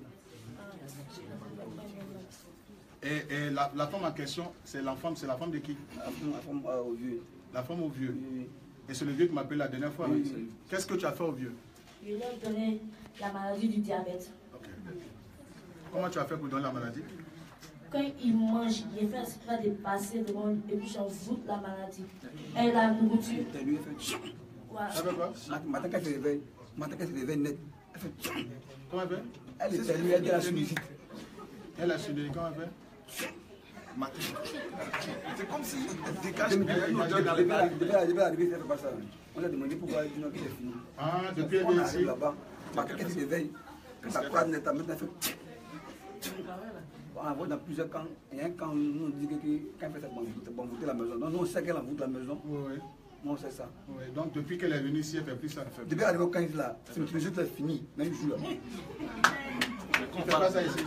S2: Et, et la, la femme en question, c'est l'enfant, c'est la femme de qui?
S10: La femme, la femme euh, au vieux.
S2: La femme au vieux.
S10: Oui, oui.
S2: Et c'est le vieux qui m'a appelé la dernière fois.
S10: Oui, oui.
S2: Qu'est-ce que tu as fait au vieux?
S11: Je lui ai donné la maladie du diabète.
S2: Okay. Comment tu as fait pour donner la maladie?
S11: Quand il mange, il fait exprès de passer devant lui et puis j'en fous la maladie. Et la nourriture.
S10: Elle lui fait.
S11: Voilà.
S2: Ça fait quoi?
S10: Matin qu'elle se réveille, matin qu'elle se réveille net. Elle fait.
S2: Comment elle fait?
S10: Elle est lui, elle a sinusite.
S2: Elle a sinusite, comment elle fait?
S10: C'est comme si elle dégage. Depuis l'arrivée, elle ne fait pas ça. On a demandé pourquoi elle dit non, qu'il est fini.
S2: Ah, depuis elle est ici.
S10: Là-bas, matin qu'elle se réveille, quand ça croise net, maintenant elle fait. On voit dans plusieurs camps. Il y a un camp où on dit que quand elle fait ça, on va voter la maison. Donc nous on sait qu'elle envoûte la maison.
S2: Oui, oui.
S10: Nous on sait ça.
S2: Oui. Donc depuis qu'elle est venue ici, elle ne fait plus ça.
S10: Depuis l'arrivée au camp là, c'est une chose qui est finie, même jour.
S2: On ne fait pas ça ici.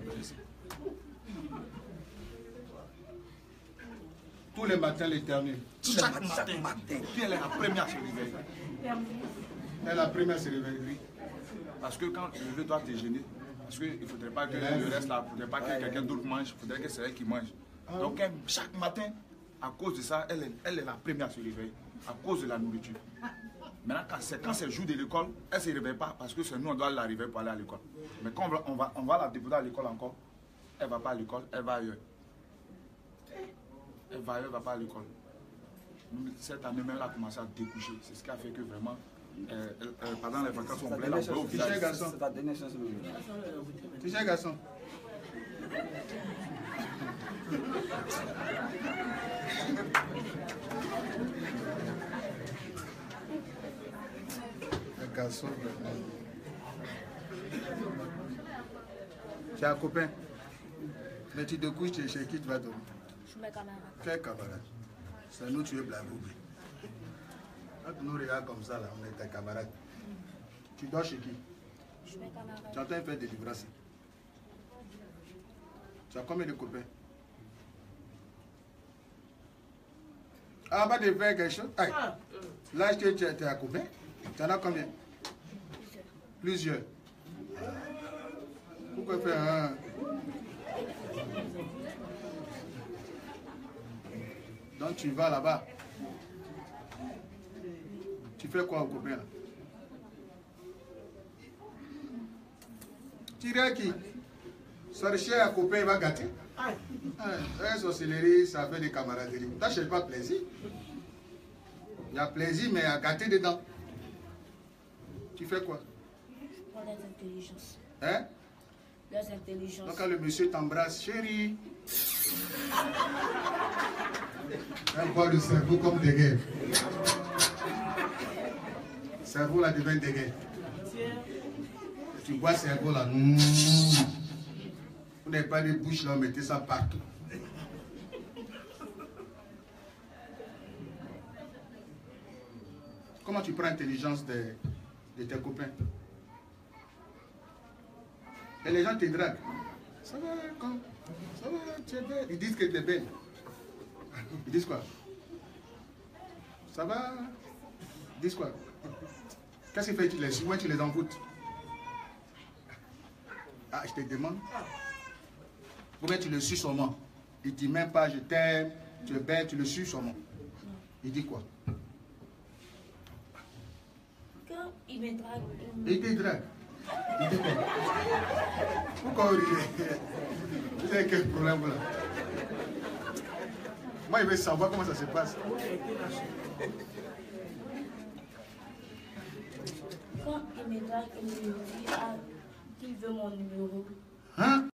S2: Tous les matins, l'Éternel.
S10: Chaque matin.
S12: Puis elle est la première à se réveiller.
S2: Elle est la première à se réveiller.
S12: Parce que quand le bébé doit déjeuner, parce qu'il ne faudrait pas que le reste là, il ne faudrait pas que quelqu'un d'autre mange, il faudrait que c'est elle qui mange. Donc elle, chaque matin, à cause de ça, elle est, elle est la première à se réveiller, à cause de la nourriture. Maintenant, quand c'est le jour de l'école, elle ne se réveille pas parce que c'est nous, on doit l'arriver pour aller à l'école. Mais quand on va, on va, on va la déposer à l'école encore, elle ne va pas à l'école, elle va ailleurs. Elle va ailleurs, elle ne va pas à l'école. Cette année même, elle a commencé à découcher. C'est ce qui a fait que vraiment, euh, euh, pendant les vacances, on voulait l'envoyer au village.
S10: C'est ta dernière chance.
S2: Tu sais, garçon. Le garçon. Tu as un copain. Mais tu te couches chez qui tu vas dormir?
S3: Chez mes camarades.
S2: Quel camarade? C'est nous, tu es blagoubé. Quand tu nous regardes comme ça, là, on est tes camarades. Tu dors chez qui?
S3: Chez mes camarades.
S2: Tu entends faire des livraisons. Tu as combien de copains? Ah, bah, de faire quelque chose. Aïe. Là, tu es un copain. Tu en as combien? Plusieurs. Plusieurs. Pourquoi faire un... Donc tu vas là-bas. Tu fais quoi au copain là? Tu dirais qui? Sorcier à copain, il va gâter. Ah, un sorcellerie, ça fait des camaraderies. Tu n'achètes pas plaisir. Il y a plaisir, mais il y a gâté dedans. Tu fais quoi?
S11: Je prends leurs intelligences.
S2: Hein?
S11: Leurs intelligences.
S2: Donc quand le monsieur t'embrasse, chérie. Elle voit le cerveau comme des guerres. Le cerveau là devient des guerres. Tu bois le cerveau là. Mmh. Vous n'avez pas de bouche là, mettez ça partout. Comment tu prends l'intelligence de, de tes copains? Et les gens te draguent. Ça va, quand, ça va, tu es belle. Ils disent que tu es belle. Ils disent quoi? Ça va? Ils disent quoi? Qu'est-ce que tu fais? Tu les suis, tu les envoûtes. Ah, je te demande. Pourquoi tu le suis seulement? Il ne dit même pas je t'aime, tu es belle, tu le suis seulement. Il dit quoi?
S11: Quand il me drague.
S2: Il te drague. Il dit quoi? Pourquoi vous riez? Vous avez quel problème là? Moi, il veut savoir comment ça se passe.
S11: Quand il me drague, il me dit ah, qu'il veut mon numéro.
S2: Hein?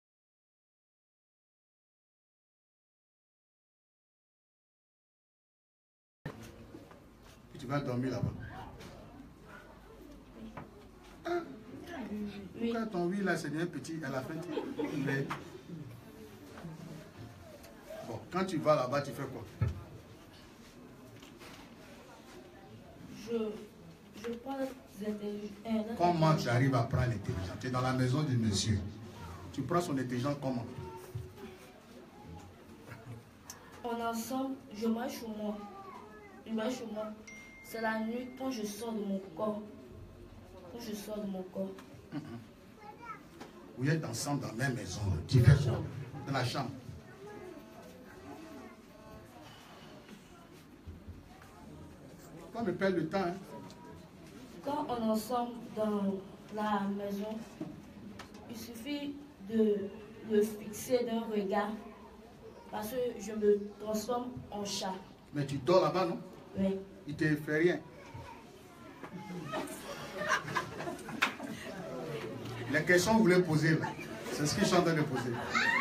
S2: Tu vas dormir là-bas. Ah. Pourquoi ton oui là c'est bien petit à la fin? Mais... Bon, quand tu vas là-bas, tu fais quoi?
S11: Je, je prends l'intelligence.
S2: Comment tu arrives à prendre l'intelligence? Tu es dans la maison du monsieur. Tu prends son intelligence comment?
S11: On est ensemble, je marche sur moi. Je marche sur moi. C'est la nuit quand je sors de mon corps. Quand je sors de mon corps.
S2: Vous êtes ensemble dans la même maison. Tu fais quoi? Dans la chambre. Pas me perdre le temps. Hein?
S11: Quand on est ensemble dans la maison, il suffit de le fixer d'un regard. Parce que je me transforme en chat.
S2: Mais tu dors là-bas, non?
S11: Oui.
S2: Il ne te fait rien. Les questions que vous voulez poser là, c'est ce que je suis en train de poser.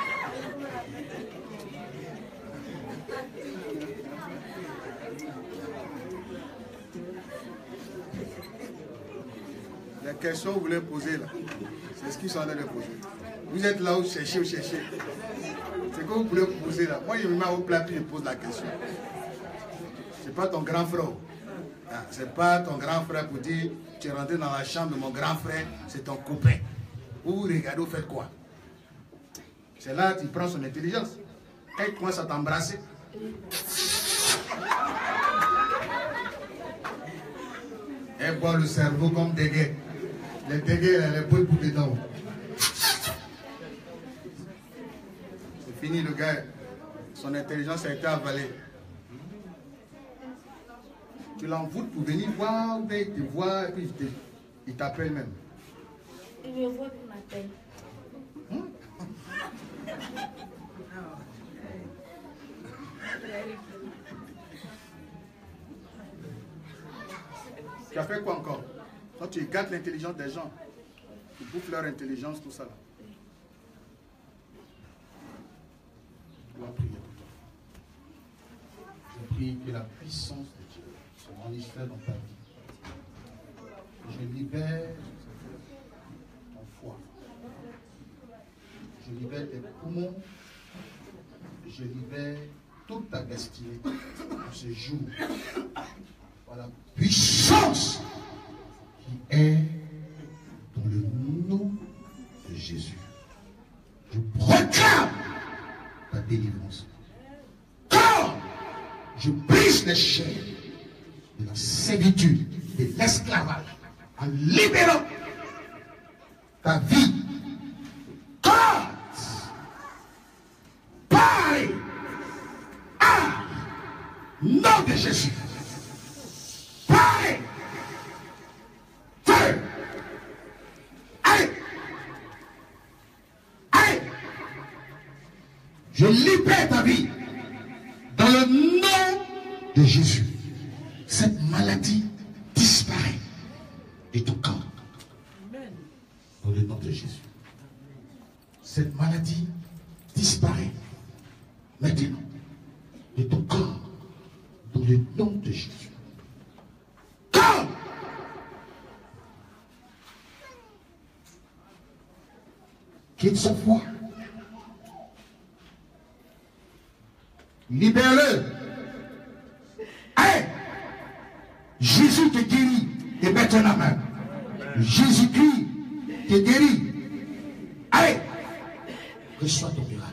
S2: Les questions que vous voulez poser là, c'est ce qu'ils sont en train de poser. Vous êtes là où cherchez, où cherchez. C'est que vous voulez poser là. Moi, je me mets au plat puis je pose la question. C'est pas ton grand frère. Ah, c'est pas ton grand frère pour dire tu es rentré dans la chambre de mon grand frère, c'est ton copain. Vous vous regardez, vous faites quoi? C'est là que tu prends son intelligence. Quand il commence à t'embrasser. Elle boit le cerveau comme des gays. Les dégays, les boules pour dedans. C'est fini le gars. Son intelligence a été avalée. Tu l'envoûtes pour venir voir, il te voit et puis il t'appelle même.
S11: Il me voit et il m'appelle.
S2: Hum? Tu as fait quoi encore? Quand tu gâtes l'intelligence des gens, tu bouffes leur intelligence, tout ça là. On va prier pour toi. Je prie que la puissance de Dieu se manifeste dans ta vie. Je libère ton foie. Je libère tes poumons. Je libère toute ta destinée pour ce jour. Par la puissance qui est dans le nom de Jésus. Je proclame ta délivrance. Quand je brise les chaînes de la servitude, de l'esclavage, en libérant ta vie
S6: nom de Jésus. Parlez. Feu. Allez. Allez. Je libère ta vie. Dans le nom de Jésus. Cette maladie disparaît de ton corps. Dans le nom de Jésus. Cette maladie disparaît maintenant de ton corps. Dans le nom de Jésus. Corps! Quitte son foie. Libère-le. Allez! Jésus te guérit et maintenant même. Jésus-Christ te guérit. Allez! Reçois ton miracle.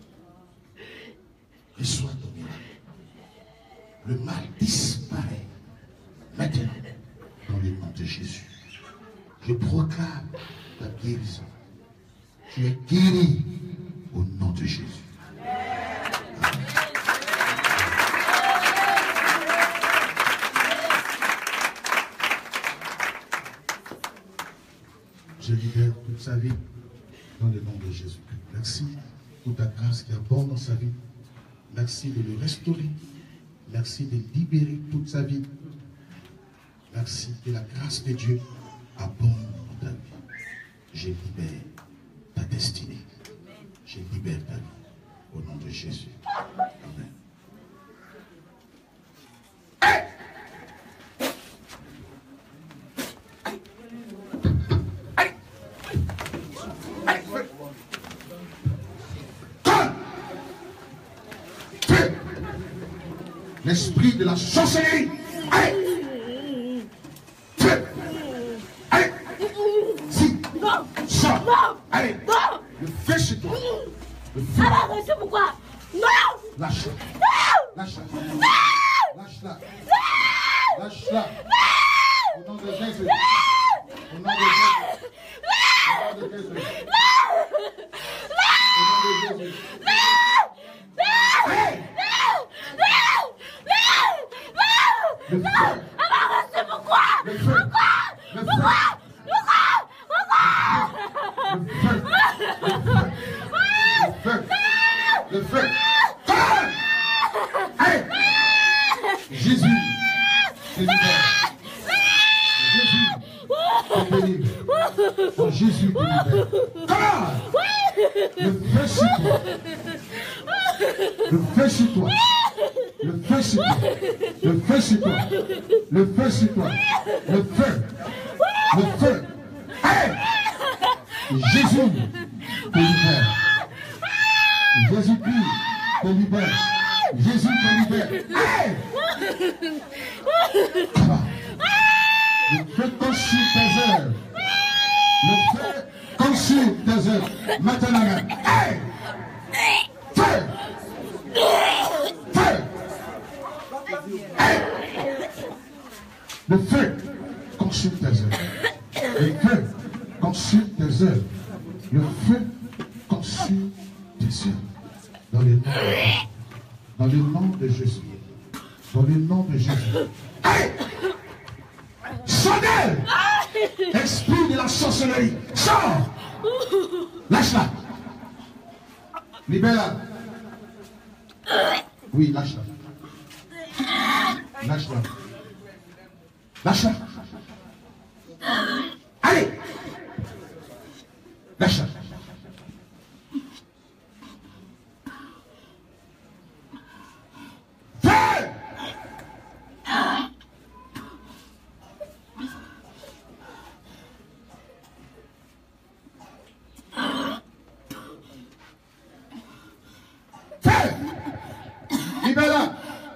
S6: Reçois ton miracle. Le mal disparaît maintenant dans le nom de Jésus. Je proclame ta guérison. Tu es guéri au nom de Jésus. Je libère toute sa vie dans le nom de Jésus. Merci pour ta grâce qui abonde dans sa vie. Merci de le restaurer. Merci de libérer toute sa vie. Merci que la grâce de Dieu abonde dans ta vie. Je libère ta destinée. Je libère ta vie au nom de Jésus. Amen. L'esprit de la sorcellerie. Allez. Feu. Allez. Si.
S3: Non.
S6: Sors.
S3: Non.
S6: Allez.
S3: Non.
S6: Le feu sur toi. Le feu.
S3: Alors, c'est pourquoi? Non.
S6: Lâche-la.
S3: Non.
S6: Lâche-la.
S3: Non.
S6: Lâche-la.
S3: Non.
S6: Lâche-la.
S3: Non.
S6: Au nom de Jésus.
S3: Non.
S6: Au nom de Jésus. Au nom de Jésus.
S3: Non.
S6: Au nom de Jésus.
S3: Non. Non.
S6: Hey. Le feu.
S3: Alors, c'est pourquoi?
S6: Le feu.
S3: Pourquoi?
S6: Le feu.
S3: Pourquoi? Pourquoi?
S6: Le feu. Le feu. Le feu. Le feu. Allez. Jésus. Jésus. Jésus. Te délivre. Oh, Jésus te libère. Comment? Le feu sur toi. Le feu sur toi. Le feu sur toi. Le feu sur toi. Le feu sur toi. Le feu. Le feu. Hey! Jésus te libère. Jésus-Christ te libère. Jésus te libère. Hey! Le feu consume tes œuvres. Le feu consume tes œuvres. Maintenant même. Hey! Feu! Feu! Hey! Le feu consume tes œuvres. Le feu consume tes œuvres. Le feu consume tes œuvres. Dans le nom de Jésus. Dans le nom de Jésus. Dans le nom de Jésus. Hey! Sors-le! Esprit de la sorcellerie. Sors! Lâche-la. Libère-la. Oui, lâche-la. Lâche-la. Lâche-la. Allez. Lâche-la. Fais. Fais. Libère-la.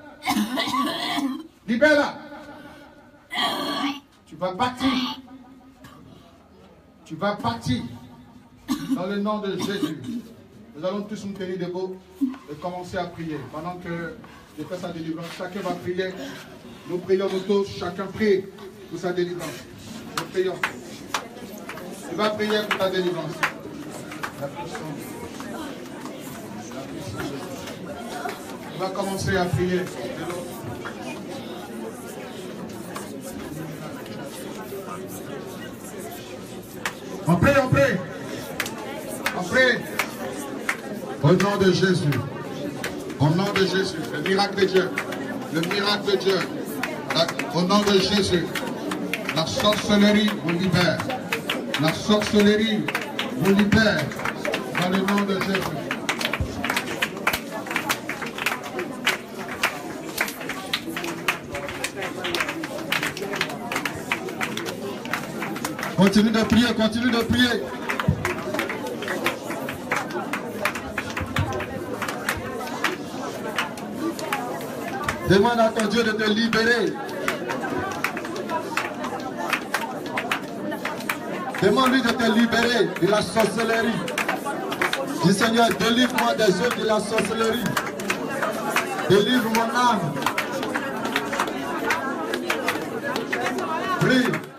S6: Libère-la. Tu vas partir. Tu vas partir. Dans le nom de Jésus. Nous allons tous nous tenir debout et commencer à prier. Pendant que je fais sa délivrance, chacun va prier. Nous prions nous tous. Chacun prie pour sa délivrance. Nous prions. Tu vas prier pour ta délivrance. La puissance. La puissance. Tu vas commencer à prier. On prie, on prie. On prie. Au nom de Jésus. Au nom de Jésus. Le miracle de Dieu. Le miracle de Dieu. Au nom de Jésus. La sorcellerie vous libère. La sorcellerie vous libère. Dans le nom de Jésus. Continue de prier, continue de prier. Demande à ton Dieu de te libérer. Demande-lui de te libérer de la sorcellerie. Dis Seigneur, délivre-moi des œuvres de la sorcellerie. Délivre mon âme. Prie.